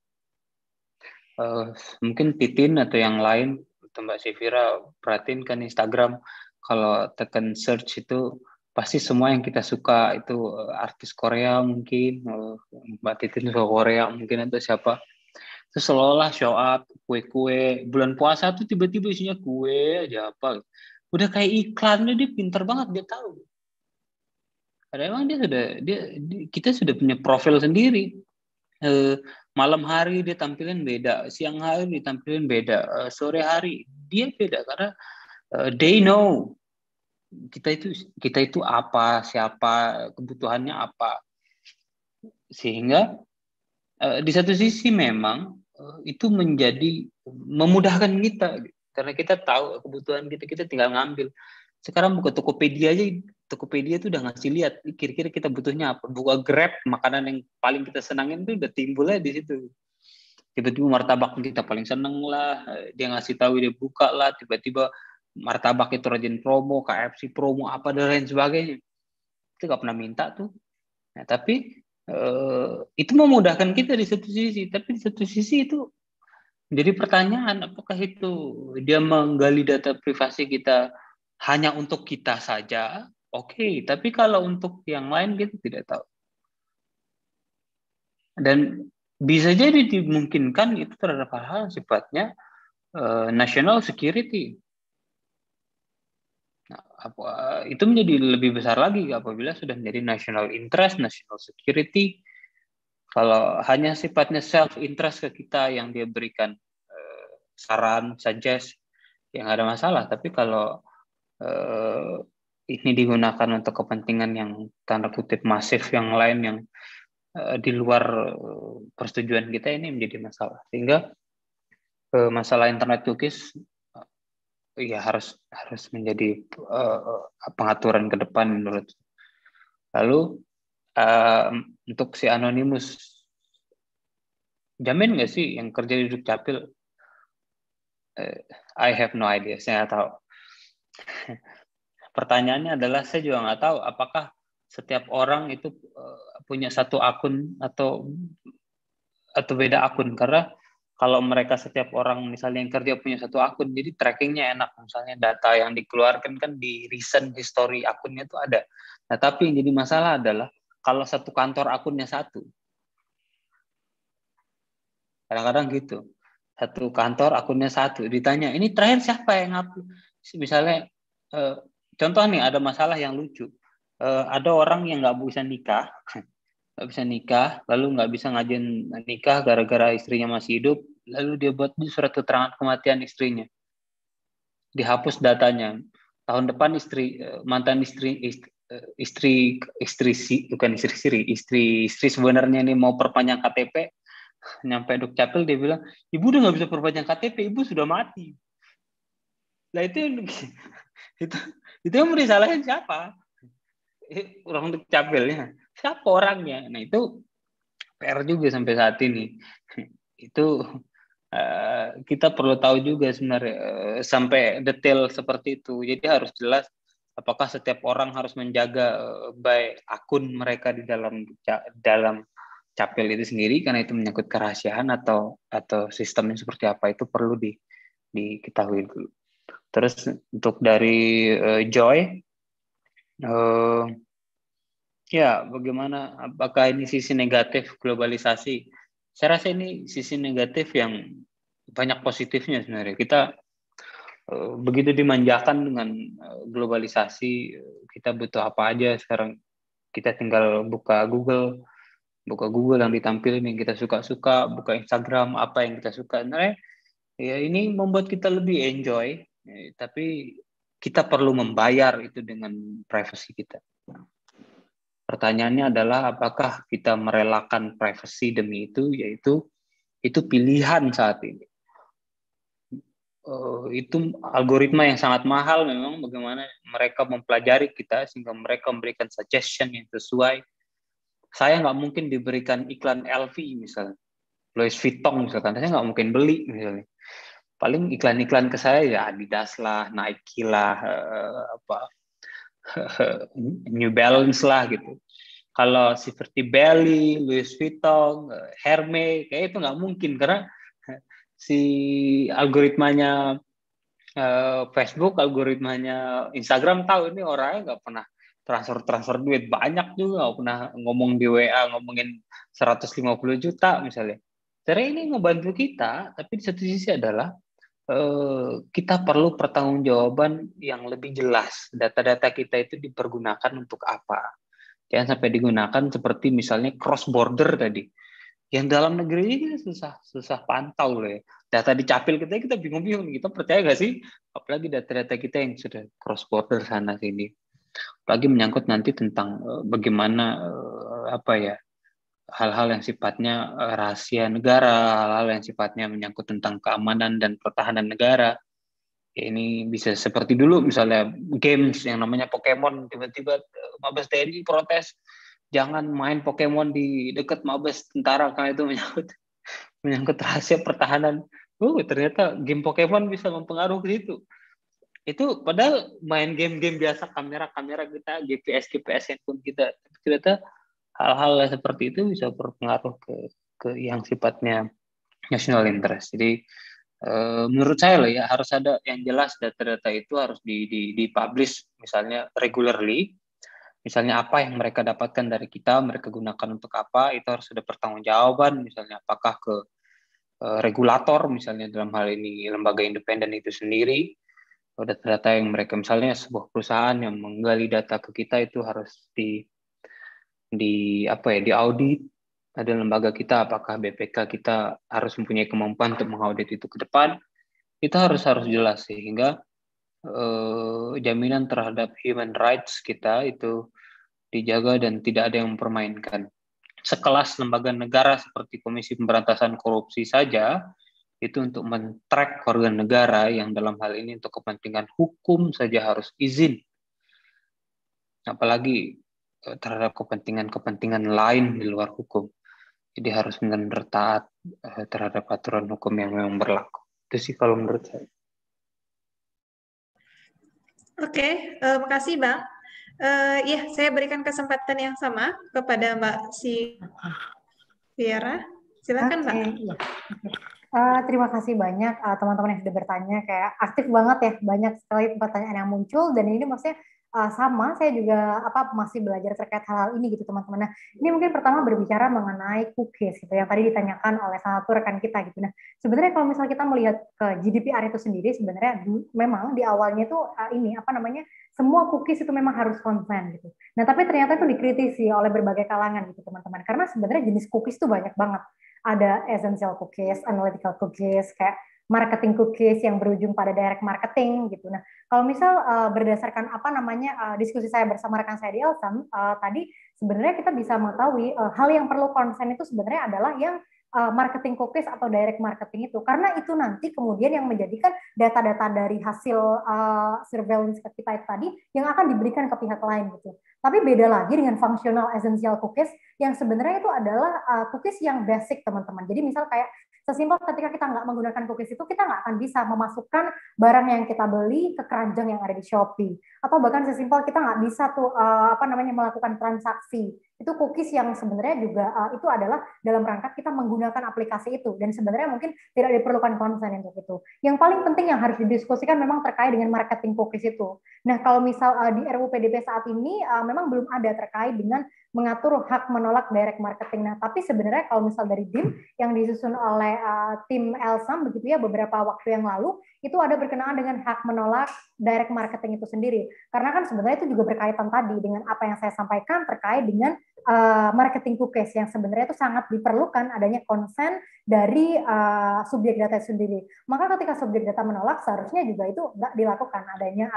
S3: Mungkin Titin atau yang lain, atau Mbak Sivira perhatiin kan Instagram, kalau tekan search itu pasti semua yang kita suka itu artis Korea mungkin, Mbak Titin suka Korea mungkin atau siapa. Terus seolah-olah show up kue-kue bulan puasa tuh tiba-tiba isinya kue aja apa. Udah kayak iklannya, dia pinter banget, dia tahu. Karena emang kita sudah punya profil sendiri. Malam hari dia tampilin beda, siang hari ditampilin beda, sore hari dia beda karena they know kita itu apa, siapa, kebutuhannya apa. Sehingga di satu sisi memang itu menjadi memudahkan kita karena kita tahu kebutuhan kita tinggal ngambil. Sekarang buka Tokopedia aja, Tokopedia itu udah ngasih lihat kira-kira kita butuhnya apa. Buka Grab, makanan yang paling kita senangin itu udah timbulnya di situ. Tiba-tiba martabak kita paling seneng lah, dia ngasih tahu, dia buka lah, tiba-tiba martabak itu rajin promo, KFC promo, apa dan lain sebagainya. Itu gak pernah minta tuh. Nah, tapi itu memudahkan kita di satu sisi, tapi di satu sisi itu jadi pertanyaan, apakah itu dia menggali data privasi kita hanya untuk kita saja? Oke, tapi kalau untuk yang lain kita tidak tahu. Dan bisa jadi dimungkinkan itu terhadap hal-hal sifatnya national security. Nah, itu menjadi lebih besar lagi apabila sudah menjadi national interest, national security. Kalau hanya sifatnya self interest ke kita yang dia berikan saran, suggest, yang ada masalah. Tapi kalau ini digunakan untuk kepentingan yang tanda kutip masif yang lain yang di luar persetujuan kita, ini menjadi masalah. Sehingga masalah internet cookies ya harus menjadi pengaturan ke depan menurut. Lalu untuk si Anonymous, jamin nggak sih yang kerja di Dukcapil? I have no idea, saya nggak tahu. Pertanyaannya adalah saya juga nggak tahu apakah setiap orang itu punya satu akun atau beda akun, karena kalau mereka setiap orang misalnya yang kerja punya satu akun, jadi trackingnya enak, misalnya data yang dikeluarkan kan di recent history akunnya itu ada. Nah, tapi yang jadi masalah adalah kalau satu kantor akunnya satu, kadang-kadang gitu, satu kantor akunnya satu, ditanya ini terakhir siapa yang upload, misalnya contoh nih, ada masalah yang lucu, ada orang yang nggak bisa nikah, lalu nggak bisa ngajin nikah gara-gara istrinya masih hidup, lalu dia buat surat keterangan kematian istrinya, dihapus datanya. Tahun depan mantan istri sebenarnya ini mau perpanjang KTP, nyampe Dukcapil dia bilang, ibu udah nggak bisa perpanjang KTP, ibu sudah mati. Nah itu yang mau disalahin siapa? Orang Dukcapilnya, siapa orangnya? Nah itu PR juga sampai saat ini. Itu kita perlu tahu juga sebenarnya sampai detail seperti itu. Jadi harus jelas apakah setiap orang harus menjaga baik akun mereka di dalam Capil itu sendiri karena itu menyangkut kerahasiaan atau sistemnya seperti apa, itu perlu diketahui dulu. Terus untuk dari Joy, ya, bagaimana? Apakah ini sisi negatif globalisasi? Saya rasa ini sisi negatif yang banyak positifnya sebenarnya. Kita begitu dimanjakan dengan globalisasi, kita butuh apa aja sekarang. Kita tinggal buka Google yang ditampilin yang kita suka-suka, buka Instagram apa yang kita suka. Sebenarnya ya ini membuat kita lebih enjoy, tapi kita perlu membayar itu dengan privasi kita. Pertanyaannya adalah apakah kita merelakan privasi demi itu, yaitu pilihan saat ini. Itu algoritma yang sangat mahal memang, bagaimana mereka mempelajari kita sehingga mereka memberikan suggestion yang sesuai. Saya nggak mungkin diberikan iklan LV misalnya, Louis Vuitton misalkan, saya nggak mungkin beli misalnya. Paling iklan-iklan ke saya ya Adidas lah, Nike lah, New Balance lah gitu. Kalau seperti Belly, Louis Vuitton, Hermes, kayak itu nggak mungkin karena si algoritmanya Facebook, algoritmanya Instagram tahu ini orangnya nggak pernah transfer duit banyak juga, nggak pernah ngomong di WA ngomongin 150 juta misalnya. Jadi ini ngebantu kita, tapi di satu sisi adalah kita perlu pertanggungjawaban yang lebih jelas. Data-data kita itu dipergunakan untuk apa? Jangan sampai digunakan seperti misalnya cross border tadi. Yang dalam negeri ini susah pantau loh ya. Data di Capil kita bingung-bingung. Kita percaya nggak sih? Apalagi data-data kita yang sudah cross border sana sini. Apalagi menyangkut nanti tentang bagaimana hal-hal yang sifatnya rahasia negara, hal-hal yang sifatnya menyangkut tentang keamanan dan pertahanan negara. Ya, ini bisa seperti dulu misalnya games yang namanya Pokemon, tiba-tiba Mabes TNI protes jangan main Pokemon di dekat Mabes tentara karena itu menyangkut rahasia pertahanan. Ternyata game Pokemon bisa mempengaruhi situ. Itu padahal main game-game biasa, kamera kita, GPS handphone kita, ternyata hal-hal seperti itu bisa berpengaruh ke yang sifatnya national interest. Jadi menurut saya loh ya, harus ada yang jelas, data-data itu harus dipublish misalnya regularly. Misalnya apa yang mereka dapatkan dari kita, mereka gunakan untuk apa, itu harus ada pertanggungjawaban, misalnya apakah ke regulator, misalnya dalam hal ini lembaga independen itu sendiri, data-data yang mereka, misalnya sebuah perusahaan yang menggali data ke kita itu harus diaudit. Ada lembaga kita, apakah BPK kita harus mempunyai kemampuan untuk mengaudit itu ke depan, itu harus jelas sehingga jaminan terhadap human rights kita itu dijaga dan tidak ada yang mempermainkan. Sekelas lembaga negara seperti Komisi Pemberantasan Korupsi saja, itu untuk men-track warga negara yang dalam hal ini untuk kepentingan hukum saja harus izin. Apalagi terhadap kepentingan lain di luar hukum. Jadi harus benar-benar taat terhadap aturan hukum yang memang berlaku. Itu sih kalau menurut saya.
S1: Oke, makasih Bang. Ya, saya berikan kesempatan yang sama kepada Mbak Viera. Silakan, Mbak.
S2: Oke, iya. Terima kasih banyak teman-teman yang sudah bertanya, kayak aktif banget ya, banyak sekali pertanyaan yang muncul dan ini maksudnya sama, saya juga masih belajar terkait hal-hal ini gitu teman-teman. Nah, ini mungkin pertama berbicara mengenai cookies gitu yang tadi ditanyakan oleh salah satu rekan kita gitu. Nah, sebenarnya kalau misalnya kita melihat ke GDPR itu sendiri sebenarnya memang di awalnya itu ini semua cookies itu memang harus consent gitu. Nah, tapi ternyata itu dikritisi oleh berbagai kalangan gitu teman-teman. Karena sebenarnya jenis cookies itu banyak banget. Ada essential cookies, analytical cookies, kayak marketing cookies yang berujung pada direct marketing gitu. Nah, kalau misal berdasarkan diskusi saya bersama rekan saya di Elsam tadi sebenarnya kita bisa mengetahui hal yang perlu konsen itu sebenarnya adalah yang marketing cookies atau direct marketing itu, karena itu nanti kemudian yang menjadikan data-data dari hasil surveillance kita tadi yang akan diberikan ke pihak lain gitu. Tapi beda lagi dengan functional essential cookies yang sebenarnya itu adalah cookies yang basic teman-teman. Jadi misal kayak sesimpel ketika kita nggak menggunakan cookies itu kita nggak akan bisa memasukkan barang yang kita beli ke keranjang yang ada di Shopee, atau bahkan sesimpel kita nggak bisa tuh melakukan transaksi. Itu cookies yang sebenarnya juga itu adalah dalam rangka kita menggunakan aplikasi itu dan sebenarnya mungkin tidak diperlukan konsen untuk itu. Yang paling penting yang harus didiskusikan memang terkait dengan marketing cookies itu. Nah, kalau misal di RUU PDP saat ini memang belum ada terkait dengan mengatur hak menolak direct marketing. Nah, tapi sebenarnya kalau misal dari DIM yang disusun oleh tim Elsam begitu ya beberapa waktu yang lalu, itu ada berkenaan dengan hak menolak direct marketing itu sendiri. Karena kan sebenarnya itu juga berkaitan tadi dengan apa yang saya sampaikan terkait dengan marketing cookies yang sebenarnya itu sangat diperlukan adanya konsen dari subjek data itu sendiri. Maka ketika subjek data menolak seharusnya juga itu nggak dilakukan adanya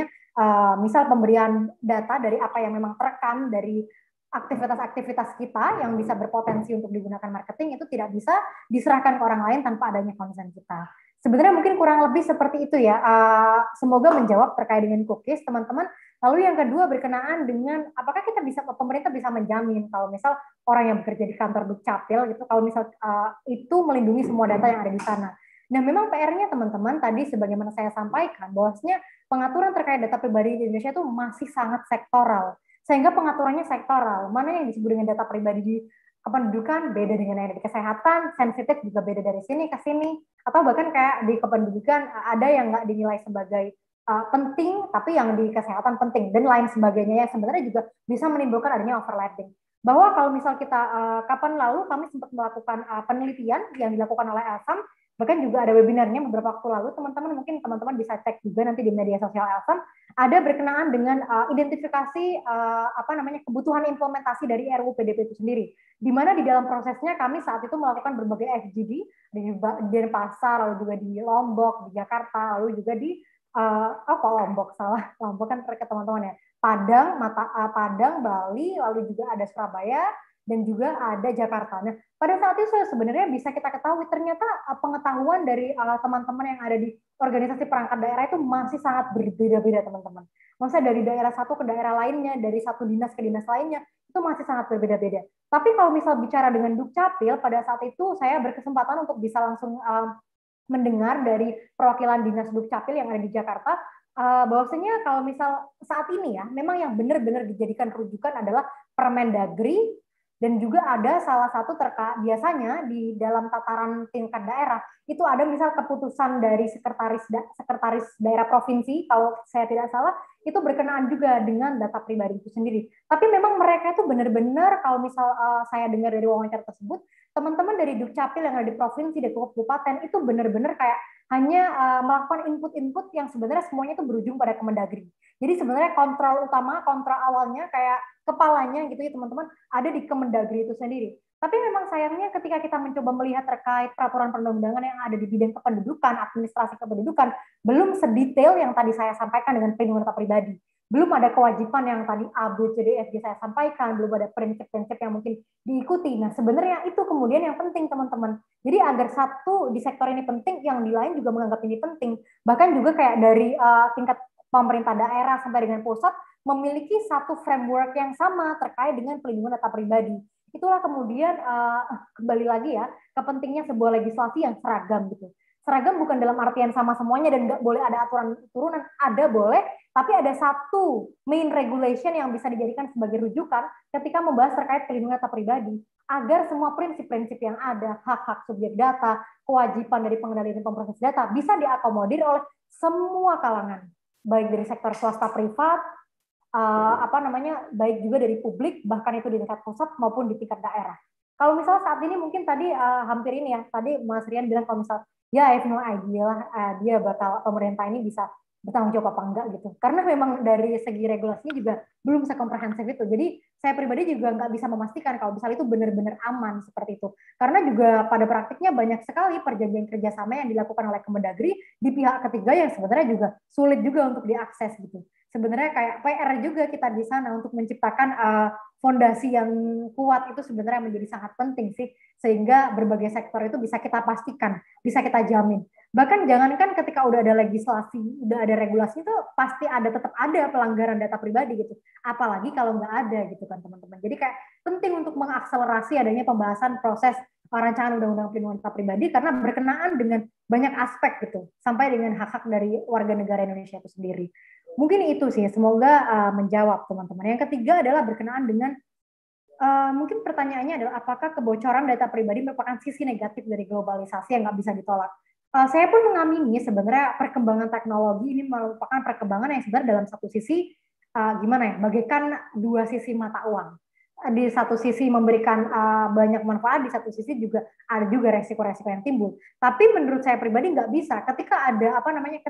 S2: misal pemberian data dari apa yang memang terekam dari aktivitas-aktivitas kita yang bisa berpotensi untuk digunakan marketing itu tidak bisa diserahkan ke orang lain tanpa adanya konsen kita. Sebenarnya mungkin kurang lebih seperti itu ya. Semoga menjawab terkait dengan cookies, teman-teman. Lalu yang kedua berkenaan dengan apakah pemerintah bisa menjamin kalau misal orang yang bekerja di kantor Dukcapil gitu, kalau misal itu melindungi semua data yang ada di sana. Nah, memang PR-nya teman-teman tadi sebagaimana saya sampaikan bahwasanya pengaturan terkait data pribadi di Indonesia itu masih sangat sektoral. Sehingga pengaturannya sektoral. Mana yang disebut dengan data pribadi di kependudukan beda dengan yang di kesehatan, sensitif juga beda dari sini ke sini, atau bahkan kayak di kependudukan ada yang nggak dinilai sebagai penting, tapi yang di kesehatan penting, dan lain sebagainya yang sebenarnya juga bisa menimbulkan adanya overlapping. Bahwa kalau misal kita, kapan lalu kami sempat melakukan penelitian yang dilakukan oleh Elsam, bahkan juga ada webinarnya beberapa waktu lalu, teman-teman bisa cek juga nanti di media sosial Elsam, ada berkenaan dengan identifikasi kebutuhan implementasi dari RUU PDP itu sendiri, di mana di dalam prosesnya kami saat itu melakukan berbagai FGD di Denpasar, lalu juga di Lombok, di Jakarta, lalu juga di Lombok kan terkait teman-teman ya, Padang, Bali, lalu juga ada Surabaya dan juga ada Jakarta. Nah, pada saat itu sebenarnya bisa kita ketahui ternyata pengetahuan dari teman-teman yang ada di organisasi perangkat daerah itu masih sangat berbeda-beda teman-teman. Maksudnya dari daerah satu ke daerah lainnya, dari satu dinas ke dinas lainnya, itu masih sangat berbeda-beda. Tapi kalau misal bicara dengan Dukcapil, pada saat itu saya berkesempatan untuk bisa langsung mendengar dari perwakilan dinas Dukcapil yang ada di Jakarta, bahwasanya kalau misal saat ini ya, memang yang benar-benar dijadikan rujukan adalah Permendagri, dan juga ada salah satu biasanya di dalam tataran tingkat daerah itu ada misal keputusan dari sekretaris daerah provinsi kalau saya tidak salah itu berkenaan juga dengan data pribadi itu sendiri. Tapi memang mereka itu benar-benar kalau misal saya dengar dari wawancara tersebut, teman-teman dari Dukcapil yang ada di provinsi dan kabupaten itu benar-benar kayak hanya melakukan input-input yang sebenarnya semuanya itu berujung pada Kemendagri. Jadi sebenarnya kontrol awalnya kayak kepalanya gitu ya teman-teman ada di Kemendagri itu sendiri. Tapi memang sayangnya ketika kita mencoba melihat terkait peraturan perundang-undangan yang ada di bidang kependudukan, administrasi kependudukan, belum sedetail yang tadi saya sampaikan dengan perlindungan data pribadi. Belum ada kewajiban yang tadi A, B, C, D, F, G saya sampaikan, belum ada prinsip-prinsip yang mungkin diikuti. Nah, sebenarnya itu kemudian yang penting teman-teman. Jadi agar satu di sektor ini penting, yang di lain juga menganggap ini penting. Bahkan juga kayak dari tingkat pemerintah daerah sampai dengan pusat, memiliki satu framework yang sama terkait dengan pelindungan data pribadi. Itulah kemudian kembali lagi ya ke pentingnya sebuah legislasi yang seragam gitu. Seragam bukan dalam artian sama semuanya dan nggak boleh ada aturan turunan, ada boleh, tapi ada satu main regulation yang bisa dijadikan sebagai rujukan ketika membahas terkait pelindungan data pribadi, agar semua prinsip-prinsip yang ada, hak-hak subjek data, kewajiban dari pengendali dan pemproses data bisa diakomodir oleh semua kalangan, baik dari sektor swasta privat, baik juga dari publik, bahkan itu di tingkat pusat maupun di tingkat daerah. Kalau misalnya saat ini mungkin tadi hampir ini ya, tadi Mas Rian bilang kalau misal ya I have no idea lah dia bakal pemerintah ini bisa bertanggung jawab apa enggak gitu. Karena memang dari segi regulasinya juga belum sekomprehensif itu. Jadi saya pribadi juga nggak bisa memastikan kalau misalnya itu benar-benar aman seperti itu. Karena juga pada praktiknya banyak sekali perjanjian kerjasama yang dilakukan oleh Kemendagri di pihak ketiga yang sebenarnya juga sulit juga untuk diakses gitu. Sebenarnya kayak PR juga kita di sana untuk menciptakan fondasi yang kuat itu sebenarnya menjadi sangat penting sih, sehingga berbagai sektor itu bisa kita pastikan, bisa kita jamin. Bahkan jangankan ketika udah ada legislasi, udah ada regulasi itu pasti tetap ada pelanggaran data pribadi gitu. Apalagi kalau nggak ada gitu kan teman-teman. Jadi kayak penting untuk mengakselerasi adanya pembahasan proses rancangan undang-undang pelindungan data pribadi karena berkenaan dengan banyak aspek gitu, sampai dengan hak-hak dari warga negara Indonesia itu sendiri. Mungkin itu sih, semoga menjawab teman-teman. Yang ketiga adalah berkenaan dengan mungkin pertanyaannya adalah apakah kebocoran data pribadi merupakan sisi negatif dari globalisasi yang nggak bisa ditolak. Saya pun mengamini sebenarnya perkembangan teknologi ini merupakan perkembangan yang sebenarnya dalam satu sisi gimana ya, bagaikan dua sisi mata uang. Di satu sisi memberikan banyak manfaat, di satu sisi juga ada juga resiko-resiko yang timbul. Tapi menurut saya pribadi nggak bisa. Ketika ada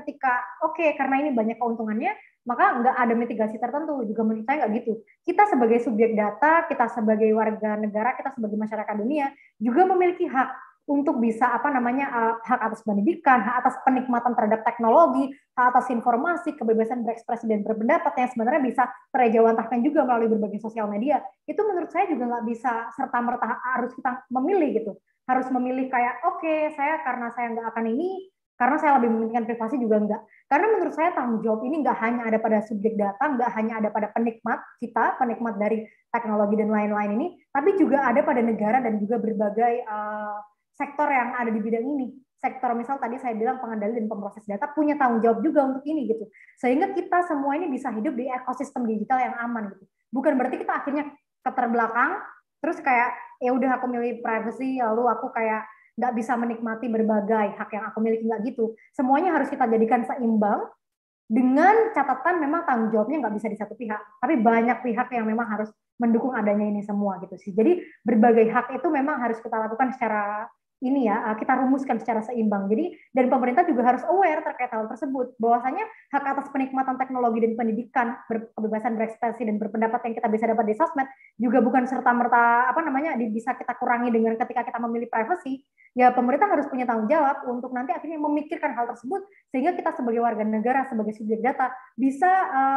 S2: karena ini banyak keuntungannya, maka nggak ada mitigasi tertentu. Juga menurut saya nggak gitu. Kita sebagai subjek data, kita sebagai warga negara, kita sebagai masyarakat dunia juga memiliki hak untuk bisa hak atas pendidikan, hak atas penikmatan terhadap teknologi, hak atas informasi, kebebasan berekspresi dan berpendapat yang sebenarnya bisa terejawantahkan juga melalui berbagai sosial media. Itu menurut saya juga nggak bisa serta-merta harus kita memilih gitu. Harus memilih kayak karena saya nggak akan ini, karena saya lebih mementingkan privasi juga enggak. Karena menurut saya tanggung jawab ini nggak hanya ada pada subjek data, nggak hanya ada pada penikmat kita, penikmat dari teknologi dan lain-lain ini, tapi juga ada pada negara dan juga berbagai sektor yang ada di bidang ini. Sektor misal tadi saya bilang pengendali dan pemroses data punya tanggung jawab juga untuk ini gitu. Sehingga kita semua ini bisa hidup di ekosistem digital yang aman gitu. Bukan berarti kita akhirnya keterbelakang, terus kayak ya udah aku milih privacy, lalu aku kayak nggak bisa menikmati berbagai hak yang aku miliki, nggak gitu. Semuanya harus kita jadikan seimbang dengan catatan memang tanggung jawabnya nggak bisa di satu pihak, tapi banyak pihak yang memang harus mendukung adanya ini semua gitu sih. Jadi berbagai hak itu memang harus kita lakukan secara kita rumuskan secara seimbang. Jadi dan pemerintah juga harus aware terkait hal tersebut, bahwasanya hak atas penikmatan teknologi dan pendidikan, kebebasan berekspresi dan berpendapat yang kita bisa dapat di sosmed juga bukan serta-merta bisa kita kurangi dengan ketika kita memilih privacy. Ya pemerintah harus punya tanggung jawab untuk nanti akhirnya memikirkan hal tersebut sehingga kita sebagai warga negara, sebagai subjek data bisa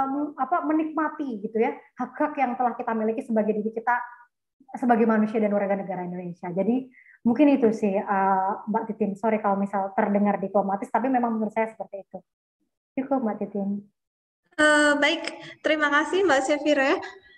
S2: menikmati gitu ya hak-hak yang telah kita miliki sebagai diri kita sebagai manusia dan warga negara Indonesia. Jadi mungkin itu sih Mbak Titin. Sorry kalau misal terdengar diplomatis, tapi memang menurut saya seperti itu. Cukup Mbak Titin.
S1: Baik, terima kasih Mbak Syafira.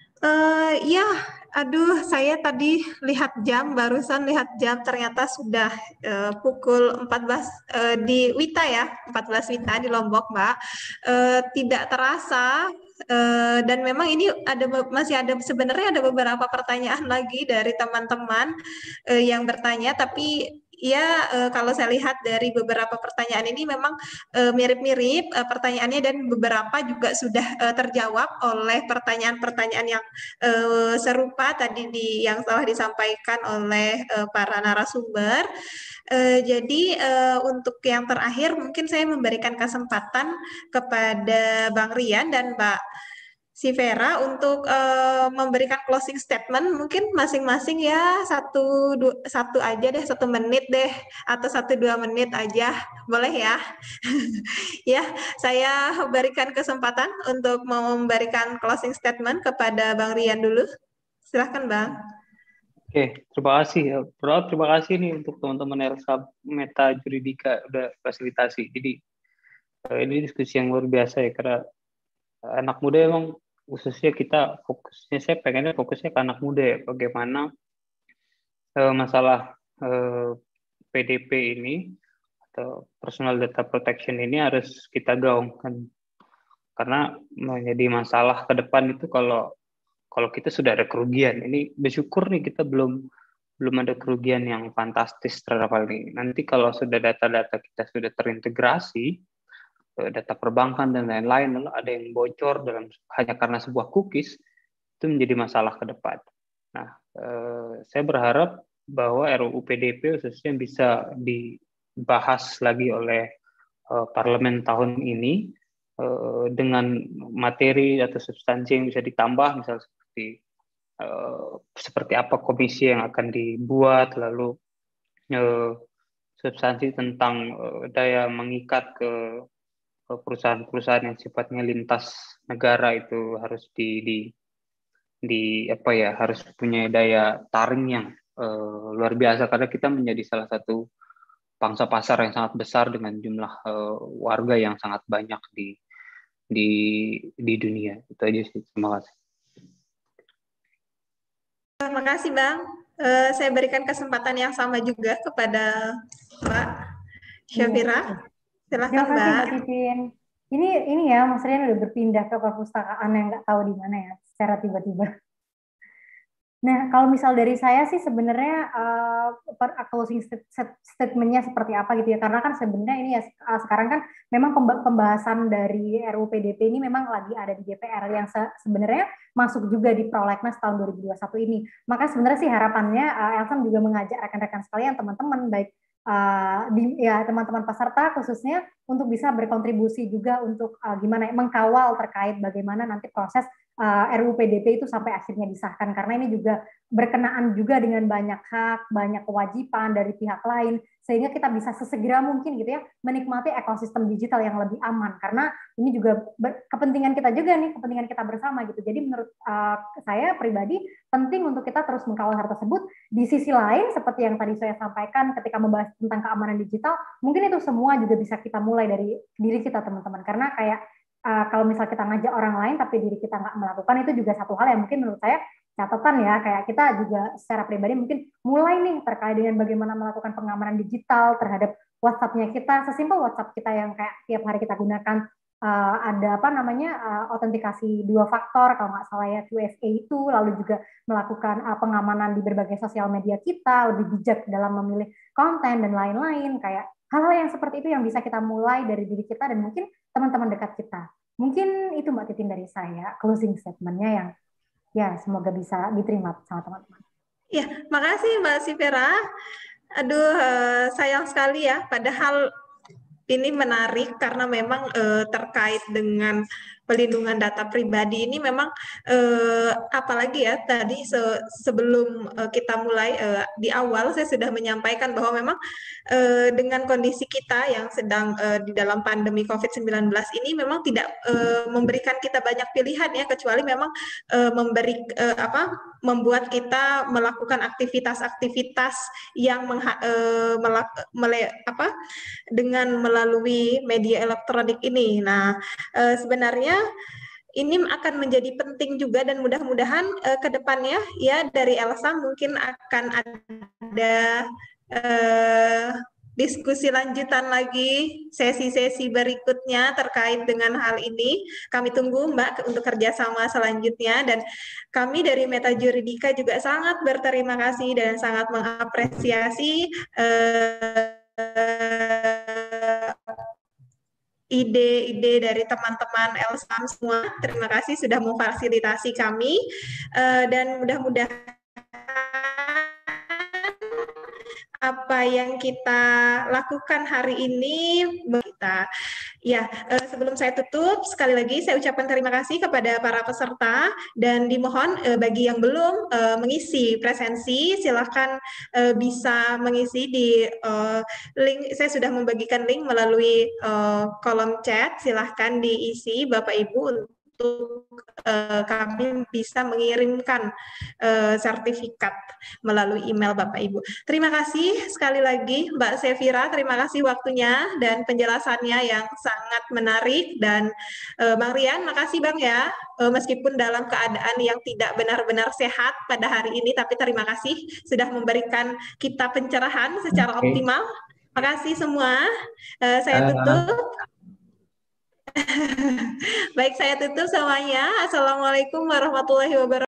S1: Saya tadi barusan lihat jam, ternyata sudah pukul 14 di Wita ya, 14 Wita di Lombok, Mbak. Tidak terasa, dan memang ini sebenarnya ada beberapa pertanyaan lagi dari teman-teman yang bertanya, tapi ya kalau saya lihat dari beberapa pertanyaan ini memang mirip-mirip pertanyaannya, dan beberapa juga sudah terjawab oleh pertanyaan-pertanyaan yang serupa tadi yang telah disampaikan oleh para narasumber. Jadi untuk yang terakhir mungkin saya memberikan kesempatan kepada Bang Rian dan Mbak Syafira untuk memberikan closing statement, mungkin masing-masing ya satu aja deh, 1 menit deh, atau 1-2 menit aja, boleh ya? Ya, saya berikan kesempatan untuk memberikan closing statement kepada Bang Rian dulu. Silahkan Bang.
S3: Oke, terima kasih. Terima kasih nih untuk teman-teman Elsa Meta Juridika udah fasilitasi. Jadi ini diskusi yang luar biasa ya, karena anak muda emang khususnya saya pengennya fokusnya ke anak muda ya, bagaimana masalah PDP ini atau personal data protection ini harus kita gaungkan, karena menjadi masalah ke depan itu kalau kita sudah ada kerugian. Ini bersyukur nih kita belum ada kerugian yang fantastis terhadap hal ini. Nanti kalau sudah data-data kita sudah terintegrasi, data perbankan dan lain-lain, lalu ada yang bocor hanya karena sebuah cookies, itu menjadi masalah ke depan. Nah, saya berharap bahwa RUU PDP khususnya bisa dibahas lagi oleh parlemen tahun ini dengan materi atau substansi yang bisa ditambah, misalnya seperti apa komisi yang akan dibuat, lalu substansi tentang daya mengikat ke perusahaan-perusahaan yang sifatnya lintas negara itu harus harus punya daya taring yang luar biasa, karena kita menjadi salah satu pangsa pasar yang sangat besar dengan jumlah warga yang sangat banyak di dunia. Itu aja sih. Terima kasih.
S1: Terima kasih Bang. Saya berikan kesempatan yang sama juga kepada Mbak Syafira. Silakan
S2: Terima kasih
S1: Mbak.
S2: Mbak Titin. Ini ya, Mas Rian udah berpindah ke perpustakaan yang nggak tahu di mana ya, secara tiba-tiba. Nah, kalau misal dari saya sih sebenarnya closing statement-nya seperti apa gitu ya, karena kan sebenarnya ini ya sekarang kan memang pembahasan dari RUU PDP ini memang lagi ada di DPR yang sebenarnya masuk juga di Prolegnas tahun 2021 ini. Maka sebenarnya sih harapannya Elsa juga mengajak rekan-rekan sekalian, teman-teman baik teman-teman peserta khususnya untuk bisa berkontribusi juga untuk gimana mengkawal terkait bagaimana nanti proses RUU PDP itu sampai akhirnya disahkan, karena ini juga berkenaan juga dengan banyak hak, banyak kewajiban dari pihak lain, sehingga kita bisa sesegera mungkin gitu ya menikmati ekosistem digital yang lebih aman, karena ini juga kepentingan kita juga nih, kepentingan kita bersama gitu. Jadi menurut saya pribadi penting untuk kita terus mengkawal hal tersebut. Di sisi lain seperti yang tadi saya sampaikan ketika membahas tentang keamanan digital, mungkin itu semua juga bisa kita mulai dari diri kita teman-teman, karena kayak kalau misal kita ngajak orang lain tapi diri kita nggak melakukan, itu juga satu hal yang mungkin menurut saya catatan ya, kayak kita juga secara pribadi mungkin mulai nih terkait dengan bagaimana melakukan pengamanan digital terhadap WhatsApp-nya kita, sesimpel WhatsApp kita yang kayak tiap hari kita gunakan ada autentikasi 2 faktor kalau nggak salah ya, 2FA itu, lalu juga melakukan pengamanan di berbagai sosial media kita, lebih bijak dalam memilih konten dan lain-lain, kayak hal-hal yang seperti itu yang bisa kita mulai dari diri kita dan mungkin teman-teman dekat kita. Mungkin itu Mbak Titin dari saya, closing statement-nya yang ya semoga bisa diterima sama teman-teman.
S1: Ya, makasih Mbak Syafira. Aduh, sayang sekali ya, padahal ini menarik karena memang terkait dengan pelindungan data pribadi ini memang apalagi ya tadi sebelum kita mulai di awal saya sudah menyampaikan bahwa memang dengan kondisi kita yang sedang di dalam pandemi COVID-19 ini memang tidak memberikan kita banyak pilihan ya, kecuali memang membuat kita melakukan aktivitas-aktivitas yang dengan melalui media elektronik ini. Nah, sebenarnya ini akan menjadi penting juga dan mudah-mudahan ke depannya ya dari Elsa mungkin akan ada diskusi lanjutan lagi, sesi-sesi berikutnya terkait dengan hal ini. Kami tunggu Mbak untuk kerjasama selanjutnya, dan kami dari Meta Juridika juga sangat berterima kasih dan sangat mengapresiasi ide-ide dari teman-teman Elsam semua. Terima kasih sudah memfasilitasi kami, dan mudah-mudahan apa yang kita lakukan hari ini kita. Ya, sebelum saya tutup, sekali lagi saya ucapkan terima kasih kepada para peserta, dan dimohon bagi yang belum mengisi presensi, silakan bisa mengisi di link. Saya sudah membagikan link melalui kolom chat, silahkan diisi Bapak Ibu untuk kami bisa mengirimkan sertifikat melalui email Bapak Ibu. Terima kasih sekali lagi Mbak Syafira, terima kasih waktunya dan penjelasannya yang sangat menarik, dan Bang Rian, makasih Bang ya, meskipun dalam keadaan yang tidak benar-benar sehat pada hari ini, tapi terima kasih sudah memberikan kita pencerahan secara optimal. Makasih semua. Saya
S3: Ah,
S1: tutup. Baik, saya tutup semuanya. Assalamualaikum warahmatullahi wabarakatuh.